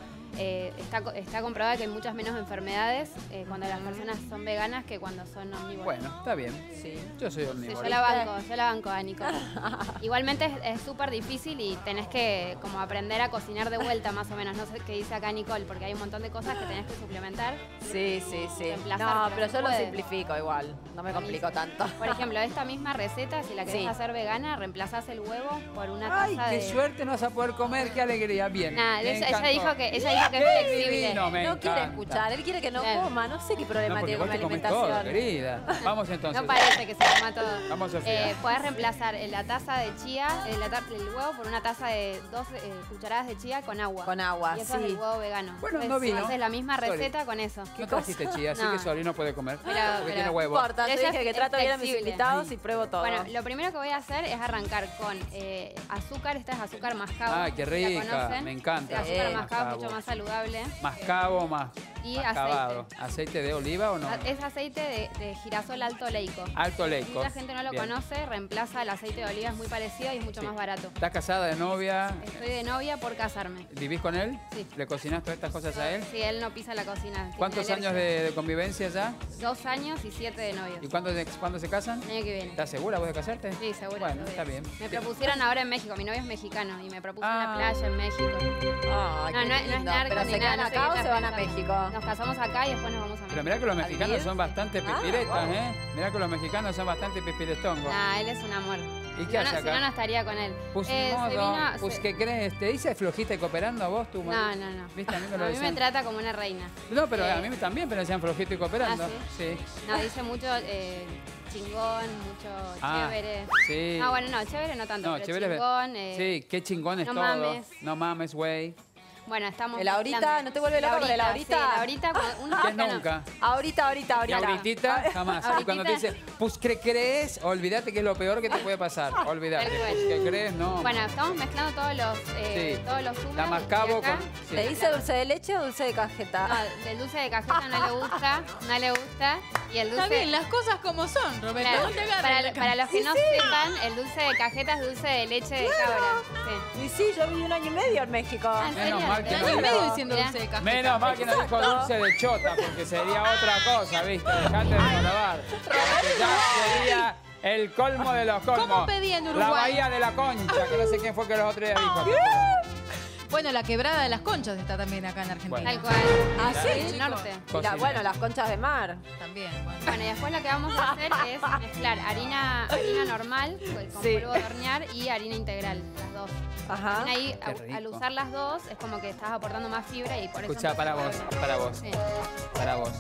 está comprobado que hay muchas menos enfermedades cuando las personas son veganas que cuando son omnívoras. Bueno, está bien. Sí. Yo soy Sí, omnívoro. yo la banco, Nico. Igualmente es súper difícil y tenés que como aprender a cocinar de vuelta más o menos. No sé qué dice acá Nicole, porque hay un montón de cosas que tenés que suplementar. Sí, sí, sí. Reemplazar, No, pero pero se yo lo puede. simplifico igual. No me complico tanto. Por ejemplo, esta misma receta, si la querés Sí. hacer vegana, reemplazás el huevo por una Ay, taza qué de... suerte no vas a poder comer, qué alegría. Bien. Nah, me ella encantó. dijo que es flexible. Divino, me No quiere encanta. escuchar, él quiere que no Claro. coma. No sé qué problema No, porque tiene con vos la te comes alimentación. todo, querida. Vamos entonces. No parece que se coma todo. Vamos, Sofía. Podés reemplazar la taza de chía, el huevo por una taza de 2 cucharadas de chía con agua. Con agua, Y eso es sí. el huevo vegano. Bueno, Entonces, no vino. haces la misma Sorry. receta con eso. No trajiste chía, así No. que Sori no puede comer. Pero- porque tiene pero- huevo. No importa, yo Ella dije que es trato bien a mis flexible. invitados y pruebo todo. Bueno, lo primero que voy a hacer es arrancar con azúcar. Esta es azúcar mascabo. Ay, qué ¿la rica, conocen? me encanta. Sí, azúcar Sí. mascabo es mucho más saludable. Mascabo, más Y mascabado. ¿Aceite de oliva o no? Es aceite de girasol alto leico. Alto leico. Mucha gente no lo Bien. conoce, reemplaza el aceite de oliva, es muy parecido y es mucho Sí. más barato. ¿Estás casada de novia? Estoy de novia por casarme. ¿Vivís con él? Sí. ¿Le cocinas todas estas cosas a él? Sí, él no pisa la cocina. tiene ¿Cuántos alergia. años de convivencia ya? 2 años y 7 de novio. ¿Y cuándo se casan? El año que viene. ¿Estás segura vos de casarte? Sí, seguro. Bueno, seguro. está bien. Me propusieron ahora en México. Mi novio es mexicano y me propuso en Ah. la playa en México. Ay, No, qué no es lindo. narco ¿Pero ni se nada, quedan no sé acá qué o se estás van a pensando. México? Nos casamos acá y después nos vamos a Pero México. mirá que los ¿A mexicanos vivir? son bastante Ah, pipiretas, bueno. ¿eh? Mirá que los mexicanos son bastante pipirestongos. Nah, él es un amor. ¿Y Si qué no, hace Si acá? no, no estaría con él. Pues ni Se modo, vino- pues se- ¿qué crees? ¿Te dice flojita y cooperando a vos, tu marido? No, no, no. ¿Viste? A mí me A lo mí me decían. trata como una reina. No, pero Eh, a mí también me decían flojito y cooperando. ¿Ah, sí? No, dice mucho chingón, mucho Ah, chévere. sí. No, bueno, no, chévere no tanto, No, pero chévere. chingón. Sí, qué chingón es no todo. mames. No mames, güey. Bueno, estamos ¿El ahorita? mezclando. ¿No te vuelve loca con el ahorita? Sí, el ahorita, cuando uno ¿Qué es bueno, nunca? Ahorita, Y ahorita, jamás. Y cuando te dice, Pues crees, olvídate que es lo peor que te puede pasar. Olvídate. Tal cual. Que crees, no. Bueno, estamos mezclando todos los zumos. La mascabo y acá- con. sí. ¿Le dice dulce de leche o dulce de cajeta? No, el dulce de cajeta no le gusta, no le gusta. Y el dulce... Está bien, las cosas como son, Roberto. Claro, No te agarres para los que no sepan, el dulce de cajeta es dulce de leche de cabra. Sí. Y sí, yo viví 1 año y medio en México. Ah, ¿en Menos serio? mal que El no año y dijo- medio diciendo Mirá. dulce de cajeta. Menos mal que no dijo dulce de chota, porque sería otra cosa, ¿viste? Dejate de jalabar. Porque ya sería el colmo de los colmos. ¿Cómo pedía en La Uruguay? bahía de la Concha, que no sé quién fue que los otros días dijo. Bueno, la quebrada de las conchas está también acá en Argentina. Bueno. Tal cual. ¿Ah, sí? El norte. Cocina. Bueno, las conchas de mar. También, bueno. Bueno, y después lo que vamos a hacer es mezclar harina normal con Sí. polvo de hornear y harina integral, las dos. Ajá. También ahí, Qué rico. al usar las dos, es como que estás aportando más fibra y por eso... Escucha, para vos, para vos, Sí. para vos.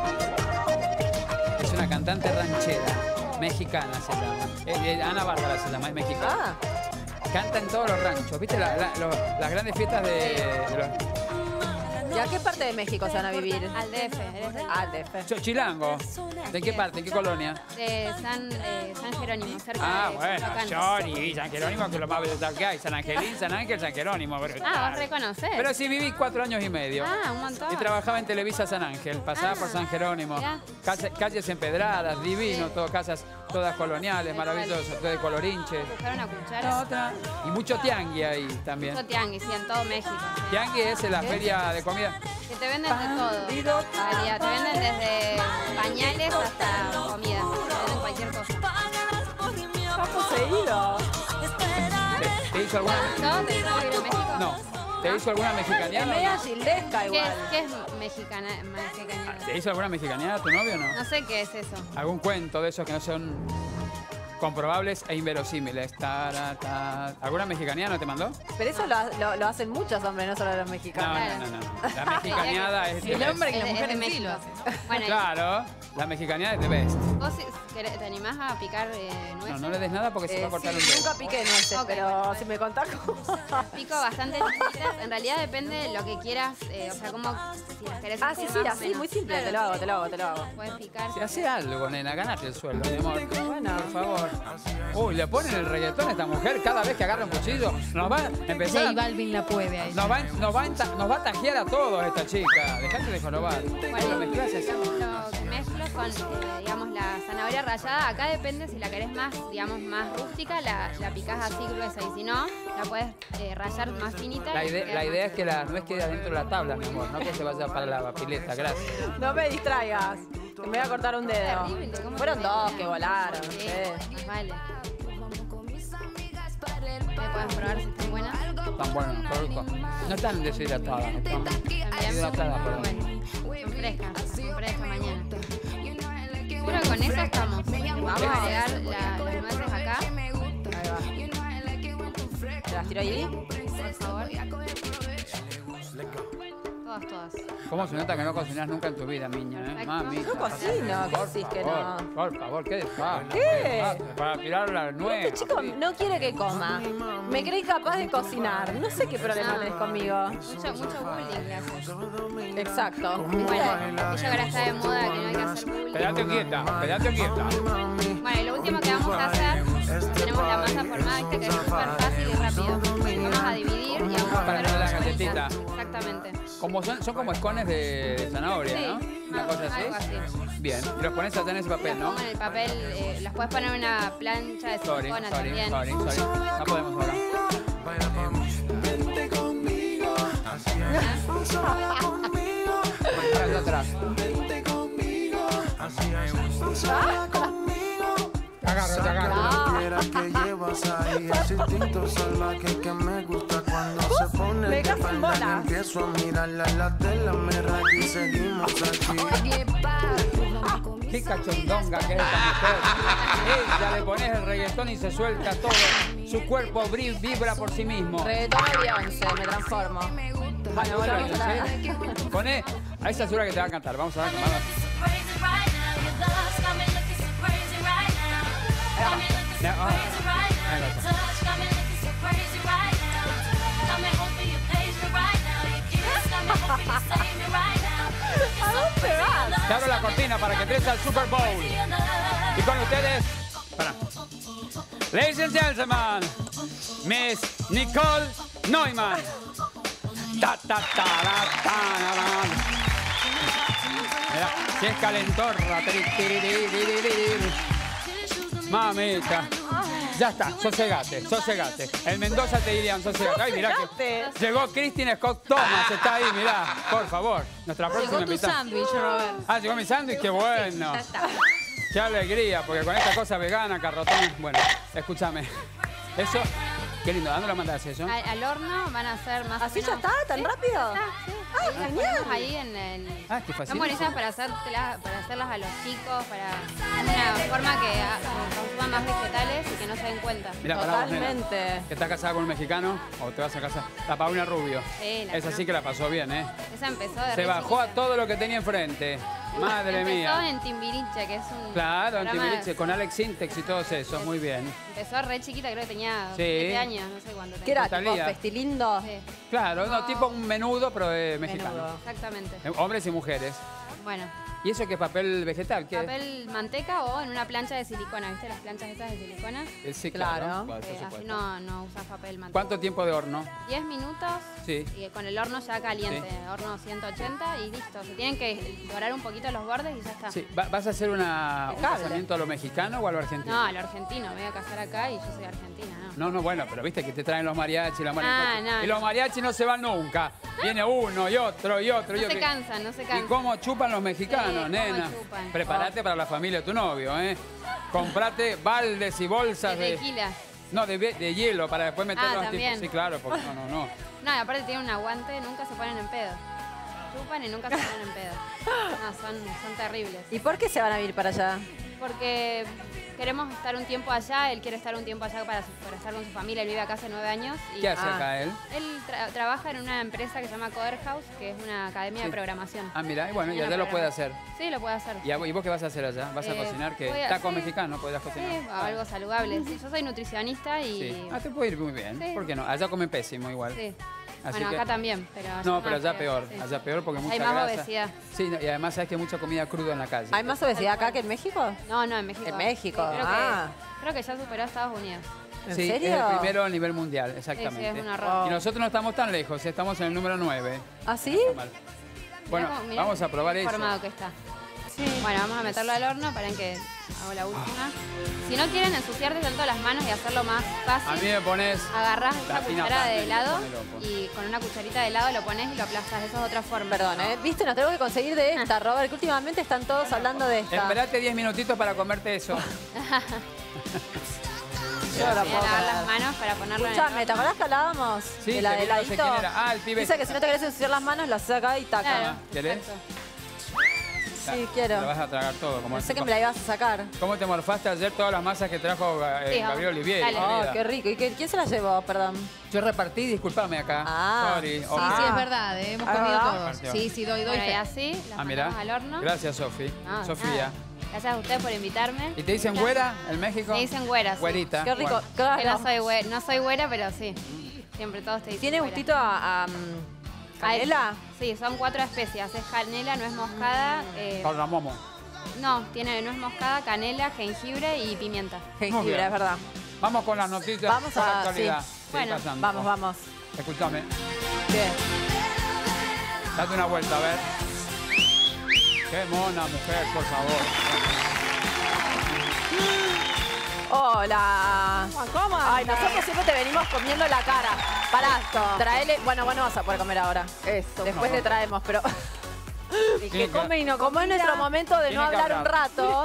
Es una cantante ranchera, mexicana se llama. Ana Bárbara se llama, es mexicana. Ah, Canta en todos los ranchos. ¿Viste las grandes fiestas de los... ¿y a qué parte de México se van a vivir? Al DF, eres de, Al DF. Chilango? ¿De qué parte? ¿En qué colonia? de San Jerónimo, cerca Ah, de bueno, Coyoacán. Johnny, San Jerónimo, que es lo más vegetal que hay. San Angelín, San Ángel, San Jerónimo. Ah, vos reconocés. Pero sí viví 4 años y medio. Ah, un montón. Y trabajaba en Televisa San Ángel, pasaba por San Jerónimo. mirá. Calles empedradas, divino, Sí. todo, casas todas coloniales, Tal cual. maravilloso, todo de colorinche. Buscar una cuchara. Y mucho tiangui ahí también. Mucho tianguis, sí, en todo México. Sí. Tiangui es la feria de comida. Que te venden de todo. En realidad, te venden desde pañales hasta comida. Te venden cualquier cosa. Está poseído. ¿Te hizo alguna? ¿No? ¿Te gusta vivir en México? No. ¿Te hizo alguna Es mexicaneada? media gildesca ¿Qué igual. es mexicanada? ¿Te hizo alguna mexicaneada tu novio o no? No sé qué es eso. ¿Algún cuento de esos que no son comprobables e inverosímiles? ¿Alguna mexicaneada no te mandó? Pero eso lo hacen muchos hombres, no solo los No, mexicanos. no. La mexicaneada es El the hombre y best. la Es mujer de en sí México. lo hacen. Bueno, Claro, la mexicaneada es the best. ¿vos te animás a picar No, nueces? no le des nada porque se va a cortar un Sí, dedo. nunca piqué nueces, Ok, pero bueno, si me contás cómo... Pico bastante chiquitas. En realidad depende de lo que quieras. O sea, como si las querés Ah, sí, hacer sí, más o así, menos. muy simple. Claro, Te lo hago. Puedes picar. Si hace algo, nena, ganate el sueldo, mi amor. Bueno. Por favor. Uy, le ponen el reggaetón a esta mujer cada vez que agarra un cuchillo. Nos va a empezar. J Balvin la puede ahí. Nos va a tajear a todos esta chica. Dejate de jorobar. Bueno, Lo mezclas así. lo que mezclo con, digamos, la zanahoria rallada. Acá depende si la querés más, digamos, más rústica, la picás así gruesa. Y si no, la puedes rallar más finita. La y idea, queda la más idea es que la nuez quede adentro de la tabla, mi amor, no que se vaya para la pileta. Gracias. No me distraigas, que me voy a cortar un dedo. terrible, ¿cómo Fueron se dos ve? que volaron. Sí, sí. más vale. ¿Me pueden probar si están buenas? Tan bueno, rico. No están deshidratadas, están deshidratadas, perdón. Bueno, son frescas mañana. Bueno, con eso estamos. Vamos a agregar las nueces acá, Ahí va. ¿Te las tiro ahí? por favor. Todas. ¿Cómo se nota que no cocinas nunca en tu vida, niña? Mamita. No cocino, ¿qué Por decís que favor, no? por favor, qué despacio. ¿Qué? Para tirar la nuez. Este chico no quiere que coma. Me cree incapaz de cocinar. No sé qué problema tenés conmigo. Mucho bullying le haces. Exacto. Bueno, ella ahora está de moda que no hay que hacer bullying. Quédate quieta. Bueno, y lo último que vamos a hacer, tenemos la masa formada, viste que es súper fácil y rápido. Vamos a dividir y vamos a Para poner la una galletita. Exactamente. Como son como escones de zanahoria, Sí, ¿no? Una cosa así. algo así. Bien. Y los pones allá en ese papel, ¿no? Pongo en el papel, las puedes poner en una plancha de Sorry. silicona también. No podemos ahora. Para allá atrás. Agárrate, agárrate. Quieras que llevas ahí ese instinto salvaje que me gusta cuando se pone Me de dejas sin espalda y bolas. empiezo a mirarla en la tela, me rayo y seguimos aquí. Qué cachondonga que es esta mujer. Ella le pones el reggaetón y se suelta todo. Su cuerpo vibra por sí mismo. Reggaetón a Beyoncé, me transformo. Bueno, volvamos a la... ¿Sí? Poné a esa altura que te va a cantar. Vamos a ver. Vamos. No, ahí va. ¿A dónde vas? Te abro la cortina para que entres al Super Bowl. Y con ustedes, para. Ladies and gentlemen, Miss Nicole Neumann. Ta, ta, ta, la, ta, la, la. Mirá, si es calentorra. Mamita. Ya está, sosegate, sosegate. El Mendoza te dirían sosegate. Ay, mirá que llegó Christine Scott Thomas, está ahí, mirá. Por favor, nuestra próxima Llegó tu invitada. sándwich, Robert. Ah, llegó mi sándwich, qué bueno. Qué alegría, porque con esta cosa vegana, carrotón. Bueno, escúchame. Eso, qué lindo, ¿a dónde lo mandas eso? Al horno van a ser más ¿Así o ya menos. está? ¿Tan rápido? Sí. ¡Ay, Las genial! ponemos ahí en el... Ah, qué fácil. Son buenísimas para hacerlas a los chicos, para una forma que consuman más vegetales y que no se den cuenta. Mirá, pará vos, nena, Totalmente. que estás casada con un mexicano o te vas a casar. La Paulina Rubio. Sí, la Esa sí que la pasó bien, ¿eh? Esa empezó de Se re bajó a chiquita. todo lo que tenía enfrente. Madre Empezó mía. en Timbiriche, que es un Claro, en programa- Timbiriche, con Alex Sintex y todos esos, muy bien. Empezó re chiquita, creo que tenía Sí. 7 años, no sé cuánto ¿Qué tenía. era? ¿Tipo Talía. Festilindo? Sí, Claro, no, tipo un menudo, pero mexicano. Menudo. exactamente. Hombres y mujeres. Bueno, ¿Y eso qué papel vegetal? ¿Qué? papel manteca o en una plancha de silicona, ¿viste? Las planchas esas de silicona. Sí, Claro. claro. Bueno, por Así supuesto. no usas papel manteca. ¿Cuánto tiempo de horno? 10 minutos Sí. y con el horno ya caliente, horno 180 y listo. Se tienen que dorar un poquito los bordes y ya está. Sí. ¿Vas a hacer un casamiento a lo mexicano o a lo argentino? No, a lo argentino, me voy a casar acá y yo soy argentina, ¿no? No, bueno, pero viste que te traen los mariachis, los mariachis. no, y los mariachis no se van nunca. Viene uno y otro y otro. y No otro. se cansan, no se ¿Y cansan. cómo chupan los mexicanos, Sí, cómo nena? chupan. Prepárate para la familia de tu novio, ¿eh? Comprate baldes y bolsas De tequila. No, de hielo para después meterlos en también. Sí, claro, porque no. No, y aparte tienen un aguante, nunca se ponen en pedo. Chupan y nunca se ponen en pedo. No, son terribles. ¿Y por qué se van a ir para allá? Porque queremos estar un tiempo allá, él quiere estar un tiempo allá para estar con su familia, él vive acá hace 9 años. Y ¿Qué hace acá él? Él trabaja en una empresa que se llama Coder House, que es una academia Sí. de programación. Ah, mira, y bueno, y Una allá lo puede programación. hacer. Sí, lo puede hacer. ¿Y vos qué vas a hacer allá? ¿Vas a cocinar? ¿Qué? voy a- ¿Taco sí. mexicano podrás cocinar? Sí, algo saludable. Sí, yo soy nutricionista y... Sí. Ah, te puede ir muy bien. Sí. ¿Por qué no? Allá comen pésimo igual. Sí. Así Bueno, que- acá también, pero... No, pero más allá peor. sí. Allá peor porque mucha Hay más grasa. obesidad. Sí, no, y además sabes que hay mucha comida cruda en la calle. ¿Hay más obesidad acá que en México? No, en México. En México, Sí, ah. creo que ya superó a Estados Unidos. ¿En Sí, serio? es el primero a nivel mundial, exactamente. Sí, sí, es un horror. Y nosotros no estamos tan lejos, estamos en el número 9. ¿Ah, sí? Mal. Bueno, Mirá vamos a probar eso. formado que está. Bueno, vamos a meterlo al horno, para que hago la última. Si no quieren ensuciarte tanto las manos y hacerlo más A fácil, mí me pones... agarrás la esa fina cuchara pan, de helado ponelo, pon. y con una cucharita de helado lo pones y lo aplastas. Eso es otra forma. Perdón, ¿eh? Viste, nos tenemos que conseguir de esta, Robert, que últimamente están todos hablando de esta. Esperate 10 minutitos para comerte eso. Yo no la Voy a puedo lavar creer. las manos para ponerlo en el Escuchame, ¿te horno. acordás que hablábamos Sí, de la que de no sé heladito? quién era. Ah, el pibe. Dice que si no te querés ensuciar las manos, las saca y taca. Claro, ¿Querés? exacto. Sí, quiero. Te vas a tragar todo. Como Pensé que me la ibas a sacar. ¿Cómo te morfaste ayer todas las masas que trajo Sí, Gabriel Olivier? dale. Oh, querida? qué rico. ¿Y quién se la llevó? Perdón. Yo repartí, discúlpame acá. Ah. Sorry. Sí, Ok. sí, es verdad, hemos comido ¿verdad? todos. Sí, sí, doy Bueno, y fe. así las Ah, mira. mandamos al horno. Gracias, Sofi. No, Sofía. nada. Gracias a ustedes por invitarme. ¿Y te dicen güera en México? Me dicen güera, sí. Güerita. Qué rico. Bueno. Claro. Que no soy güera, pero sí. Siempre todos te dicen ¿Tiene güera. gustito a canela? Sí, son 4 especias. Es canela, nuez moscada. Cardamomo. No, tiene nuez moscada, canela, jengibre y pimienta. Muy Jengibre, bien. es verdad. Vamos con las noticias. Vamos con la a- actualidad. sí. Seguí Bueno, pasando. Vamos, vamos. Escúchame. ¿Qué? Date una vuelta, a ver. Qué mona mujer, por favor. Hola. ¿Cómo? Ay, nosotros siempre te venimos comiendo la cara. Pará, traele. Bueno, vos no vas a poder comer ahora. Eso. Después te traemos, pero. Y Tiene que que- come y no Como es nuestro momento de Tiene no que hablar un hablar. rato.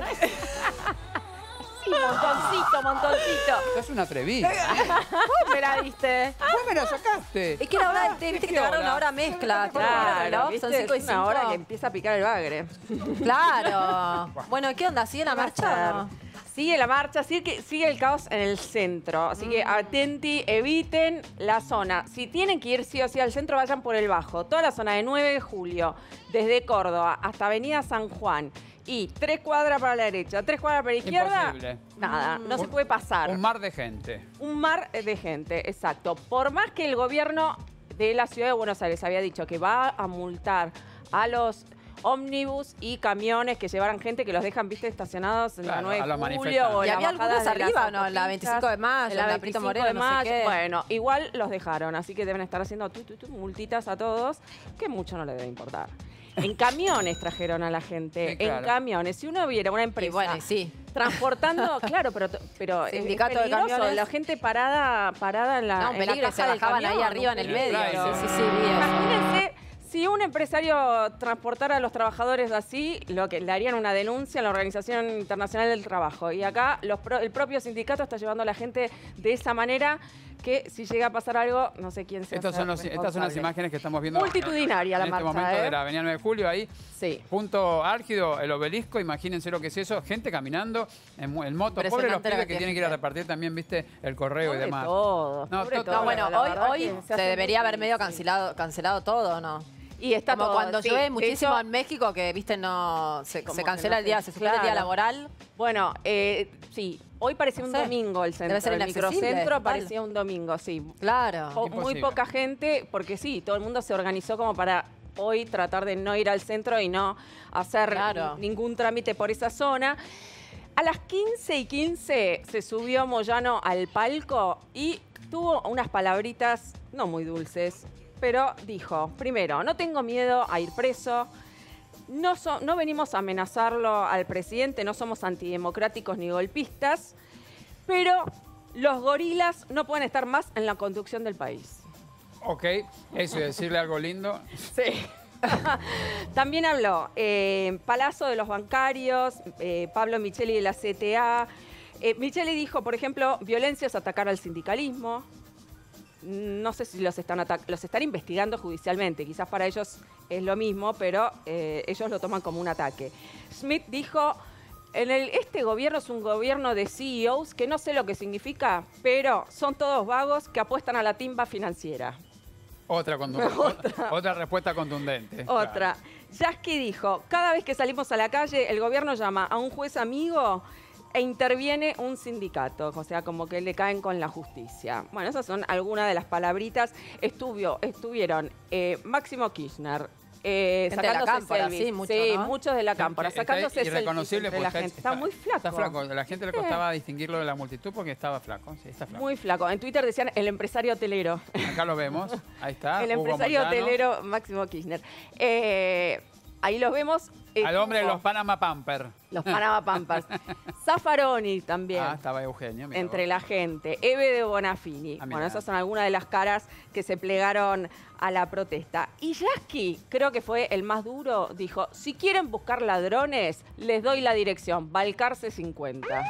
Sí, montoncito. Es una atrevida. ¿Cómo me la diste? ¿Vos me la sacaste? Es que la hora del té, viste que te agarra una hora mezcla. Claro, Son ¿viste? 5 y Es una 5. hora que empieza a picar el bagre. Claro. Bueno, ¿qué onda? ¿Sigue la marcha o no? Sigue la marcha, sigue el caos en el centro. Así que atenti, eviten la zona. Si tienen que ir sí o sí al centro, vayan por el bajo. Toda la zona de 9 de julio, desde Córdoba hasta Avenida San Juan. Y 3 cuadras para la derecha, 3 cuadras para la izquierda. Imposible. Nada, no se puede pasar. Un mar de gente. Un mar de gente, exacto. Por más que el gobierno de la ciudad de Buenos Aires había dicho que va a multar a los ómnibus y camiones que llevaran gente que los dejan, viste, estacionados en Claro, la a los 9 de julio manifestantes. o Y en la había bajada algunos de las arriba, ¿no? En la autopistas, 25 de mayo, en la en la Prito 25 Moreno, de no sé mayo. qué. Bueno, igual los dejaron, así que deben estar haciendo multitas a todos, que mucho no les debe importar. En camiones trajeron a la gente, Sí, claro. en camiones. Si uno viera una empresa Y bueno, y sí. transportando, claro, pero Sindicato de es peligroso, camiones. la gente parada en la, No, un en la peligro, caja se del bajaban ahí camión, arriba en un el peligro. medio. Claro. Sí, sí, vi eso. Imagínense si un empresario transportara a los trabajadores así, lo que le harían una denuncia a la Organización Internacional del Trabajo. Y acá el propio sindicato está llevando a la gente de esa manera que si llega a pasar algo, no sé quién se Estas son las imágenes que estamos viendo. Multitudinaria la en este marcha, momento ¿eh? de la avenida 9 de julio, ahí. Sí. Punto álgido, el obelisco, imagínense lo que es eso, gente caminando en moto, pobre los Impresionante la pibes que cantidad tienen de que ir a gente. repartir también, viste, el correo y Pobre demás. todos, No, pobre todo- todos. No, bueno, La hoy, verdad hoy que se hace debería muy haber medio difícil. cancelado todo, ¿no? Y está Como todo, cuando sí. llueve De muchísimo hecho, en México, que, viste, no se Como que cancela no el día, sé, se suspende el día claro. laboral. Bueno, sí, hoy parecía un No sé. domingo el centro. Debe ser el inaccesible, microcentro total. parecía un domingo, sí. Claro. Muy Imposible. poca gente, porque sí, todo el mundo se organizó como para hoy tratar de no ir al centro y no hacer Claro. ningún trámite por esa zona. A las 15:15 se subió Moyano al palco y tuvo unas palabritas no muy dulces, pero dijo, primero, no tengo miedo a ir preso. No venimos a amenazarlo al presidente, no somos antidemocráticos ni golpistas, pero los gorilas no pueden estar más en la conducción del país. Ok, eso y decirle algo lindo. Sí. También habló Palazzo de los bancarios, Pablo Micheli de la CTA. Micheli dijo, por ejemplo, violencia es atacar al sindicalismo. No sé si los están investigando judicialmente, quizás para ellos es lo mismo, pero ellos lo toman como un ataque. Smith dijo, este gobierno es un gobierno de CEOs, que no sé lo que significa, pero son todos vagos que apuestan a la timba financiera. Otra respuesta contundente. Otra. Yasky dijo, cada vez que salimos a la calle, el gobierno llama a un juez amigo e interviene un sindicato, o sea, como que le caen con la justicia. Bueno, esas son algunas de las palabritas. Estuvieron Máximo Kirchner, de la sacándose Cámpora, selfies. sí, mucho, ¿no? muchos de la Cámpora, Está sacándose selfies irreconocible entre la porque gente. Está muy flaco. Está flaco. A la gente le costaba distinguirlo de la multitud porque estaba flaco. Sí, está flaco. Muy flaco. En Twitter decían el empresario hotelero. Acá lo vemos. Ahí está. El Hugo empresario Moyano. hotelero Máximo Kirchner. Ahí los vemos. Al hombre de Hugo, los Panama Pamper. los Panama Pampers. Zaffaroni también. Ah, estaba Eugenio. mirá Entre vos. la gente. Eve de Bonafini. Ah, Bueno, mirá. esas son algunas de las caras que se plegaron a la protesta. Y Yasky, creo que fue el más duro, dijo, si quieren buscar ladrones, les doy la dirección, Balcarce 50.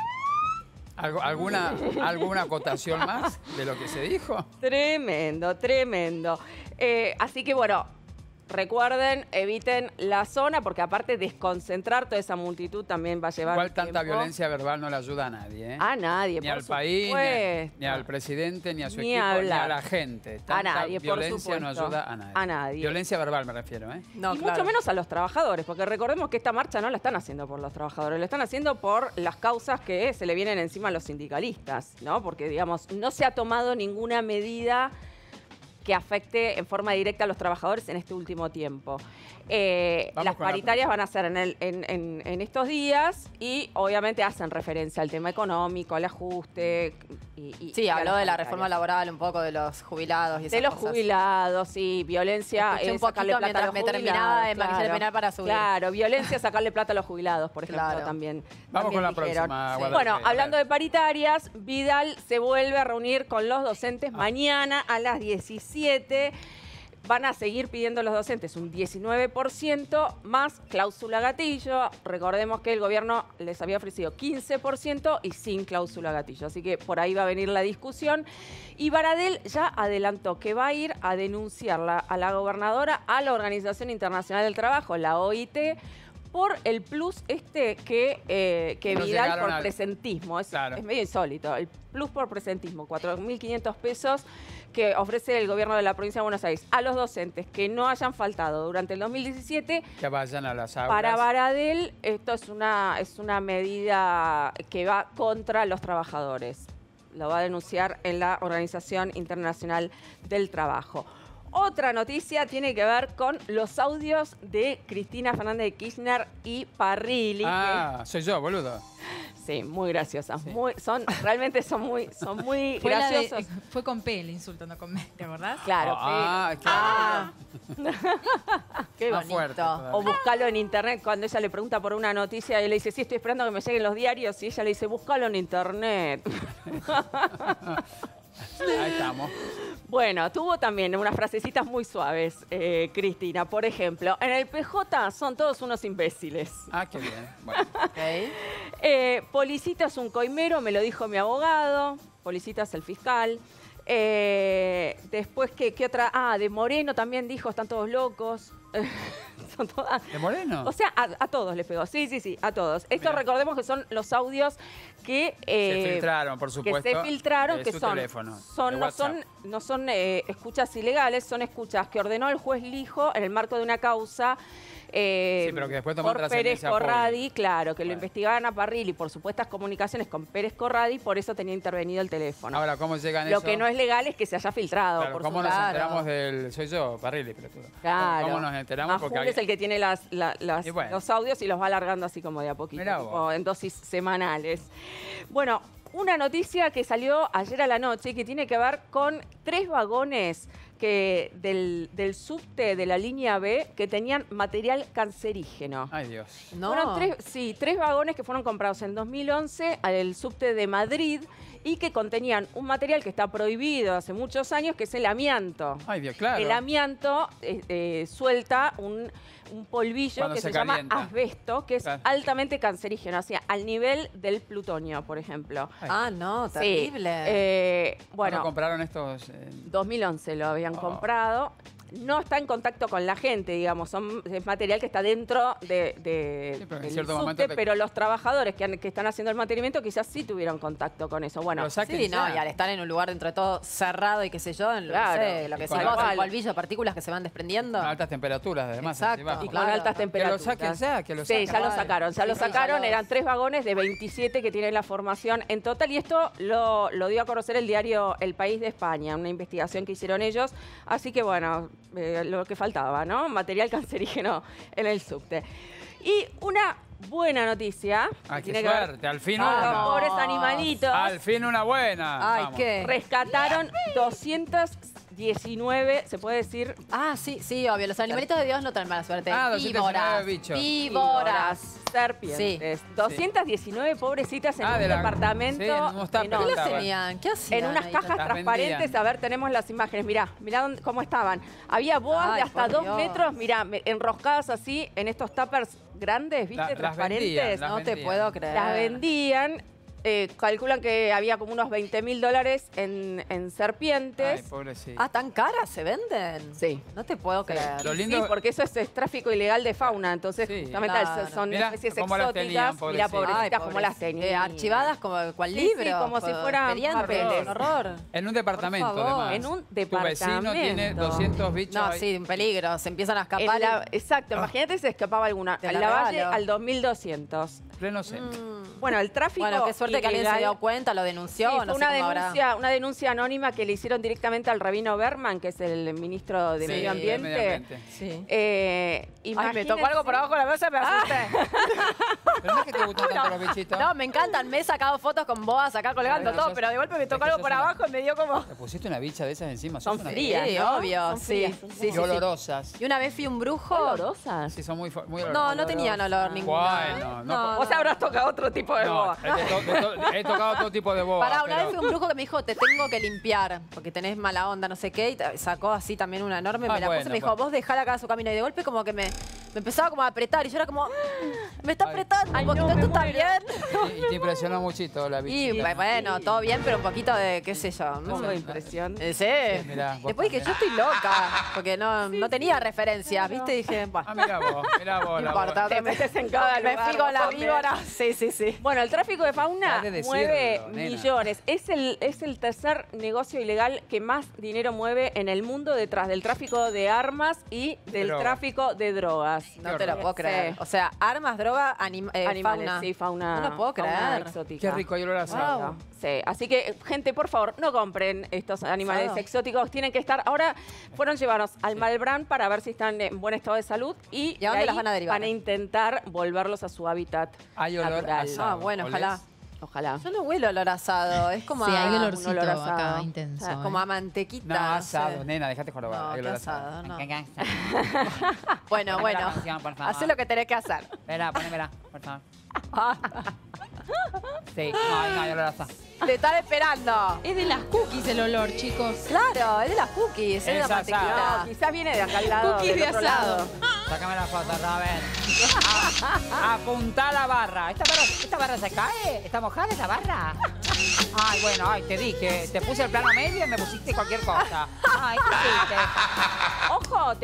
¿Alguna acotación más de lo que se dijo? Tremendo, tremendo. Así que bueno, recuerden, eviten la zona, porque aparte desconcentrar toda esa multitud también va a llevar Igual tanta tiempo. violencia verbal no le ayuda a nadie. ¿eh? A nadie, Ni por al país, supuesto. ni al presidente, ni a su Ni equipo, ni hablar. a la gente. Tanta nadie, por violencia no supuesto. ayuda a nadie. A nadie. Violencia verbal me refiero, ¿eh? No, y claro. mucho menos a los trabajadores, porque recordemos que esta marcha no la están haciendo por los trabajadores, la están haciendo por las causas que se le vienen encima a los sindicalistas, ¿no? Porque, digamos, no se ha tomado ninguna medida que afecte en forma directa a los trabajadores en este último tiempo. Vamos Las con la paritarias van a ser en estos días y obviamente hacen referencia al tema económico, al ajuste. Sí, y a habló las de la paritarias. reforma laboral, un poco de los jubilados y esas De los cosas. jubilados, sí, violencia, Escuché un sacarle poquito plata a mientras los me jubilados. terminaba de maquillar el penal para subir. Claro, violencia, sacarle plata a los jubilados, por ejemplo, Claro. también. Vamos con la dijeron. próxima, Sí. Guadalupe. Bueno, A hablando ver. de paritarias, Vidal se vuelve a reunir con los docentes Ah. mañana a las 17. Van a seguir pidiendo los docentes un 19% más cláusula gatillo. Recordemos que el gobierno les había ofrecido 15% y sin cláusula gatillo. Así que por ahí va a venir la discusión. Y Baradel ya adelantó que va a ir a denunciarla a la gobernadora, a la Organización Internacional del Trabajo, la OIT, por el plus que No Vidal llegaron por al- presentismo. Claro. Es medio insólito. El plus por presentismo, 4.500 pesos que ofrece el gobierno de la provincia de Buenos Aires a los docentes que no hayan faltado durante el 2017. Que vayan a las aulas. Para Baradel, esto es una medida que va contra los trabajadores. Lo va a denunciar en la Organización Internacional del Trabajo. otra noticia tiene que ver con los audios de Cristina Fernández de Kirchner y Parrilli. Soy yo, boludo. Sí, muy graciosas. Realmente son muy Fue, graciosos. fue con P el insulto, no con B, ¿te acordás? Claro. Qué Más fuerte todavía. O buscalo en internet cuando ella le pregunta por una noticia y él le dice, sí, estoy esperando que me lleguen los diarios. Y ella le dice, búscalo en internet. Ahí estamos. Bueno, tuvo también unas frasecitas muy suaves, Cristina. Por ejemplo, en el PJ son todos unos imbéciles. Qué bien. Bueno. Policita es un coimero, me lo dijo mi abogado. Policita es el fiscal. Después, ¿qué otra? De Moreno también dijo, están todos locos. Son todas... ¿De Moreno? O sea, a todos les pegó. Sí, a todos. Esto recordemos que son los audios que... se filtraron, por supuesto. Que se filtraron, de que su son... teléfono, No son escuchas ilegales, son escuchas que ordenó el juez Lijo en el marco de una causa... sí, pero que después tomó por Pérez trascendencia Corradi, pública. claro, que lo investigaban a Parrilli por supuestas comunicaciones con Pérez Corradi, por eso tenía intervenido el teléfono. Ahora, ¿cómo llegan Lo eso? que no es legal es que se haya filtrado, Claro, por ¿cómo nos supuesto. enteramos del... Soy yo, Parrilli, pero tú. Claro. ¿Cómo nos enteramos? Majul es el que tiene Y bueno. los audios y los va alargando así como de a poquito, Mirá tipo, vos. en dosis semanales. Bueno, una noticia que salió ayer a la noche y que tiene que ver con 3 vagones del subte de la línea B que tenían material cancerígeno. Ay, Dios. Fueron 3 vagones que fueron comprados en 2011 al subte de Madrid y que contenían un material que está prohibido hace muchos años, que es el amianto. Ay, Dios, claro. El amianto suelta un polvillo Cuando que se llama asbesto, que es altamente cancerígeno, o sea, al nivel del plutonio, por ejemplo. No, Sí. terrible. Bueno, ¿Cuándo compraron estos? 2011 lo habían comprado. No está en contacto con la gente, digamos, es material que está dentro Sí, pero en del cierto subte, momento pero los trabajadores que están haciendo el mantenimiento quizás sí tuvieron contacto con eso. Bueno, Sí, no, y al estar en un lugar dentro de todo cerrado y qué sé yo, en Claro, no sé, lo que con sea, igual. el polvillo, partículas que se van desprendiendo. Con altas temperaturas, además. Exacto. encima. y con altas temperaturas. Que lo saquen ya, que lo Sí, saquen. ya lo sacaron, Sí, ya los- Eran 3 vagones de 27 que tienen la formación en total. Y esto lo dio a conocer el diario El País de España, una investigación que hicieron ellos. Así que, bueno, lo que faltaba, ¿no? Material cancerígeno en el subte. Y una buena noticia. Qué tiene que ver suerte, al fin con una. los pobres animalitos. Al fin una buena. Ay, Vamos. ¿qué? Rescataron 219, se puede decir, Sí, obvio. Los animalitos de Dios no traen mala suerte. 219 bichos. Víboras. serpientes. 219 pobrecitas en un de la- departamento. sí, en unos tuppers enorme. ¿Qué estaban. hacían? ¿Qué hacían? En unas ahí? cajas Las transparentes, vendían. a ver, tenemos las imágenes. Mirá cómo estaban. Había boas Ay, de hasta por 2 Dios. metros, mirá, enroscadas así en estos tuppers grandes, ¿viste? Las Transparentes. vendían, No te vendían. puedo creer. Las vendían. Calculan que había como unos $20.000 en serpientes. Ay, pobrecito. ¿Tan caras se venden? Sí. No te puedo creer. Lo lindo- Sí, porque eso es tráfico ilegal de fauna, entonces Sí. justamente Claro. son Mirá especies cómo las exóticas. tenían, Mira, pobrecitas. pobrecitas, Ay, como las tenían. archivadas como cual Sí, libro. sí, como si fueran expediente. papeles. Horror. En un departamento, Por favor. además. En un Tu vecino tiene departamento. 200 bichos. No, ahí. sí, un peligro. Se empiezan a escapar. Exacto, imagínate si se escapaba alguna. Te En la la Valle regalo. al 2200. Pleno centro. Bueno, el tráfico Bueno, qué suerte que alguien se ilegal- dio cuenta, lo denunció. Sí, no fue sé una cómo habrá. una denuncia anónima que le hicieron directamente al rabino Berman, que es el ministro de Sí, Medio Ambiente. Medio Ambiente. Sí. Ay, me tocó algo por abajo de la mesa y me asusté. Pero no es que te gustan tanto los bichitos. No, me encantan. Me he sacado fotos con boas acá colgando Bueno, todo, sos- pero de golpe me tocó es que algo sos por una- abajo y me dio como... Te pusiste una bicha de esas encima. Son sos una- frías, Sí, ¿no? obvio. Son Sí, frías. sí, Y sí. olorosas. Y una vez fui a un brujo. Olorosas. Sí, son muy No, olorosas. no tenían olor ninguna. Bueno, No, Vos habrás tocado otro tipo de No, boa. he tocado todo tipo de boas. Pará, una pero- vez fui a un brujo que me dijo, te tengo que limpiar, porque tenés mala onda, no sé qué, y sacó así también una enorme, me la puse y me dijo, bueno. vos dejala acá su camino. Y de golpe como que me empezaba como a apretar, y yo era como, me está apretando un poquito, ¿esto está bien? Y te impresionó muchito la bicha. Y bueno, todo bien, pero un poquito de, qué sé yo. No me da impresión. Sí. mirá, vos Después dije, yo estoy loca, porque no tenía referencias, ¿viste? Y dije, bueno, Ah, mirá vos. no la importa. boa. Te metes en cada Me lugar, fui con vos la también. víbora. Sí, sí, sí. Bueno, el tráfico de fauna Has de decirlo, mueve nena. millones. Es el tercer negocio ilegal que más dinero mueve en el mundo detrás del tráfico de armas y del Droga. tráfico de drogas. armas. No te lo puedo creer. Sí. O sea, armas, droga, Animales, fauna. sí, fauna. No lo puedo fauna creer. exótica. Qué rico, yo lo asado. Wow. Sí, así que, gente, por favor, no compren estos animales Asado. exóticos. Tienen que estar... Ahora fueron llevarlos al Malbrán para ver si están en buen estado de salud y ¿Y a dónde de las ahí van a derivar? van a intentar volverlos a su hábitat Hay olor natural. asado. Ah, bueno, ¿Olés? ojalá. Ojalá. Yo no huelo olor asado. Es como Sí, hay a, olorcito olor asado. acá intenso. como a mantequita. No, no asado, sé. nena, dejate jorobar. No, Hay qué olor asado, no. Venga, Bueno, bueno. la canción, por favor. Hacé lo que tenés que hacer. Espera, ponémela, por favor. Sí, no, hay olor asado. Te están esperando. Es de las cookies el olor, chicos. Claro, es de las cookies, es de la Es asado. mantequita. No, quizás viene de acá al lado, Cookies del de otro asado. lado. Sácame la foto, Robert. Apunta la barra. ¿Esta barra se cae? ¿Está mojada esta barra? Ay, bueno, ay, te dije. Te puse el plano medio y me pusiste cualquier cosa. Ay, ¿qué hiciste? Ojo,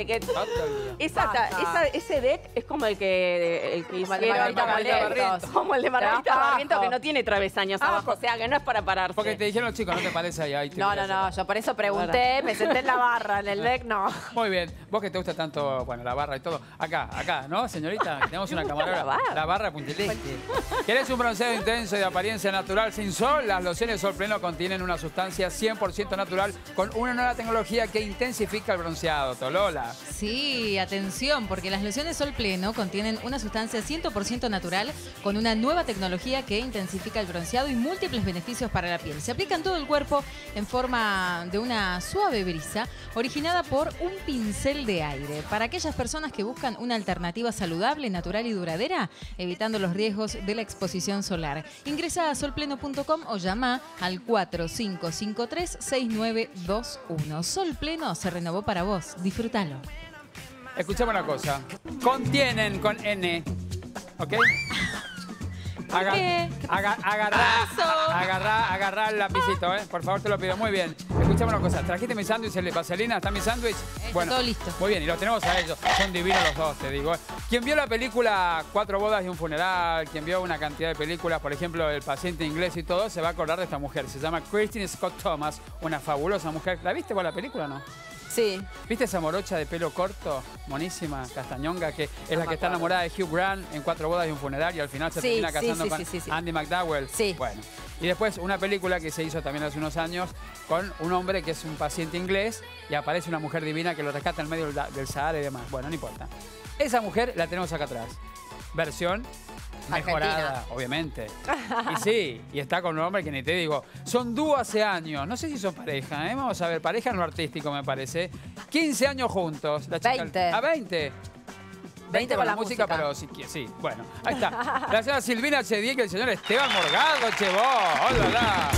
ese deck es como el que Como el de hicieron Margarita Barrientos. como el de Margarita Abajo. Barrientos, que no tiene travesaños abajo, Abajo. o sea que no es para pararse. Porque te dijeron los chicos, ¿no te parece ahí? Ahí te No, voy a no, hacer. no, yo por eso pregunté, me senté en la barra, en el deck no. Muy bien. Vos que te gusta tanto, bueno, la barra y todo. Acá, ¿no, señorita? Tenemos una camarógrafa. La barra Puntileste. ¿Querés un bronceado intenso y de apariencia natural sin sol? Las lociones Sol Pleno contienen una sustancia 100% natural con una nueva tecnología que intensifica el bronceado. Tolola. Sí, atención, porque las lociones Sol Pleno contienen una sustancia 100% natural con una nueva tecnología que intensifica el bronceado y múltiples beneficios para la piel. Se aplica en todo el cuerpo en forma de una suave brisa originada por un pincel de aire. Para aquellas personas que buscan una alternativa saludable, natural y duradera, evitando los riesgos de la exposición solar. Ingresa a solpleno.com o llama al 4553-6921. Sol Pleno se renovó para vos. Disfrútalo. Escuchame una cosa. Contienen con N. ¿Ok? qué? Agarrá el lapicito, ¿eh? Por favor, te lo pido. Muy bien. Escuchame una cosa. ¿Trajiste mi sándwich, Vaselina? ¿Está mi sándwich? Todo listo. Muy bien, y los tenemos a ellos. Son divinos los dos, te digo. Quien vio la película 4 bodas y un funeral, quien vio una cantidad de películas, por ejemplo, El paciente inglés y todo, se va a acordar de esta mujer. Se llama Kristen Scott Thomas, una fabulosa mujer. ¿La viste vos la película o no? Sí. ¿Viste esa morocha de pelo corto, monísima, castañonga, que es la que está enamorada de Hugh Grant en 4 bodas y un funeral y al final se termina casando con Andy McDowell? Sí. Bueno. Y después una película que se hizo también hace unos años con un hombre que es un paciente inglés y aparece una mujer divina que lo rescata en medio del Sahara y demás. Bueno, no importa. Esa mujer la tenemos acá atrás. Versión mejorada, Argentina. obviamente. Y sí, y está con un hombre que ni te digo. Son dúo hace años. No sé si son pareja, ¿eh? Vamos a ver, pareja en lo artístico, me parece. 15 años juntos. La chica, 20. ¿A 20? 20 con la música, pero sí, bueno, ahí está. La señora Silvina Chediek y el señor Esteban Morgado, che vos. ¡Hola!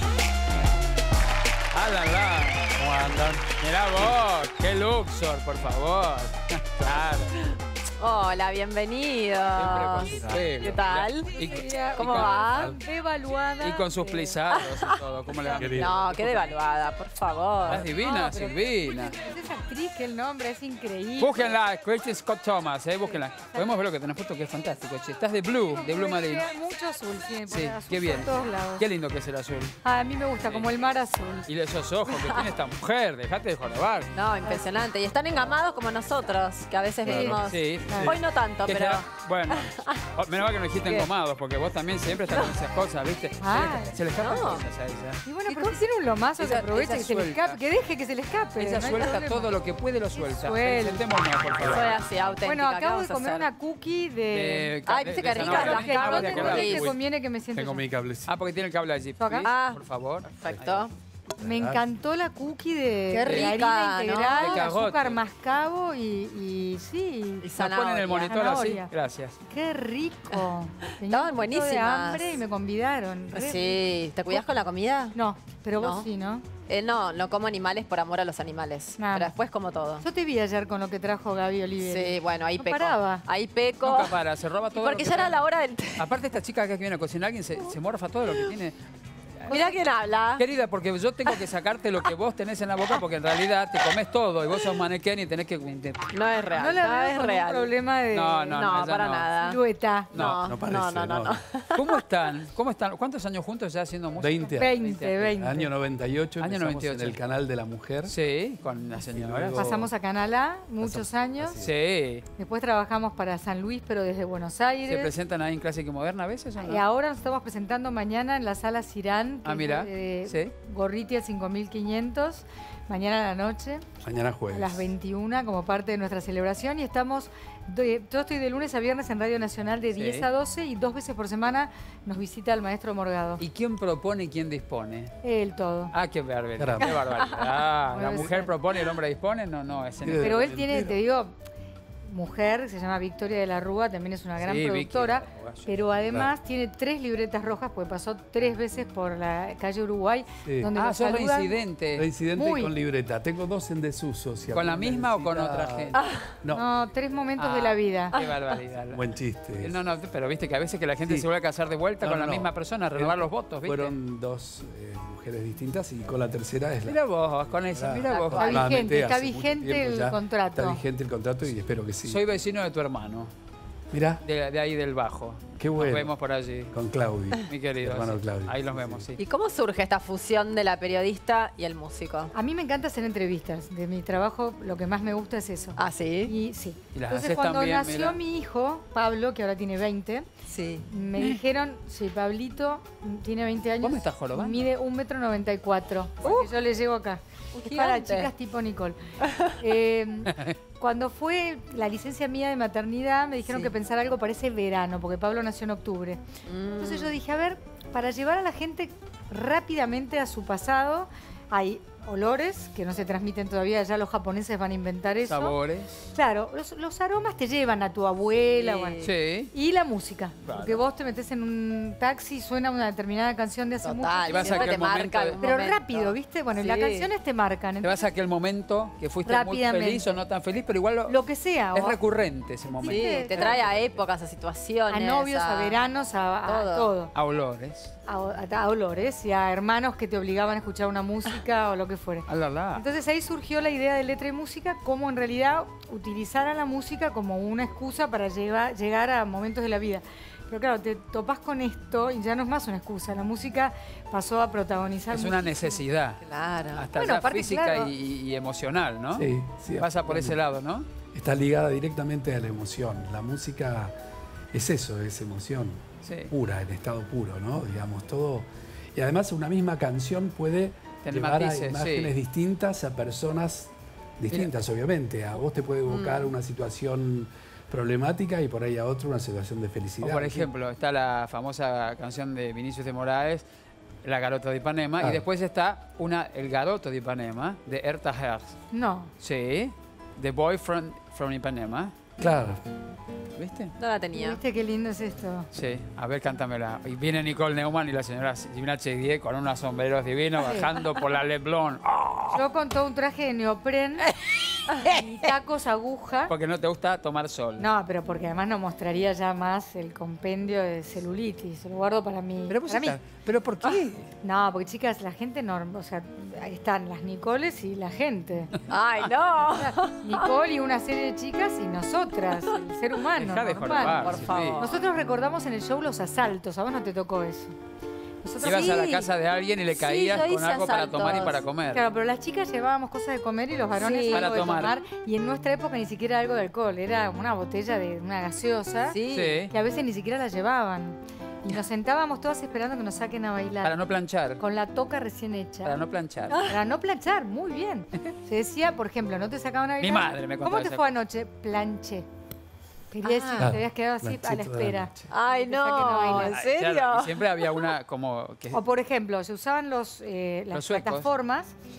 ¡Hola! ¿Cómo andan? Mirá vos, qué Luxor, por favor. Claro. Hola, bienvenido. Siempre con sus pelos. ¿Qué tal? ¿Cómo va? Evaluada. Y con sus plisados y todo. ¿Cómo le va? No, qué devaluada, por favor. Estás divina, Silvina. Es esa actriz que el nombre es increíble. Búsquenla, Kristen Scott Thomas, búsquenla. Podemos ver lo que tenés puesto, que es fantástico, che. Estás de Blue Marine. Mucho azul, siempre. Sí, azul qué bien. por todos lados. Qué lindo que es el azul. A mí me gusta, como el mar azul. Y esos ojos que tiene esta mujer, dejate de jorobar. No, impresionante. Y están engamados como nosotros, que a veces vivimos. Sí. Hoy no tanto, Que pero. Bueno, menos mal que no dijiste ¿Qué? engomados, porque vos también siempre estás con esas cosas, ¿viste? Se le escapan no. cosas a ella. Y bueno, pero si tiene un lomazo que Ella- aprovecha ella que se le suelta. escape, que deje que se le escape. Ella no hay suelta problema. todo lo que puede, lo suelta. Suelta. Sentémonos, por favor. Soy así, auténtica. Bueno, ¿qué acabo vamos de a comer hacer? una cookie de... Ay, viste qué ricas zanahoria. las que Acabo de ¿dónde acordar. te Uy. conviene que me siente Tengo yo? mi cable. Ah, porque tiene el cable allí. ¿Acá? Please, Ah. por favor. Perfecto. Me encantó la cookie de, Qué de rica, harina ¿no? integral, De cagote. azúcar mascabo y sí. Y La ponen en el monitor así. Zanahoria. Gracias. Qué rico. Tenía Estaban un poquito de buenísimas. hambre y me convidaron. Re Sí. ¿Te cuidas con la comida? No, pero ¿No? vos sí, ¿no? No, no como animales por amor a los animales. Nada. Pero después como todo. Yo te vi ayer con lo que trajo Gaby Olivieri. Sí, bueno, ahí No peco. paraba. Ahí peco. Nunca para, se roba todo. Porque lo que ya era trae. la hora del té. Aparte, esta chica acá que viene a cocinar, alguien se morfa todo lo que tiene. Mirá quién habla. Querida, porque yo tengo que sacarte lo que vos tenés en la boca porque en realidad te comes todo y vos sos manequén y tenés que... No es real, No le no veo es con un real. problema de No, No, ella para no. nada. silueta. No, parece, no. ¿Cómo están? ¿Cómo están? ¿Cuántos años juntos ya haciendo música? 20 años. 20. Año 98 Año empezamos 98. en el canal de la mujer. Sí, con la señora. luego- Pasamos a Canal A muchos años. Sí. Después trabajamos para San Luis, pero desde Buenos ¿Se Aires. presentan ahí en Clásica y Moderna a veces o no? Y ahora nos estamos presentando mañana en la sala Cirán. Ah, mira. Sí. Gorriti 5500. Mañana a la noche, Mañana a jueves. las 21, como parte de nuestra celebración. Y estamos, yo estoy de lunes a viernes en Radio Nacional de Sí. 10 a 12 y 2 veces por semana nos visita el maestro Morgado. ¿Y quién propone y quién dispone? Él todo. Ah, qué barbaridad. Caramba. Qué barbaridad. La Puede mujer ser. propone y el hombre dispone. No, ese no. Pero él tiene, te digo, mujer, se llama Victoria de la Rúa, también es una gran Sí, Vicky productora, de la Rúa, sí. pero además tiene 3 libretas rojas, porque pasó 3 veces por la calle Uruguay, Sí. donde Ah, nos sos saludan. reincidente. Reincidente Muy. con libreta. Tengo 2 en desuso. si ¿Con la alguien misma o con necesita- otra gente? No, No, 3 momentos de la vida. Qué barbaridad. buen chiste. No, pero viste que a veces que la gente Sí. se vuelve a casar de vuelta No, con la no. misma persona, renovar los votos, ¿viste? Fueron 2 mujeres distintas y con la tercera es la... Mira vos, con esa, mira vos. Está La vigente, metí está hace mucho vigente tiempo el ya. contrato. Está vigente el contrato y espero que sí. Soy vecino de tu hermano, Mirá, de ahí del Bajo. qué bueno. Nos vemos por allí, Con Claudio. mi querido. Hermano sí. Claudio. Ahí los vemos, sí. ¿Y cómo surge esta fusión de la periodista y el músico? A mí me encanta hacer entrevistas. De mi trabajo, lo que más me gusta es eso. ¿Ah, sí? Y sí. Y las Entonces, haces cuando también, nació mira. mi hijo, Pablo, que ahora tiene 20, Sí. me dijeron, sí, Pablito tiene 20 años. ¿Vos me estás jorobando? Mide 1,94 m. O sea, que yo le llego acá. Es para gigante. chicas tipo Nicole. Cuando fue la licencia mía de maternidad, me dijeron Sí. que pensara algo para ese verano, porque Pablo nació en octubre. Entonces yo dije, a ver, para llevar a la gente rápidamente a su pasado, hay olores que no se transmiten todavía, ya los japoneses van a inventar eso. Sabores. Claro, los aromas te llevan a tu abuela. Sí. Bueno. Sí. Y la música. Claro. Porque vos te metes en un taxi y suena una determinada canción de hace mucho Total, Y vas a siempre aquel te marca momento de- algún pero momento. rápido, ¿viste? Bueno, y las Sí. canciones te marcan. Te vas a aquel momento que fuiste muy Rápidamente. feliz o no tan feliz, pero igual Lo que sea. es o recurrente ese momento. Sí, te trae a épocas, a situaciones. a novios, a veranos, a todo. todo. A olores. A olores y a hermanos que te obligaban a escuchar una música o lo que fuere. Alala. Entonces ahí surgió la idea de letra y música, cómo en realidad utilizar a la música como una excusa para llegar a momentos de la vida. Pero claro, te topás con esto y ya no es más una excusa. La música pasó a protagonizar. Es una muchísimo. necesidad. Claro. Hasta Bueno, ya aparte, física claro. y emocional, ¿no? Sí, sí, Pasa por ese lado, ¿no? Está ligada directamente a la emoción. La música es eso, es emoción Sí. pura, en estado puro, ¿no? Digamos, todo. Y además una misma canción puede Tener llevar matices, a imágenes sí. distintas a personas distintas, obviamente. A vos te puede evocar una situación problemática y por ahí a otro una situación de O felicidad. por ejemplo, está la famosa canción de Vinicius de Moraes, La Garota de Ipanema, y Claro. después está El Garoto de Ipanema, de Erta Herz. No. Sí, The Boy from Ipanema. Claro. ¿Viste? No la tenía. ¿Viste qué lindo es esto? Sí, a ver, cántamela. Y viene Nicole Neumann y la señora Divina Chedier con unos sombreros divinos bajando por la Leblon. ¡Ah! Yo con todo un traje de neopren y tacos aguja. Porque no te gusta tomar sol. No, pero porque además no mostraría ya más el compendio de celulitis. Lo guardo para mí. Pero, vos para mí. estás- ¿pero por qué? No, porque chicas, la gente no, o sea, ahí están las Nicoles y la gente. ¡Ay, no! Nicole y una serie de chicas y nosotras, el ser humano. Dejá de normal. jorobar, por Silvi. favor. Nosotros recordamos en el show los asaltos, a vos no te tocó eso. Nosotros Ibas a la Sí. casa de alguien y le Sí, caías yo con hice algo para tomar y asaltos. para comer. Claro, pero las chicas llevábamos cosas de comer y los varones Sí. algo Para de tomar. Y en nuestra época ni siquiera algo de alcohol, era una botella de una gaseosa Sí. Sí, que a veces ni siquiera la llevaban. Y nos sentábamos todas esperando que nos saquen a bailar. para no planchar. Con la toca recién hecha. Para no planchar. Para no planchar, muy bien. Se decía, por ejemplo, no te sacaban a bailar. Mi madre me contaba ¿Cómo te esa fue cosa. anoche? Planché. Quería decir que Claro, te habías quedado así a la planchito de espera. noche. Ay, Que te saquen a no, bailar. ¿en Ay, serio? claro, y siempre había una como que O por ejemplo, se usaban las Los suecos. plataformas sí.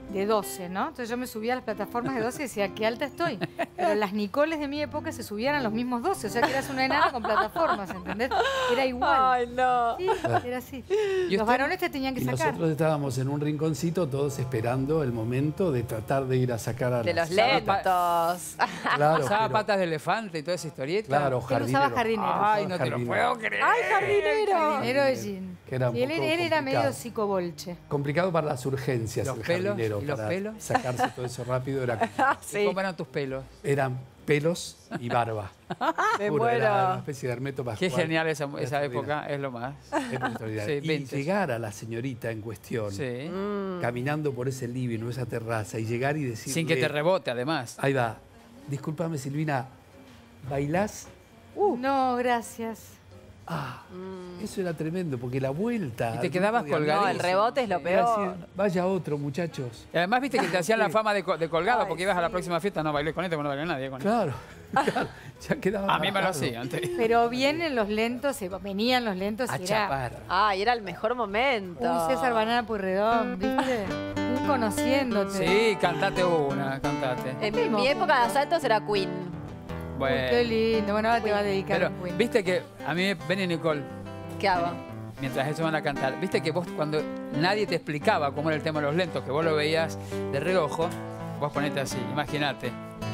de 12, ¿no? Entonces yo me subía a las plataformas de 12 y decía, qué alta estoy. Pero las Nicoles de mi época se subían a los mismos 12, o sea que eras una enana con plataformas, ¿entendés? Era igual. Ay, no. Sí, era así. ¿Y Los usted? varones te tenían que Y sacar. nosotros estábamos en un rinconcito todos esperando el momento de tratar de ir a sacar a De los las- lentos. Claro, Usaba pero- patas de elefante y toda esa historieta. Claro, Él jardinero. usaba jardinero. Ay, no te lo Jardinero. puedo creer. ¡Ay, jardinero! Jardinero de jean. Que era un Sí, él poco era medio complicado. psicobolche. Complicado para las urgencias, ¿Los el pelos? jardinero. ¿Y los para pelos? sacarse todo eso rápido ¿Y ¿Cómo eran tus pelos? eran pelos y barba. Me Puro, era muero. una especie de Hermeto Pascual. Qué genial esa Extraordinario. época, es lo más. Extraordinario. Sí, Y vintage. llegar a la señorita en cuestión, Sí. caminando por ese living o esa terraza, y llegar y decir. Sin que te rebote, además. Ahí va. Discúlpame, Silvina, ¿bailás? No, gracias. Ah, eso era tremendo, porque la vuelta. Y te quedabas colgadísimo. No, el rebote es lo Era peor. decir, vaya otro, muchachos. Y además, viste que te hacían la fama de colgado, Ay, porque ibas a la sí. próxima fiesta, no bailé con este, no bailé nadie con este. Claro, claro, ya quedaba. A mí me lo marcado. hacían. Pero vienen los lentos, venían los lentos A y era chapar. Ay, era el mejor momento. un César Banana Pueyrredón, ¿viste? Un conociéndote. Sí, cantate una, cantate. En mi época de asaltos era Queen. Uy, qué lindo. Bueno, ahora te va a dedicar Pero, un Queen. viste que a mí, ven y Nicole, ¿Qué hago? mientras eso van a cantar, viste que vos cuando nadie te explicaba cómo era el tema de los lentos, que vos lo veías de reojo, vos ponete así, imagínate.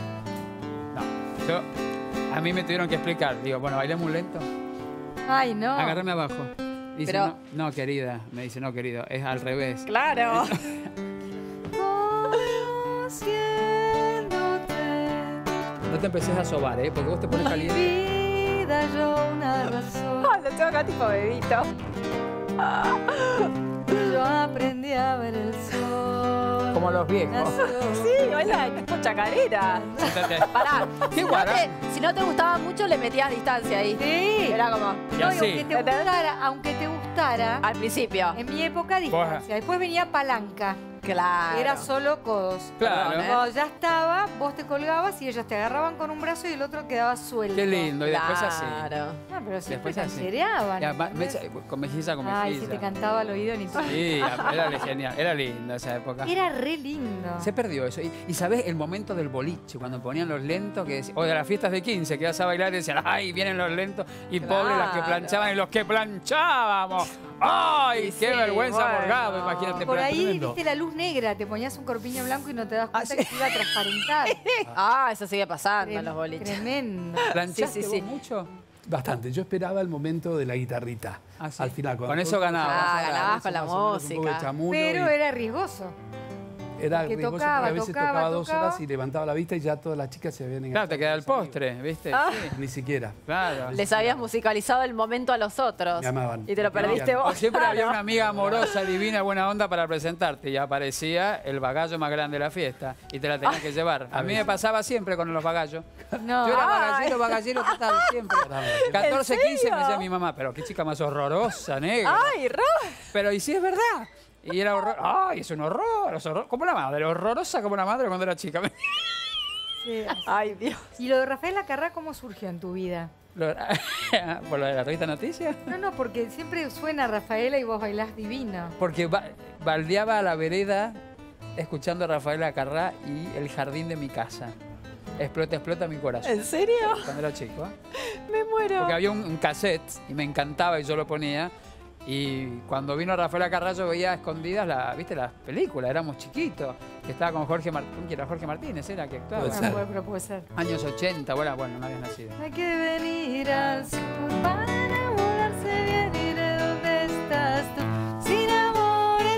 No, a mí me tuvieron que explicar. Digo, bueno, bailemos un lento. Ay, no. Agárrame abajo. Dice, Pero- no, querida. Me dice, no, querido, es al revés. Claro. No te empecés a sobar, ¿eh? Porque vos te pones caliente. Vida yo una razón. Ay, lo tengo acá tipo bebito. Yo aprendí a ver el sol. Como los viejos. Nació. Sí, baila tipo chacarera. Pará. Qué Si no, guará. si no te gustaba mucho, le metías distancia ahí. Sí. Era como Y No, y así. aunque te gustara, al principio. en mi época distancia. Después venía palanca. Claro. Era solo codos. Claro. Cuando ya estaba, vos te colgabas y ellos te agarraban con un brazo y el otro quedaba suelto. Qué lindo. Y después así. Claro. No, pero siempre Después así. canchereaban. Ya, ¿entendés? con mejilla, con Ay, mejilla. si te cantaba al oído ni tú. Sí, era genial. Era linda esa época. Era re lindo. Se perdió eso. Y sabés el momento del boliche, cuando ponían los lentos, que o de las fiestas de 15, que ibas a bailar y decían, ay, vienen los lentos, y pobres las que Claro. planchaban y los que planchábamos. ¡Ay, Sí, qué vergüenza, bueno. Morgado! Imagínate. Por ahí tremendo. viste la luz negra, te ponías un corpiño blanco y no te das cuenta sí. que te iba a transparentar. Ah, eso sigue pasando en los boliches. Tremendo. ¿Planchaste Sí, sí, sí. vos mucho? Bastante. Yo esperaba el momento de la guitarrita. Ah, sí. Al final. cuando Con eso todos- ganabas. Ah, ganabas con la más o menos un poco de música. chamuyo Pero y era riesgoso. era que riesgoso tocaba, porque a veces tocaba, tocaba 2 tocaba. horas y levantaba la vista y ya todas las chicas se habían Claro, enganchado te queda con el los amigos. postre, ¿viste? Ah. Sí, Ni siquiera. claro. Les habías musicalizado el momento a los otros. Me amaban. Y te lo Me perdiste querían. O vos. siempre había Claro. una amiga amorosa, divina, buena onda para presentarte y aparecía el bagallo más grande de la fiesta y te la tenías que llevar. A mí me pasaba siempre con los bagallos. No. Yo era Ay. bagallero total, siempre. 14, 15 me decía mi mamá, pero qué chica más horrorosa, negra. Ay, Ro. Pero y sí es verdad. Y era horror. Ay, es un horror, como la madre, horrorosa como la madre cuando era chica. Sí. Ay, Dios. ¿Y lo de Rafael Acarrá cómo surgió en tu vida? ¿Por lo de la revista Noticias? No, porque siempre suena Rafaela y vos bailás divino. Porque baldeaba a la vereda escuchando a Rafael Acarrá y El jardín de mi casa. Explota, explota mi corazón. ¿En serio? Cuando era chico. ¿Eh? Me muero. Porque había un cassette y me encantaba y yo lo ponía. Y cuando vino Rafael Acarrá yo veía a escondidas ¿viste? Las películas, éramos chiquitos. Que estaba con Jorge Martínez, era Jorge Martínez, era que actuaba. Puede Bueno, ser. pero puede ser. Años 80, bueno, no habías nacido. Hay que venir al sur para enamorarse bien y de dónde estás tú. Sin amores.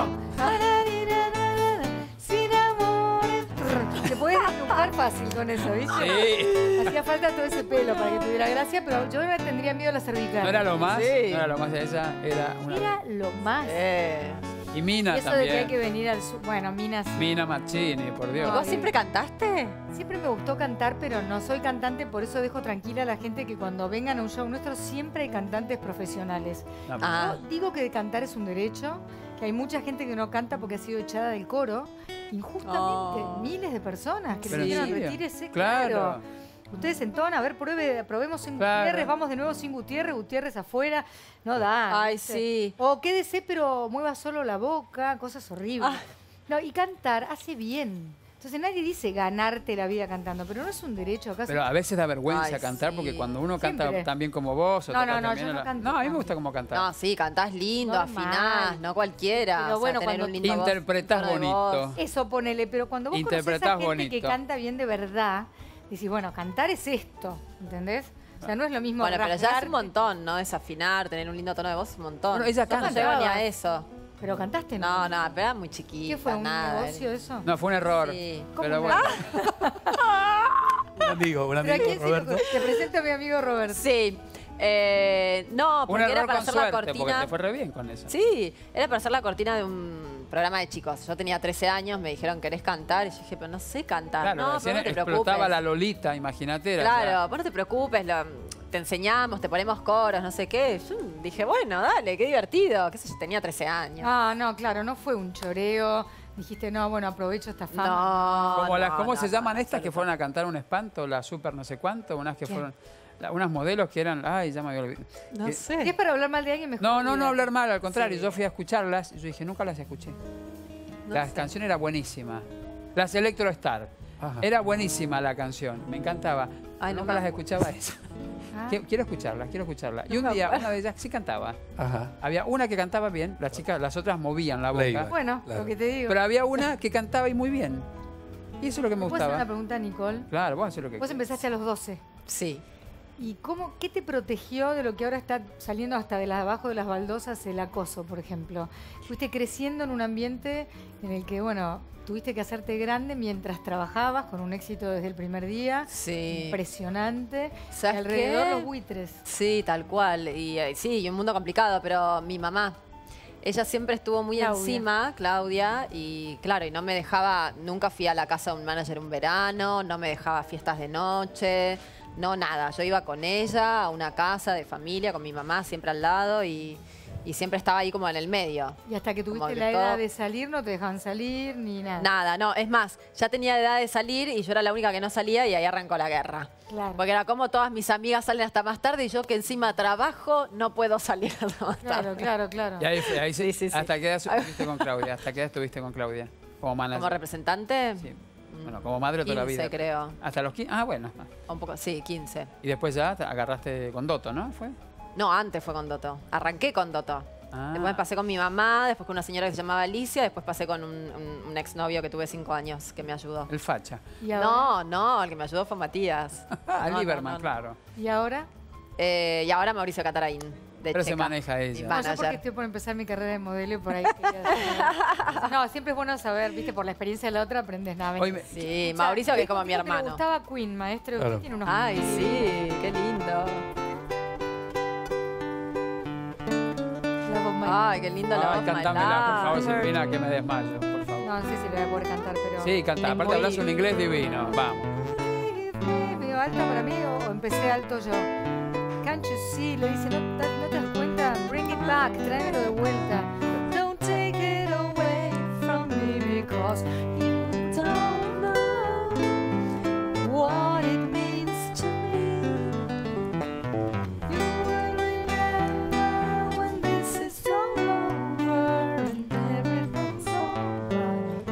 Sin amores. Te puedes desnucar fácil con eso, ¿viste? Sí. Hacía falta todo ese pelo para que tuviera gracia, pero yo me tendría miedo a la cervical. No era lo más, Sí. no era lo más, esa era una... Era lo más. Y Y Mina eso de que hay también. que venir al sur. Bueno, Mina sí. Mina Marchini, por Dios. ¿Vos siempre cantaste? Siempre me gustó cantar, pero no soy cantante, por eso dejo tranquila a la gente que cuando vengan a un show nuestro siempre hay cantantes profesionales. No, Ah. Yo digo que cantar es un derecho, que hay mucha gente que no canta porque ha sido echada del coro. Injustamente, Oh. miles de personas que ¿Pero le en dijeron serio? retírese, Claro. claro. Ustedes entonan, a ver, probemos sin Claro. Gutiérrez, vamos de nuevo sin Gutiérrez, Gutiérrez afuera. No da. Ay, ¿viste? sí. O quédese, pero mueva solo la boca, cosas horribles. Ah. No, y cantar hace bien. Entonces nadie dice ganarte la vida cantando, pero no es un derecho. ¿Acaso? Pero a veces da vergüenza Ay, cantar sí. porque cuando uno canta Siempre. tan bien como vos... o No, tocas no, tan bien yo no canto No, a mí me tanto. gusta como cantar. No, sí, cantás lindo, Normal. afinás, no cualquiera. Pero O sea, bueno, tener cuando un lindo voz, interpretás tono de voz. bonito. Eso ponele, pero cuando vos conocés a Interpretás gente que bonito. canta bien de verdad, decís, bueno, cantar es esto, ¿entendés? O sea, no es lo mismo Bueno, pero ya es rasgarte. un montón, ¿no? Desafinar, tener un lindo tono de voz, un montón. Bueno, ella Yo canta. no llego ni a eso. Pero cantaste, No, no, pero era muy chiquita. ¿Qué fue, un nada. negocio eso? No, fue un error. Sí. Pero ¿Cómo bueno. Un amigo, ¿Pero a quién se le Roberto. ocurrió? Te presento a mi amigo Roberto. Sí. No, Un porque era error para con hacer la suerte, porque cortina. te fue re bien con eso. Sí, era para hacer la cortina de un programa de chicos. Yo tenía 13 años, me dijeron, ¿querés cantar? Y yo dije, pero no sé cantar. Claro, no, recién pero no te explotaba preocupes. la Lolita, imagínate. era Claro, ya- vos no te preocupes, te enseñamos, te ponemos coros, no sé qué. Yo dije, bueno, dale, qué divertido. Qué sé yo, tenía 13 años. Ah, no, claro, no fue un choreo. Dijiste, no, bueno, aprovecho esta fama. No, ¿Cómo no, se no, llaman no, estas que fueron a cantar un espanto? La super no sé cuánto, unas que ¿Quién? fueron... unas modelos que eran... Ay, ya me había olvidado. No Que- Si sé. es para hablar mal de alguien, mejor. No, no olvidar. hablar mal, al contrario. Sí. Yo fui a escucharlas y yo dije, nunca las escuché. No La sé. canción era buenísima. Las Electro Star. Ajá. Era buenísima la canción, me encantaba. Ay, no nunca me las escuchaba esa. Ah. Quiero escucharla, quiero escucharla. Y un día, una de ellas sí cantaba. Ajá. Había una que cantaba bien, las chicas, las otras movían la boca. Playback. Bueno, Claro. lo que te digo. Pero había una que cantaba y muy bien. Y eso es lo que me ¿Puedo hacer una gustaba. pregunta, Nicole? Claro, vos haces lo que Vos quieras. empezaste a los 12. Sí. ¿Y qué te protegió de lo que ahora está saliendo hasta de abajo de las baldosas, el acoso, por ejemplo? Fuiste creciendo en un ambiente en el que, bueno, tuviste que hacerte grande mientras trabajabas con un éxito desde el primer día. Sí. Impresionante. Y ¿Sabes alrededor qué? los buitres. Sí, tal cual. Y sí, y un mundo complicado, pero mi mamá, ella siempre estuvo muy Claudia. encima, Claudia, y claro, y no me dejaba, nunca fui a la casa de un manager un verano, no me dejaba fiestas de noche, no nada. Yo iba con ella a una casa de familia, con mi mamá siempre al lado y siempre estaba ahí como en el medio. Y hasta que Como tuviste que la todo- edad de salir, no te dejaban salir ni nada. Nada, no, es más, ya tenía edad de salir y yo era la única que no salía y ahí arrancó la guerra. Claro. Porque era como todas mis amigas salen hasta más tarde y yo que encima trabajo no puedo salir hasta más tarde. Claro. Y ahí, ahí sí, Sí. ¿Hasta qué edad estuviste con Claudia? ¿Hasta qué edad estuviste con Claudia? Como manager. Como representante, Sí. Bueno, como madre toda la 15 vida. creo. Hasta los 15. Ah, bueno. Un poco, sí, 15. Y después ya te agarraste con Doto, ¿no? ¿Fue? No, antes fue con Doto. Arranqué con Doto. Ah. Después pasé con mi mamá, después con una señora que se llamaba Alicia, después pasé con un exnovio que tuve 5 años que me ayudó. El facha. ¿Y ahora? No, el que me ayudó fue Matías. Ah, No, Lieberman, no. claro. ¿Y ahora? Y ahora Mauricio Catarain, de Pero se Checa, maneja mi ella. No, yo porque manager. estoy por empezar mi carrera de modelo y por ahí quería decir- No, siempre es bueno saber, viste, por la experiencia de la otra aprendes nada. Hoy me- Sí, Mauricio que es como mi Me hermano. gustaba Queen, maestro. Claro. Usted tiene unos... Ay, sí, qué lindo. La voz más- Ay, qué lindo la Ay, voz. cantámela, por favor, Malá. Silvina, que me desmayo, por favor. No sé si le voy a poder cantar, pero... Sí, canta. Aparte muy- hablas un inglés divino. Vamos. ¿Medio alta para mí o empecé alto yo? Can't you see? Le dice, ¿no te das cuenta? Bring it back, tráemelo de vuelta. Don't take it away from me because you don't know what it means to me. You will remember when this is over and everything's alright.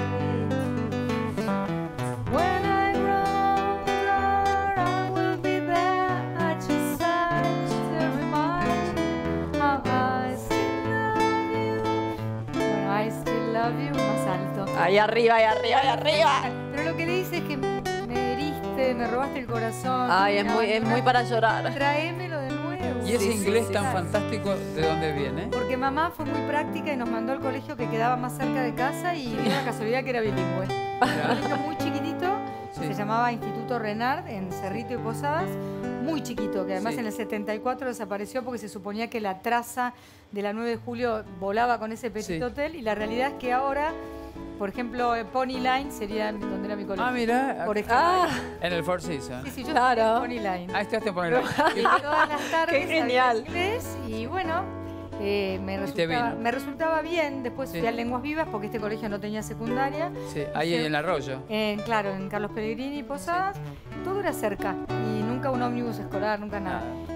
When I grow older, I will be there at your side to remind you how I still love you. Bueno, I still love you más alto. Ahí arriba, ahí arriba, ahí arriba. Pero lo que le dice es que me heriste, me robaste el corazón. Ay, me es muy abandonaste. para llorar. Tráemelo de nuevo. ¿Y ese Sí, sí, inglés sí. tan fantástico de dónde viene? Porque mamá fue muy práctica y nos mandó al colegio que quedaba más cerca de casa y dio la casualidad que era bilingüe. Un colegio muy chiquitito, Sí. se llamaba Instituto Renard en Cerrito y Posadas, muy chiquito, que además Sí. en el 74 desapareció porque se suponía que la traza de la 9 de julio volaba con ese petit Sí. hotel y la realidad es que ahora, por ejemplo, Pony Line sería donde era mi colegio. Ah, mira. Por ejemplo. En el Four Seasons. Sí, sí, yo Claro. estudié en Pony Line. Ah, estudiaste en ponerlo. Y todas las tardes Qué genial. había inglés y bueno, me, te vino. resultaba bien. Después Sí. fui a Lenguas Vivas porque este colegio no tenía secundaria. Sí, ahí en el arroyo. Claro, en Carlos Pellegrini y Posadas. Todo era cerca y nunca un ómnibus escolar, nunca nada.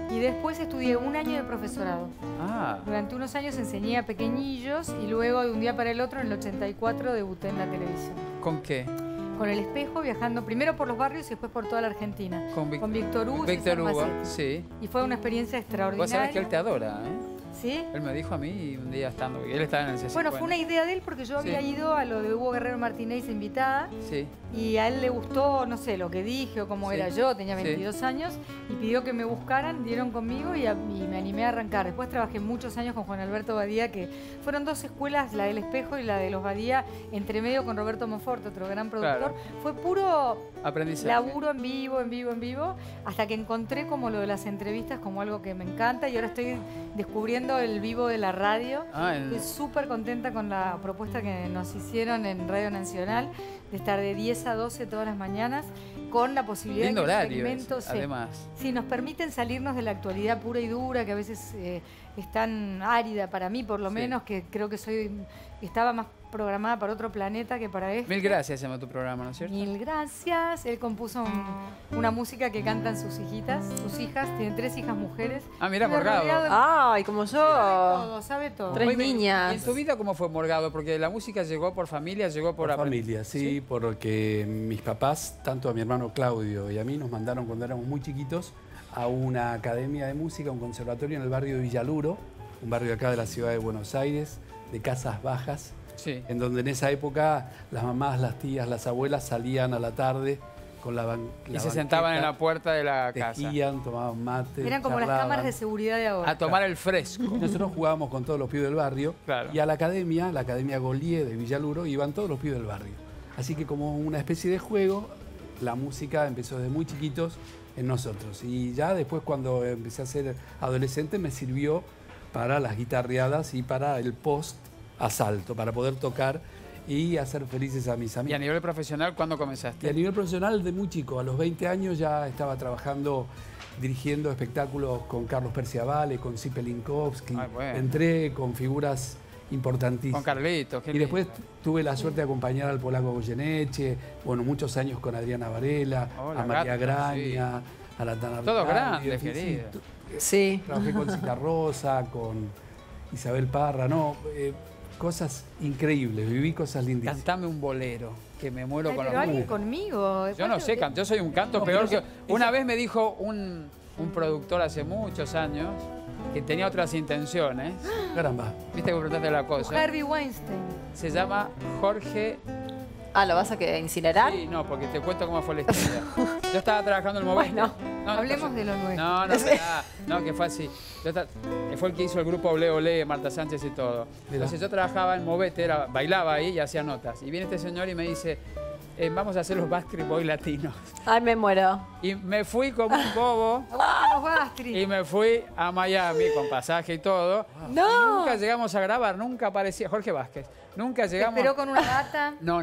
Y después estudié un año de profesorado. Ah, Durante unos años enseñé a pequeñillos y luego de un día para el otro, en el 84, debuté en la televisión. ¿con qué? Con El Espejo, viajando primero por los barrios y después por toda la Argentina. Con Víctor Hugo y Víctor César Hugo, Macetti. sí. Y fue una experiencia extraordinaria. Vos sabés que él te adora, ¿eh? ¿Sí? Él me dijo a mí un día estando, él estaba en el C50. Bueno, fue una idea de él porque yo había Sí. ido a lo de Hugo Guerrero Martínez invitada Sí. y a él le gustó, no sé, lo que dije o cómo Sí. era yo, tenía Sí. 22 años y pidió que me buscaran, dieron conmigo y me animé a arrancar. Después trabajé muchos años con Juan Alberto Badía, que fueron dos escuelas, la del Espejo y la de los Badía, entre medio con Roberto Monforte, otro gran productor. Claro. Fue puro Aprendizaje. laburo en vivo, hasta que encontré como lo de las entrevistas como algo que me encanta y ahora estoy descubriendo el vivo de la radio. Ah, Estoy súper contenta con la propuesta que nos hicieron en Radio Nacional de estar de 10 a 12 todas las mañanas con la posibilidad lindo de que el horario, segmento ese, además. sí, nos permiten salirnos de la actualidad pura y dura que a veces es tan árida para mí por lo Sí. menos, que creo que estaba más programada para otro planeta que para este. Mil gracias, se llama tu programa, ¿no es cierto? Mil gracias. Él compuso una música que cantan sus hijitas, sus hijas, tiene 3 hijas mujeres. Ah, mira, Vive Morgado. rodeado de- Ay, como yo. sabe todo. Tres Oye, niñas. ¿y en tu vida cómo fue Morgado? Porque la música llegó por familia, llegó por... Por familia, sí, porque mis papás, tanto a mi hermano Claudio y a mí, nos mandaron cuando éramos muy chiquitos a una academia de música, un conservatorio en el barrio de Villaluro, un barrio acá de la ciudad de Buenos Aires, de casas bajas, Sí. en donde en esa época las mamás, las tías, las abuelas salían a la tarde con la Y se sentaban en la puerta de la casa. tejían, tomaban mate, Eran como las charlaban. cámaras de seguridad de ahora. A tomar el fresco. Y nosotros jugábamos con todos los pibes del barrio. Claro. Y a la academia Golié de Villaluro, iban todos los pibes del barrio. Así que como una especie de juego, la música empezó desde muy chiquitos en nosotros. Y ya después cuando empecé a ser adolescente me sirvió para las guitarreadas y para el post-asalto, para poder tocar y hacer felices a mis ¿Y a amigos. nivel profesional cuándo Y a comenzaste? nivel profesional de muy chico, a los 20 años ya estaba trabajando, dirigiendo espectáculos con Carlos Perciavale, con Zipe Linkowski. Ay, bueno. Entré con figuras importantísimas. Con Carlitos. qué Y después lindo. tuve la suerte de acompañar al polaco Goyeneche, bueno, muchos años con Adriana Varela, Hola, a María gato, Graña, a la Tana Todos Arcadi, grandes, en fin, querido. Sí. Trabajé con Cita Rosa, con Isabel Parra, no, cosas increíbles, viví cosas lindísimas. Cantame un bolero, que me muero Ay, con pero los alguien músicos. conmigo. Yo no sé, yo soy un canto No, peor pero que... Una vez me dijo un productor hace muchos años que tenía otras intenciones. Caramba. Viste que preguntaste la cosa. Harvey Weinstein. Se llama Jorge... Ah, ¿lo vas a incinerar? Sí, no, porque te cuento cómo fue la historia. Yo estaba trabajando en el Movete. Bueno, No, Hablemos de lo nuestro. No, no, que fue así. Fue el que hizo el grupo Ole Ole, Marta Sánchez y todo. Mira. Entonces yo trabajaba en Movete, bailaba ahí y hacía notas. Y viene este señor y me dice, vamos a hacer los Backstreet Boys latinos. Ay, me muero. Y me fui como un bobo Aguante los Bastri. y me fui a Miami con pasaje y todo. No. Y nunca llegamos a grabar, nunca aparecía Jorge Vázquez. Nunca Te llegamos. esperó con una gata. No.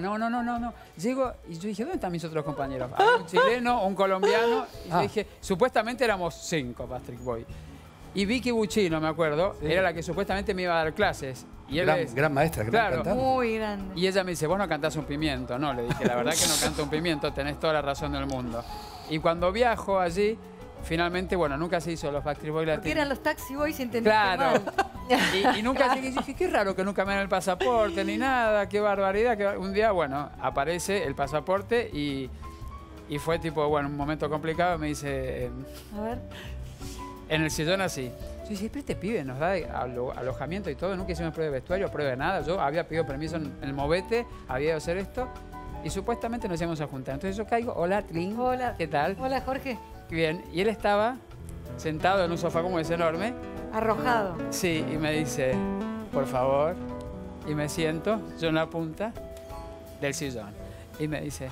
Llego y yo dije, ¿dónde están mis otros compañeros? Había un chileno, un colombiano. Y yo dije, supuestamente éramos 5 Backstreet Boys. Y Vicky Buccino, me acuerdo, Sí. era la que supuestamente me iba a dar clases. Y él es- Gran maestra, gran Claro. cantante. Muy grande. y ella me dice, vos no cantás un pimiento. No, le dije, la verdad que no canto un pimiento, tenés toda la razón del mundo. Y cuando viajo allí, finalmente, bueno, nunca se hizo los Backstreet Boys Porque latinos. eran los Taxi Boys y entendí Claro. mal. Y nunca llegué y dije, qué raro que nunca me dan el pasaporte ni nada, qué barbaridad. Un día, bueno, aparece el pasaporte y fue tipo, bueno, un momento complicado. Me dice, A ver. en el sillón así. Yo dije, pero este pibe nos da alojamiento y todo, nunca hicimos prueba de vestuario, prueba de nada. Yo había pedido permiso en el Movete, había ido a hacer esto y supuestamente nos íbamos a juntar. Entonces yo caigo, hola, Tling, Hola. ¿qué tal? Hola, Jorge. Bien, y él estaba sentado en un sofá como ese enorme. Arrojado. Sí, y me dice, por favor, y me siento, yo en la punta del sillón. Y me dice,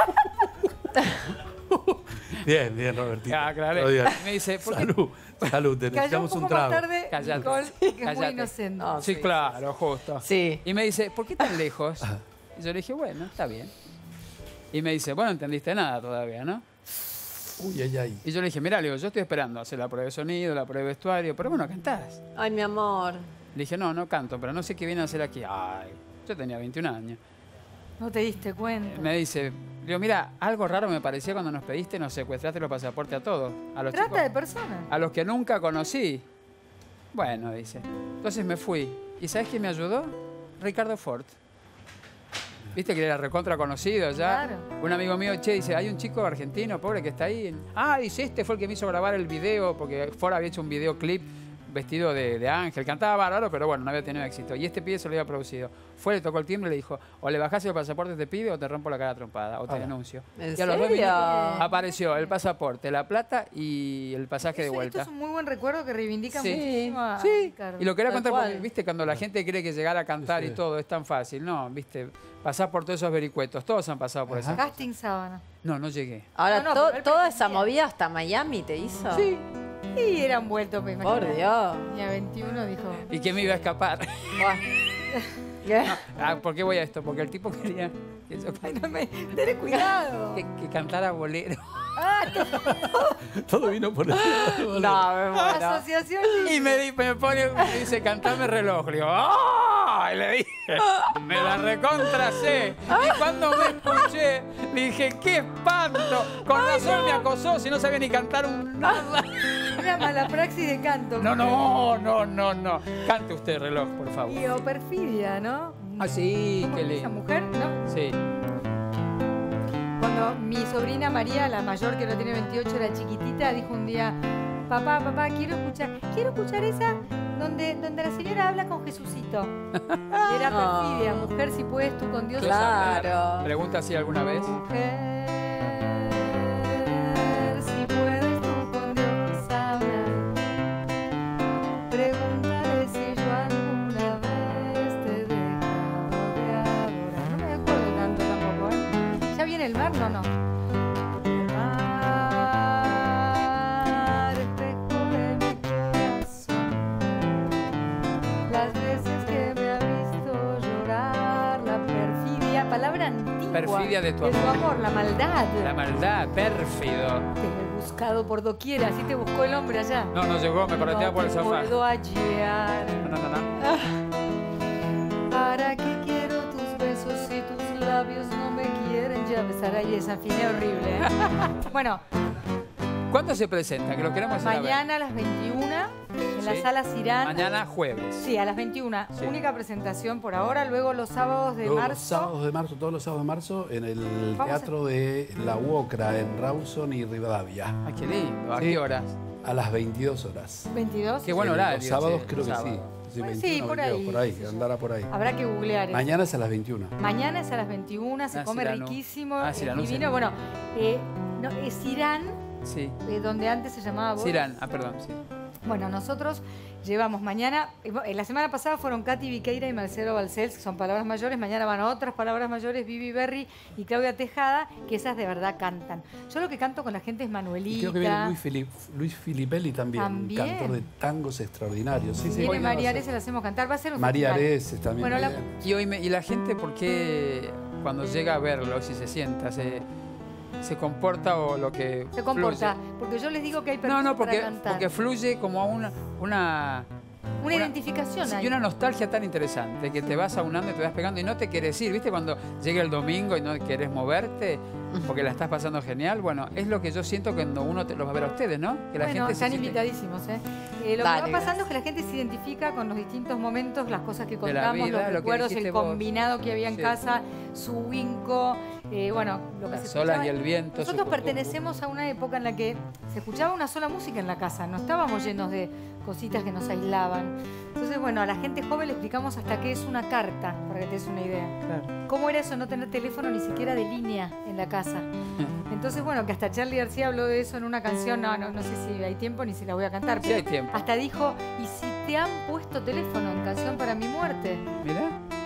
Bien, bien, Robertito. aclaré. No digas. Y me dice, ¿por qué? Salud, te Cayó un necesitamos poco un más trago. tarde Callate. Nicole, que es muy Callate. inocente. No, Sí, claro, justo. Sí. Y me dice, ¿por qué tan lejos? Y yo le dije, bueno, está bien. Y me dice, bueno, no entendiste nada todavía, ¿no? Uy, ay, ay. Y yo le dije, mira, le digo, yo estoy esperando hacer la prueba de sonido, la prueba de vestuario, pero bueno, cantás. Ay, mi amor. Le dije, no, no canto, pero no sé qué viene a hacer aquí. Ay, yo tenía 21 años. No te diste cuenta. Me dice, digo, mira, algo raro me parecía cuando nos pediste, nos secuestraste los pasaportes a todos. A los Trata chicos, de personas. a los que nunca conocí. Bueno, dice. Entonces me fui. ¿Y sabes quién me ayudó? Ricardo Ford. Viste que era recontra conocido ya. Claro. Un amigo mío, che, dice, hay un chico argentino, pobre, que está ahí. Ah, dice, este fue el que me hizo grabar el video, porque Ford había hecho un videoclip vestido de ángel. Cantaba bárbaro, pero bueno, no había tenido éxito. Y este pibe se lo había producido. Fue, le tocó el timbre y le dijo, o le bajás el pasaporte a este pibe o te rompo la cara trompada, o te denuncio. ¿En Y a los 2 serio? minutos apareció el pasaporte, la plata y el pasaje de Esto vuelta. es un muy buen recuerdo que reivindica Sí, muchísimo a sí. Ricardo. Y lo quería Tal contar cual. porque, viste, cuando la gente cree que llegar a cantar Sí. y todo es tan fácil. No, viste, pasás por todos esos vericuetos. Todos han pasado por eso. Casting sábana. No, no llegué. Ahora, No, pero él toda esa pretendía. movida hasta Miami te hizo. Sí. Y era un vuelto, me imagino. Por Dios. Y a 21 dijo... ¿Y que me iba a escapar? ¿Qué? ¿Por qué voy a esto? Porque el tipo quería que yo Ten cuidado. que cantara bolero. Todo vino por el No, me muero. Asociación. Y me pone, me dice, cantame reloj. Le digo, ¡ah! Y le dije, me la recontra sé. Y cuando me escuché, le dije, ¡qué espanto! Con razón me acosó, si no sabía ni cantar un nada. Una mala praxis de canto. No. Cante usted reloj, por favor. Y o perfidia, ¿no? Ah, sí, ¿Cómo qué es esa lindo. mujer, no? Sí. Cuando mi sobrina María, la mayor que ahora tiene 28, era chiquitita, dijo un día, papá, quiero escuchar esa donde la señora habla con Jesucito. Y era perfidia, mujer, si puedes tú con Dios. Claro. Pregunta si alguna vez. Mujer, si puedes tú con Dios hablar. Pregúntale si yo alguna vez te he dejado de adorar. No me acuerdo tanto tampoco, ¿eh? ¿Ya viene el mar? No. El mar, espejo de mi corazón. Las veces que me ha visto llorar, la perfidia, palabra antigua. Perfidia de tu De tu amor. amor, la maldad. La maldad, pérfido. Te he buscado por doquiera, así te buscó el hombre allá. No llegó, me correteaba por el sofá. No puedo hallar. No. ¿Para qué quiero tus besos si tus labios no me quieren ya besar? Ahí esa afiné horrible, ¿eh? Bueno, ¿Cuándo se presenta? Que lo queremos ir a ver. mañana a las 21 en la Sí. sala Cirán. Mañana jueves. Sí, a las 21. Sí. Única presentación por ahora. Luego los sábados de Luego, marzo. todos los sábados de marzo, en el Vamos a- Teatro de La Uocra, en Rawson y Rivadavia. Ay, qué lindo. ¿A Sí. qué horas? A las 22 horas. 22. Qué buen En horario. Los sábados che, creo que sábado. sí. Sí, Bueno, 21, sí, por 22, ahí, por ahí, qué sé yo. andará por ahí. Habrá que googlear eso. Mañana es a las 21. Mañana es a las 21, se Ah, come Cirano. riquísimo, Ah, es Cirano, divino. sí. Bueno, no, es Cirán, Sí. donde antes se llamaba Boris. Cirán. Ah, perdón, sí. Bueno, nosotros llevamos mañana, la semana pasada fueron Katy Viqueira y Marcelo Balcells, que son palabras mayores, mañana van otras palabras mayores, Vivi Berry y Claudia Tejada, que esas de verdad cantan. Yo lo que canto con la gente es Y Manuelita. creo que viene Luis Filipelli también, También. un cantor de tangos extraordinarios. Sí, sí, Viene mañana va a María ser. Areces, la hacemos cantar, va a ser un María festival. Areces también. Bueno, la- bien. Y la gente, ¿por qué cuando llega a verlo, si se sienta, se comporta o lo que Se comporta, fluye? porque yo les digo que hay permiso No, para porque cantar. fluye como a una Una identificación sí, hay. y una nostalgia tan interesante que te vas aunando y te vas pegando y no te quieres ir. ¿Viste cuando llega el domingo y no querés moverte porque la estás pasando genial? Bueno, es lo que yo siento cuando uno los va a ver a ustedes, ¿no? Que la Bueno, gente se están siente- invitadísimos, ¿eh? Lo Dale, que va pasando es que la gente se identifica con los distintos momentos, las cosas que De la contamos, vida, los lo que recuerdos, dijiste el vos. combinado que había en Sí. casa, su winco, bueno, lo que Las se olas escuchaba. y el viento. Nosotros sucutumbo. pertenecemos a una época en la que se escuchaba una sola música en la casa, no estábamos llenos de cositas que nos aislaban. Entonces, bueno, a la gente joven le explicamos hasta qué es una carta, para que te des una idea. Claro. ¿Cómo era eso no tener teléfono ni siquiera de línea en la casa? Entonces, bueno, que hasta Charly García habló de eso en una canción, no sé si hay tiempo ni si la voy a cantar, Sí pero hay tiempo. hasta dijo, ¿y si te han puesto teléfono en Canción para mi muerte? Mirá.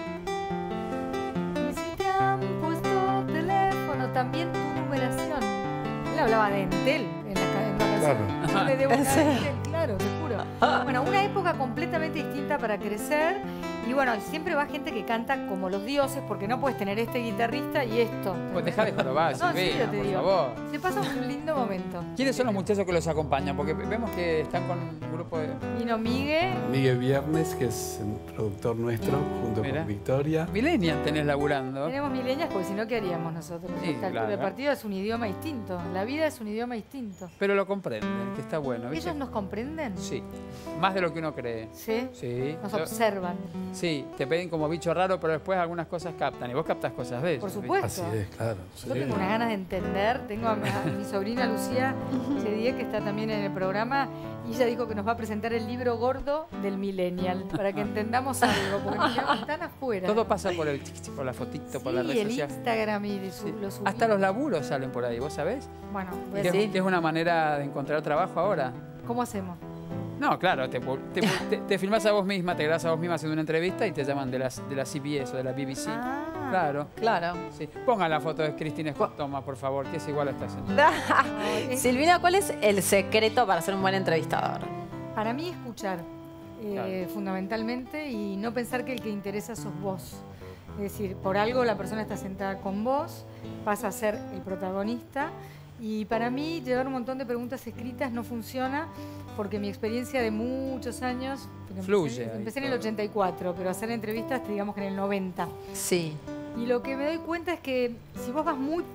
¿Y si te han puesto teléfono, también tu numeración? Él hablaba de Entel en la canción. Yo le debo una a Entel, claro, te juro. Bueno, una época completamente distinta para crecer Y bueno, siempre va gente que canta como los dioses, porque no puedes tener este guitarrista y esto. Pues dejá de jorobar, No, en serio Silvina, te por digo. favor. Se pasa un lindo momento. ¿Quiénes son los muchachos que los acompañan? Porque vemos que están con un grupo de... Vino Migue. Miguel Viernes, que es un productor nuestro, junto Mirá. con Victoria. Millennial tenés laburando. Tenemos milenias, porque si no, ¿qué haríamos nosotros? Sí, Esta altura claro. del partido es un idioma distinto. La vida es un idioma distinto. Pero lo comprenden, que está bueno, ¿viste? ¿Ellos nos comprenden? Sí, más de lo que uno cree. ¿Sí? Sí. Nos Yo- observan. Sí, te piden como bicho raro, pero después algunas cosas captan. Y vos captas cosas de ellos. Por ¿viste? supuesto. Así es, claro. Yo sí. tengo unas ganas de entender. Tengo a mi sobrina Lucía Chediek, que está también en el programa, y ella dijo que nos va a presentar el libro gordo del millennial, para que entendamos algo, porque nos quedamos tan afuera. Todo pasa por el por la fotito, por la red Sí, el social. Instagram y Sí. lo subí. Hasta los laburos salen por ahí, ¿vos sabés? Bueno, Que, pues, que es una manera de encontrar trabajo ahora. ¿cómo hacemos? No, claro, te filmás a vos misma, te grabás a vos misma haciendo una entrevista y te llaman de la CBS o de la BBC. Ah, Claro. Claro. Sí. Pongan la foto de Cristina Scott Thomas, por favor, que es igual a esta señora. Silvina, ¿cuál es el secreto para ser un buen entrevistador? Para mí escuchar, fundamentalmente, y no pensar que el que interesa sos vos. Es decir, por algo la persona está sentada con vos, pasa a ser el protagonista. Y para mí llevar un montón de preguntas escritas no funciona porque mi experiencia de muchos años, porque Fluye ahí empecé en el todo. 84, pero hacer entrevistas digamos que en el 90. Sí. Y lo que me doy cuenta es que si vos vas muy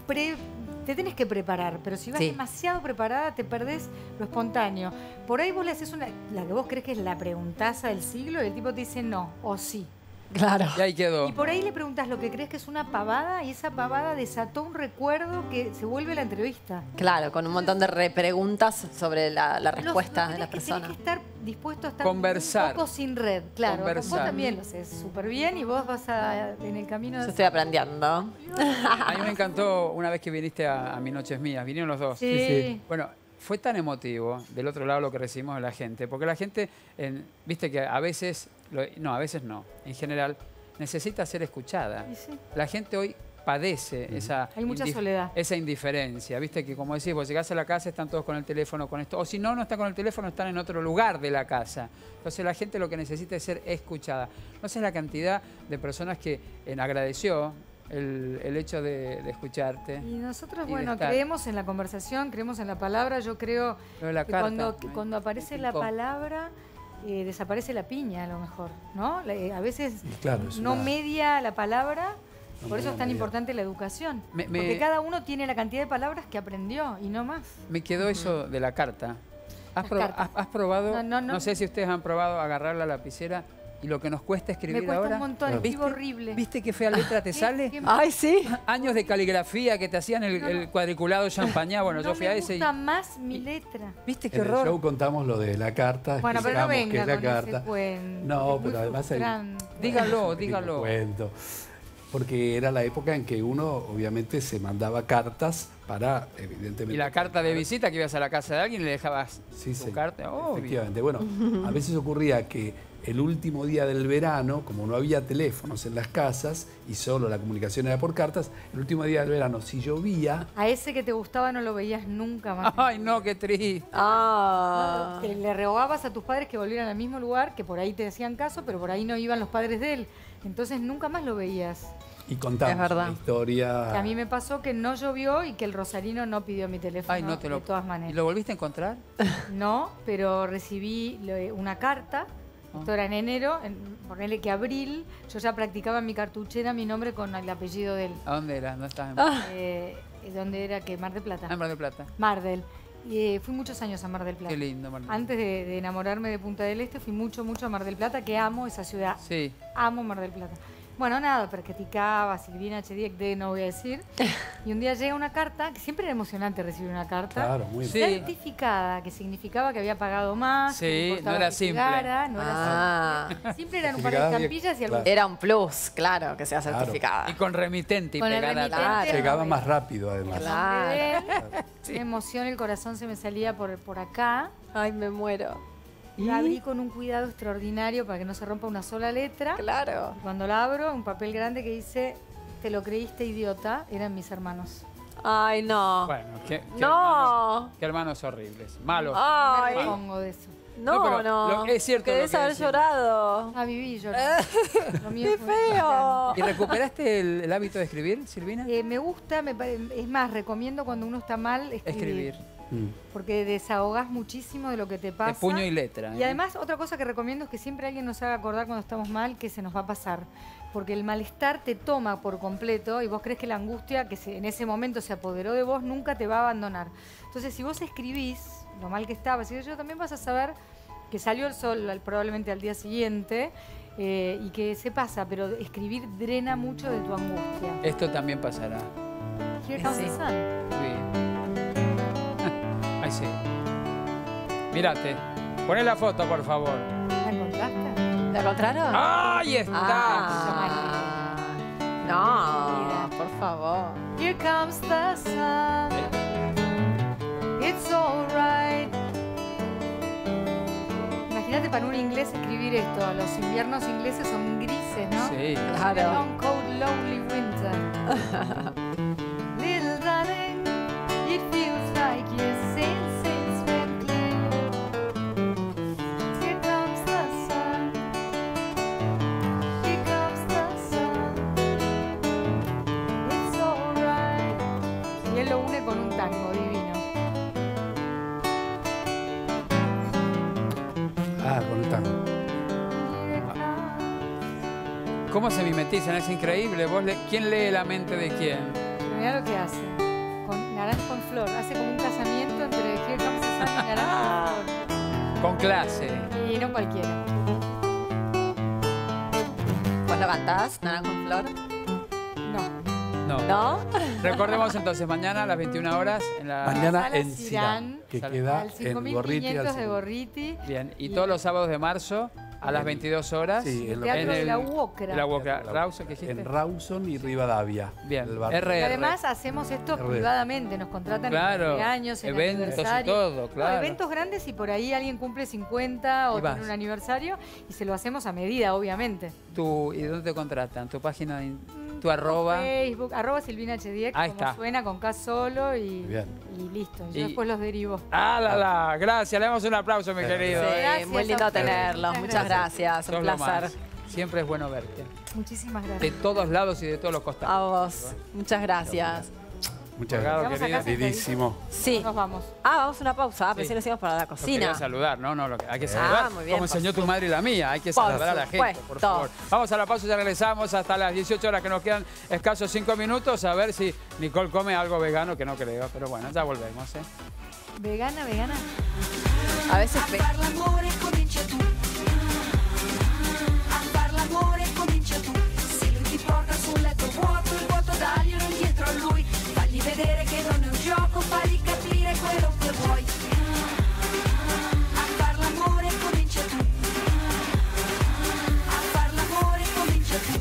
te tenés que preparar, pero si vas Sí. demasiado preparada te perdés lo espontáneo. Por ahí vos le haces la que vos crees que es la preguntaza del siglo y el tipo te dice no o sí. Claro. Y ahí quedó. Y por ahí le preguntas lo que crees que es una pavada y esa pavada desató un recuerdo que se vuelve la entrevista. Claro, con un montón de repreguntas sobre la respuesta de la Tenés persona. que estar dispuesto a estar Conversar. un poco sin red. Claro, Conversar. vos también lo haces súper bien y vos vas en el camino Yo de... estoy aprendiendo. A mí me encantó una vez que viniste a Mi Noches Mías, vinieron los dos. Sí. Bueno, fue tan emotivo del otro lado lo que recibimos de la gente, porque la gente, viste que a veces, a veces no, en general, necesita ser escuchada. Y sí. La gente hoy padece esa, Hay mucha soledad. esa indiferencia, viste que como decís, vos llegás a la casa, están todos con el teléfono, con esto, o si no, no están con el teléfono, están en otro lugar de la casa. Entonces la gente lo que necesita es ser escuchada. No sé la cantidad de personas que agradeció el hecho de escucharte. Y nosotros, y de bueno, estar. creemos en la conversación, creemos en la palabra. Yo creo Lo de la que carta, cuando aparece la picó. palabra, desaparece la piña a lo mejor, ¿no? A veces Claro, es no una- media la palabra, No por eso media, es tan media. importante la educación. Me- Porque cada uno tiene la cantidad de palabras que aprendió y no más. Me quedó eso de la carta. ¿Has, Las cartas. has probado? No. sé si ustedes han probado agarrar la lapicera y lo que nos cuesta escribir Me cuesta ahora. un montón, escribo horrible. ¿Viste qué fea letra te sale? Ay, sí. Años de caligrafía que te hacían el cuadriculado champañá. Bueno, No yo fui a me ese y. gusta más mi letra. ¿Viste qué En el horror? show contamos lo de la carta, Bueno, pero no explicamos qué venga es la con ese carta. cuento. No, Es muy pero además hay... frustrante. Dígalo, Te dígalo. cuento. Porque era la época en que uno obviamente se mandaba cartas para, evidentemente... Y la carta de visita que ibas a la casa de alguien y le dejabas Sí, tu sí, carta. Obvio. efectivamente. Bueno, a veces ocurría que el último día del verano, como no había teléfonos en las casas y solo la comunicación era por cartas, el último día del verano, si llovía, A ese que te gustaba no lo veías nunca más. Ay, no, qué triste. Ah. Que le rogabas a tus padres que volvieran al mismo lugar, que por ahí te hacían caso, pero por ahí no iban los padres de él. Entonces nunca más lo veías. y contamos Es verdad. la historia... Que a mí me pasó que no llovió y que el rosarino no pidió mi teléfono Ay, no te lo. de todas ¿Y maneras. lo volviste a encontrar? No, pero recibí una carta. Esto era en enero, ponele que abril, yo ya practicaba en mi cartuchera mi nombre con el apellido de él. ¿A dónde era? ¿No estabas en ¿Dónde era? Que Mar del Plata. Ah, en Mar del Plata? Mar del. Y fui muchos años a Mar del Plata. Qué lindo, Mar del Antes de enamorarme de Punta del Este, fui mucho a Mar del Plata, que amo esa ciudad. Sí. Amo Mar del Plata. Bueno, nada, practicaba, Silvina Chediek, no voy a decir. Y un día llega una carta, que siempre era emocionante recibir una carta. Claro, muy Sí. Certificada, que significaba que había pagado más. Sí, que le no importaba era que simple. llegara, no era Ah. simple. Siempre eran un par de Certificada, estampillas y algo. claro. Era un plus, claro, que sea Claro. certificada. Y con remitente y Con el pegada. remitente. Claro. Llegaba más rápido, además. Claro. De él, una emoción, el corazón se me salía por acá. Ay, me muero. La abrí con un cuidado extraordinario para que no se rompa una sola letra. Claro. Y cuando la abro, un papel grande que dice, te lo creíste, idiota, eran mis hermanos. Ay, no. Bueno, qué No. hermanos horribles. Malos. Me Ay. repongo de eso. No, pero es cierto lo Querés que haber decís. llorado. Ah, viví yo. Lo mío ¡Qué fue feo! ¿Y recuperaste el hábito de escribir, Silvina? Me gusta, es más, recomiendo cuando uno está mal escribir. Mm. Porque desahogás muchísimo de lo que te pasa. De puño y letra. Y además, otra cosa que recomiendo es que siempre alguien nos haga acordar cuando estamos mal que se nos va a pasar. Porque el malestar te toma por completo y vos crees que la angustia que en ese momento se apoderó de vos nunca te va a abandonar. Entonces, si vos escribís lo mal que estabas, y yo también vas a saber que salió el sol probablemente al día siguiente y que se pasa, pero escribir drena mucho de tu angustia. Esto también pasará. Here comes the sun. Sí. Ahí sí. Mírate. Poné la foto, por favor. ¿La encontraste? ¿La encontraron? ¡Ahí está! Ah. No, por favor. Here comes the sun. It's alright. Imagínate para un inglés escribir esto. Los inviernos ingleses son grises, ¿no? Sí. Claro. Long, cold, lonely winter. Little darling, it feels like you're since went clear. Here comes the sun. Here comes the sun. It's alright. Y él lo une con un tango divino. Ah, con el tango. ¿Cómo se mimetizan? Es increíble. ¿Quién lee la mente de quién? Mirá lo que hace. Con naranja con flor. Hace como un casamiento entre Here Comes the Sun y naranja con flor. Con clase. Y no cualquiera. ¿Vos lo cantás, Naranja con Flor? No. No. ¿No? Recordemos entonces, mañana a las 21 horas en la... Mañana Sala en Cirán, Cirán, que Sala- queda Al en Gorriti. 5500 de Gorriti. Bien. Y todos los sábados de marzo a las 22 horas. Sí, en, Teatro de el- la UOCRA. La UOCRA. Rawson, ¿qué dijiste? en Rawson y Rivadavia. Bien. el barrio. RR. Y además hacemos esto RR. privadamente, nos contratan Claro, en cumpleaños, en eventos y aniversario. todo, No, claro. eventos grandes y por ahí alguien cumple 50 o Y vas. tiene un aniversario y se lo hacemos a medida, obviamente. ¿Y dónde te contratan? ¿Tu página de tu arroba? Facebook, arroba Silvina HDX, Ahí como está. suena con K solo y Bien. listo. Yo Y- después los derivo. ¡Ah, Gracias, le damos un aplauso, mi querido. Sí, Gracias muy a lindo ustedes. tenerlos. Muchas Muchas gracias. Sos Un lo placer. más. Siempre es bueno verte. Muchísimas De gracias. todos lados y de todos los costados. A vos. Muchas gracias. Muchas Claro, gracias. Vamos a casa, Queridísimo. Sí. Nos vamos. Vamos a una pausa. Pensé Sí. que nos íbamos para la Lo quería cocina. saludar, ¿no? Hay que saludar. muy bien, Como por enseñó tu madre y la mía. Hay que Por saludar a la gente, por supuesto. favor. Vamos a la pausa, ya regresamos hasta las 18 horas, que nos quedan escasos 5 minutos. A ver si Nicole come algo vegano, que no creo. Pero bueno, ya volvemos, ¿eh? Vegana, vegana. A veces far l'amore comincia tu. A far l'amore comincia tu. Se lui ti porta sul letto vuoto, il vuoto daglielo indietro a lui. Fagli vedere che non è un gioco, fagli capire quello che vuoi. A far l'amore comincia tu. A far l'amore comincia tu.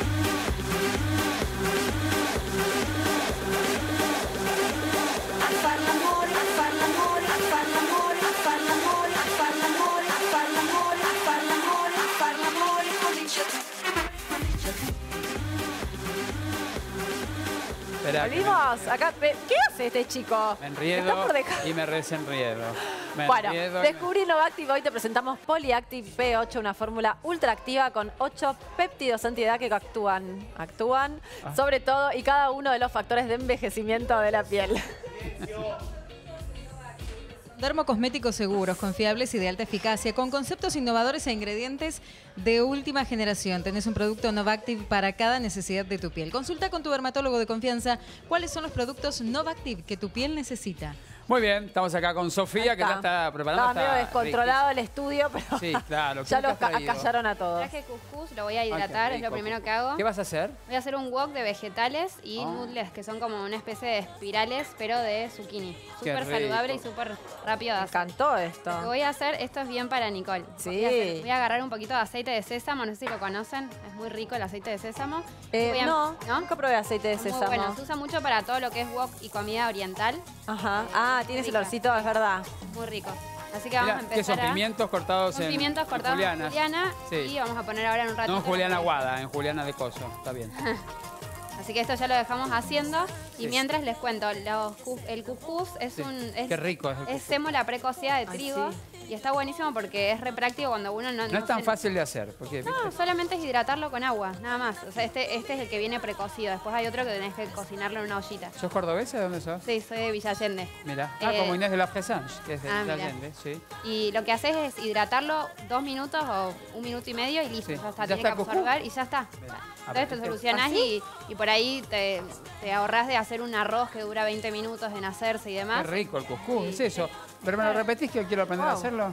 A far l'amore, a far l'amore, a far l'amore, a far l'amore, a far l'amore, a far l'amore, a far l'amore, a far l'amore, comincia tu. Comincia tu. Esperá, que volvimos. Acá, ¿qué hace este chico? me Está enriedo por dejar. y me desenriedo. Me Bueno, enriedo y descubrí Novactive. Hoy te presentamos Polyactive P8, una fórmula ultra activa con 8 péptidos antiedad que actúan sobre todo y cada uno de los factores de envejecimiento de la piel. Dermocosméticos seguros, confiables y de alta eficacia, con conceptos innovadores e ingredientes de última generación. Tenés un producto Novactive para cada necesidad de tu piel. Consulta con tu dermatólogo de confianza cuáles son los productos Novactive que tu piel necesita. Muy bien, estamos acá con Sofía, que ya está preparando. Estaba medio descontrolado el estudio, pero Sí, claro. ya ¿Qué te los has traído? callaron a todos. Traje cuscús, lo voy a qué hidratar, es rico. lo primero que hago. ¿Qué vas a hacer? Voy a hacer un wok de vegetales y Ah. noodles, que son como una especie de espirales, pero de zucchini. Qué Súper saludable y rico. súper rápido de Me hacer. encantó Lo que esto. voy a hacer, esto es bien para Nicole. Sí. Voy a agarrar un poquito de aceite de sésamo, no sé si lo conocen, es muy rico el aceite de sésamo. Voy a- No, nunca probé aceite de Muy sésamo. bueno, se usa mucho para todo lo que es wok y comida oriental. Ajá. Ah, tiene ese Rica. olorcito, es verdad. Muy rico. Así que vamos a Mira, empezar ¿qué son? Pimientos cortados Son en pimientos cortados julianas. en juliana Sí. y vamos a poner ahora en un ratito. No en juliana guada, en juliana de coso. Está bien. Así que esto ya lo dejamos haciendo. Y Sí. mientras les cuento, el cuscús es Sí. un... Qué rico es el Es cuscús. sémola precocida de Ay, trigo. sí. Y está buenísimo porque es re práctico cuando uno no... No es tan fácil de hacer. Porque, No, ¿viste? solamente es hidratarlo con agua, nada más. O sea, este es el que viene precocido. Después hay otro que tenés que cocinarlo en una ollita. ¿Sos cordobesa? ¿De dónde sos? Sí, soy de Villa Allende. Mira. Eh, Como Inés de la Fresange, que es de ah, mira. Allende, sí. Y lo que haces es hidratarlo 2 minutos o 1 minuto y medio y listo. Sí. Ya está, ¿Ya tiene está que el cuscús? absorber y ya está. Entonces te solucionás y por ahí te ahorrás de hacer un arroz que dura 20 minutos en hacerse y demás. Qué rico el cuscús, es eso. Pero me lo repetís que quiero aprender a hacerlo.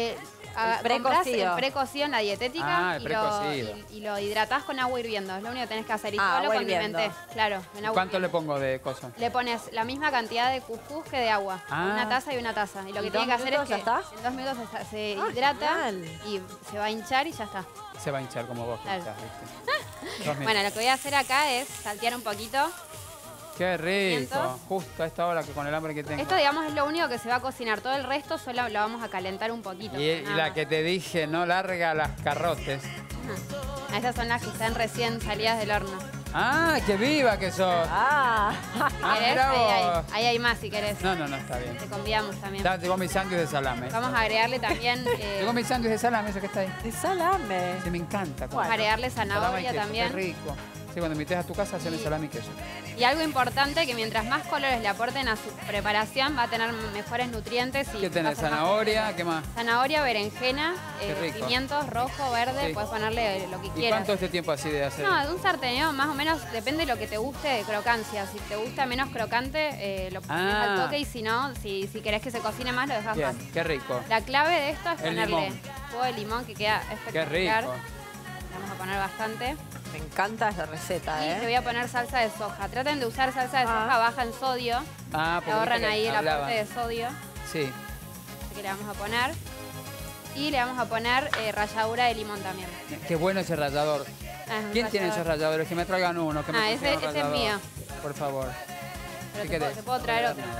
Comprás el precocido en la dietética Ah, el precocido. y lo hidratás con agua hirviendo. Es lo único que tenés que hacer. Y Ah, todo lo agua hirviendo. condimentés. Claro, en agua ¿Cuánto le hirviendo. pongo de cosas? Le pones la misma cantidad de cuscús que de agua. Ah. Una taza y una taza. Y lo que ¿En tiene que 2 hacer es minutos que ya está? en 2 minutos se Ah, hidrata genial. y se va a hinchar y ya está. Se va a hinchar como vos. que Claro. hinchás, ¿viste? 2 Bueno, minutos. lo que voy a hacer acá es saltear un poquito. Qué rico. ¿Miento? Justo a esta hora que con el hambre que tengo. Esto, digamos, es lo único que se va a cocinar. Todo el resto solo lo vamos a calentar un poquito. Y nada la más. que te dije, no larga las carrotes. Ah, estas son las que están recién salidas del horno. ¡Ah, qué viva que sos! Ah, ¿Querés? mirá Ahí vos. hay más si querés. No, está bien. Te convidamos también. Ya llegó mi sándwich de salame. Vamos a agregarle también... Llegó mi sándwich de salame, eso que está ahí. de salame. Sí, me encanta. Vamos a agregarle Salame y zanahoria queso, también. Qué rico. Sí, cuando invites a tu casa, haceme salame y queso. Y algo importante, que mientras más colores le aporten a su preparación, va a tener mejores nutrientes. Y ¿Qué va a tenés? ser más ¿Zanahoria? completo. ¿Qué más? Zanahoria, berenjena, Qué rico. pimientos, rojo, verde, Sí. puedes ponerle lo que ¿Y quieras. cuánto es este tiempo así de hacer? No, de un sarteneo más o menos depende de lo que te guste de crocancia. Si te gusta menos crocante, lo pones Ah. al toque y si no, si querés que se cocine más, lo dejas más. Bien, qué rico. La clave de esto es El ponerle limón. jugo de limón que queda Qué espectacular. rico. Le vamos a poner bastante. Me encanta esa receta, Y le voy a poner salsa de soja. Traten de usar salsa de soja baja en sodio. Ah, Le ahorran viste que ahí el hablaban. aporte de sodio. Sí. Así que le vamos a poner. Y le vamos a poner ralladura de limón también. Qué bueno ese rallador. Ah, es un ¿Quién tiene esos rallador. ralladores? Que me traigan uno. Que me Ah, consigan un ese es rallador. mío. Por favor. Pero ¿Qué te querés? puedo traer No, otro. nada.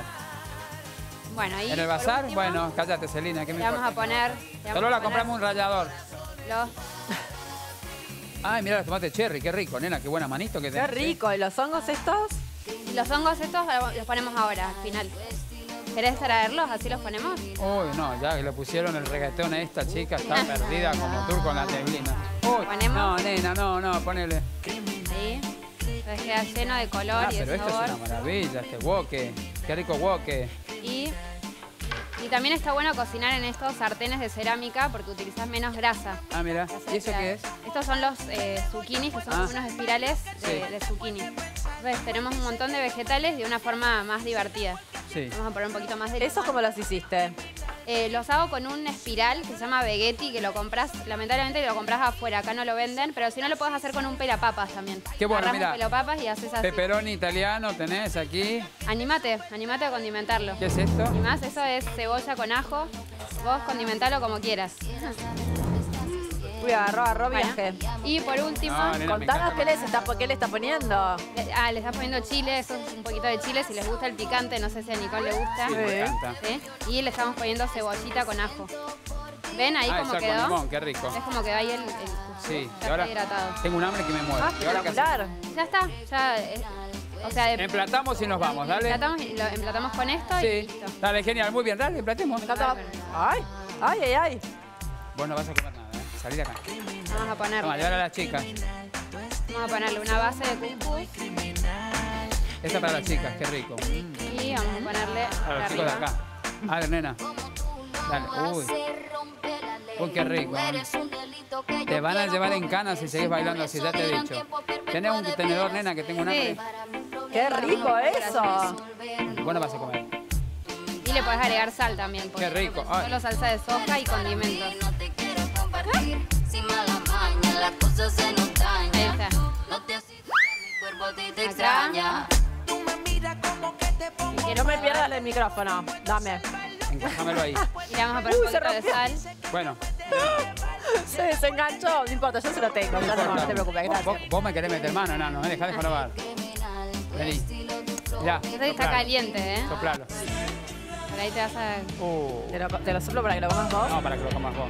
Bueno, ahí ¿En el por bazar? último, Bueno, cállate, Celina. ¿Qué me le vamos a importa? poner... Solo la compramos un rallador. Los, Ay, mira los tomates cherry. Qué rico, nena. Qué buena manito que Qué tenés. rico. ¿Y los hongos estos? y los hongos estos los ponemos ahora, al final. ¿Querés traerlos? Así los ponemos. Uy, no, ya que le pusieron el reggaetón a esta chica, está perdida como turco en la neblina. Uy, ¿Ponemos? no, nena, no, ponele. Ahí. Entonces queda lleno de color Ah, y pero de esto sabor. es una maravilla, este woke. Qué rico woke. Y también está bueno cocinar en estos sartenes de cerámica porque utilizas menos grasa. Ah, mira. ¿Y eso qué es? Estos son los zucchinis, que son Ah. como unos espirales Sí. de zucchini. Entonces tenemos un montón de vegetales de una forma más divertida. Sí. Vamos a poner un poquito más de ¿Esos cómo los hiciste? Los hago con un espiral que se llama Veggetti, que lo compras, lamentablemente lo compras afuera, acá no lo venden, pero si no lo puedes hacer con un pelapapas también. Qué bueno, Agarrás mira. un pelapapas y haces así. Pepperoni italiano tenés aquí. Anímate a condimentarlo. ¿Qué es esto? Y más, eso es cebolla con ajo. Vos condimentalo como quieras. Uy, agarró Bueno, viaje. y por último, No, nena, me Contanos encanta. qué le está poniendo. le estás poniendo chile, eso es un poquito de chile, si les gusta el picante, no sé si a Nicole le gusta. Sí, me encanta. ¿Sí? Y le estamos poniendo cebollita con ajo. ¿Ven ahí cómo eso quedó? con limón, qué rico. ¿Ves cómo quedó ahí el Sí, está y ahora hidratado? tengo un hambre que me mueve. Ah, ¿Y ahora qué hacemos? espectacular. Ya está, ya. O sea, Emplatamos y nos vamos, dale. emplatamos con esto y Sí, listo. dale, genial, muy bien, dale, emplatemos. Ay, ay. Vos no vas a comer nada, ¿eh? Salí de acá. Vamos a ponerle. Toma, llevar a las chicas. Vamos a ponerle una base de cuscús Esta para las chicas, qué rico. y vamos a ponerle Para los chicos de arriba. acá. A ver, nena. Dale, uy. Uy, qué rico. Te van a llevar en cana si seguís bailando así, ya te he dicho. ¿Tenés un tenedor, nena, que tengo un hambre? Qué rico eso. Bueno, vas a comer. Y le puedes agregar sal también. Qué rico. Ay. Solo salsa de soja y condimentos. Ahí está. Acá. No me pierdas el micrófono. Dame. Encájamelo ahí. Y le vamos a poner un Uy, se poquito de rompió. sal. Bueno, Se desenganchó. No importa, yo se lo tengo. Ya no te preocupes, gracias. vos me querés meter mano, enano, ¿eh? Dejá de jorobar. Vení. Mirá. Este está caliente, ¿eh? Soplalo. Por ahí te vas a... Te lo soplo para que lo comas vos. No, para que lo comas vos.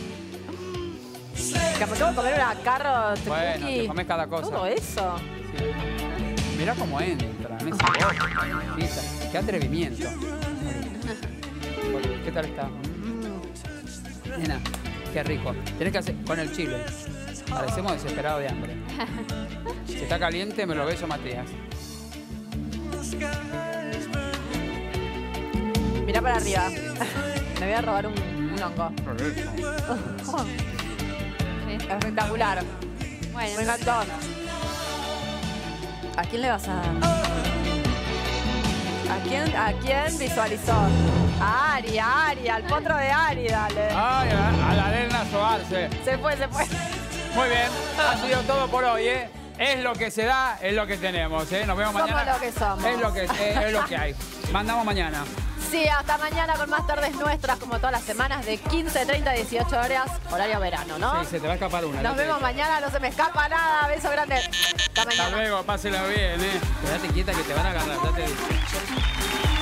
Que me acabo de comer una carro Bueno, cookie. te comes cada cosa. Todo eso. Mirá cómo entra en esa boca. Qué atrevimiento. ¿Qué tal está? Nena, qué rico. Tenés que hacer con el chile. Parecemos desesperados de hambre. Si está caliente, me lo beso, Matías. Mirá para arriba. Me voy a robar un hongo. Espectacular. Bueno, Me encantó. ¿A quién le vas a dar? ¿A quién visualizó? A Ari, al potro de Ari, dale. Ay, a la arena soarse. Se fue. Muy bien, ha sido todo por hoy, ¿eh? Es lo que se da, es lo que tenemos, ¿eh? Nos vemos mañana. Somos lo que somos. Es lo que hay. Mandamos mañana. Sí, hasta mañana con más tardes nuestras, como todas las semanas, de 15:30 a 18 horas, horario verano, ¿no? Sí, se te va a escapar una. Nos vemos mañana, no se me escapa nada. Beso grande. Hasta mañana. Hasta luego, pásela bien, ¿eh? Quédate quieta que te van a agarrar. Ya te digo.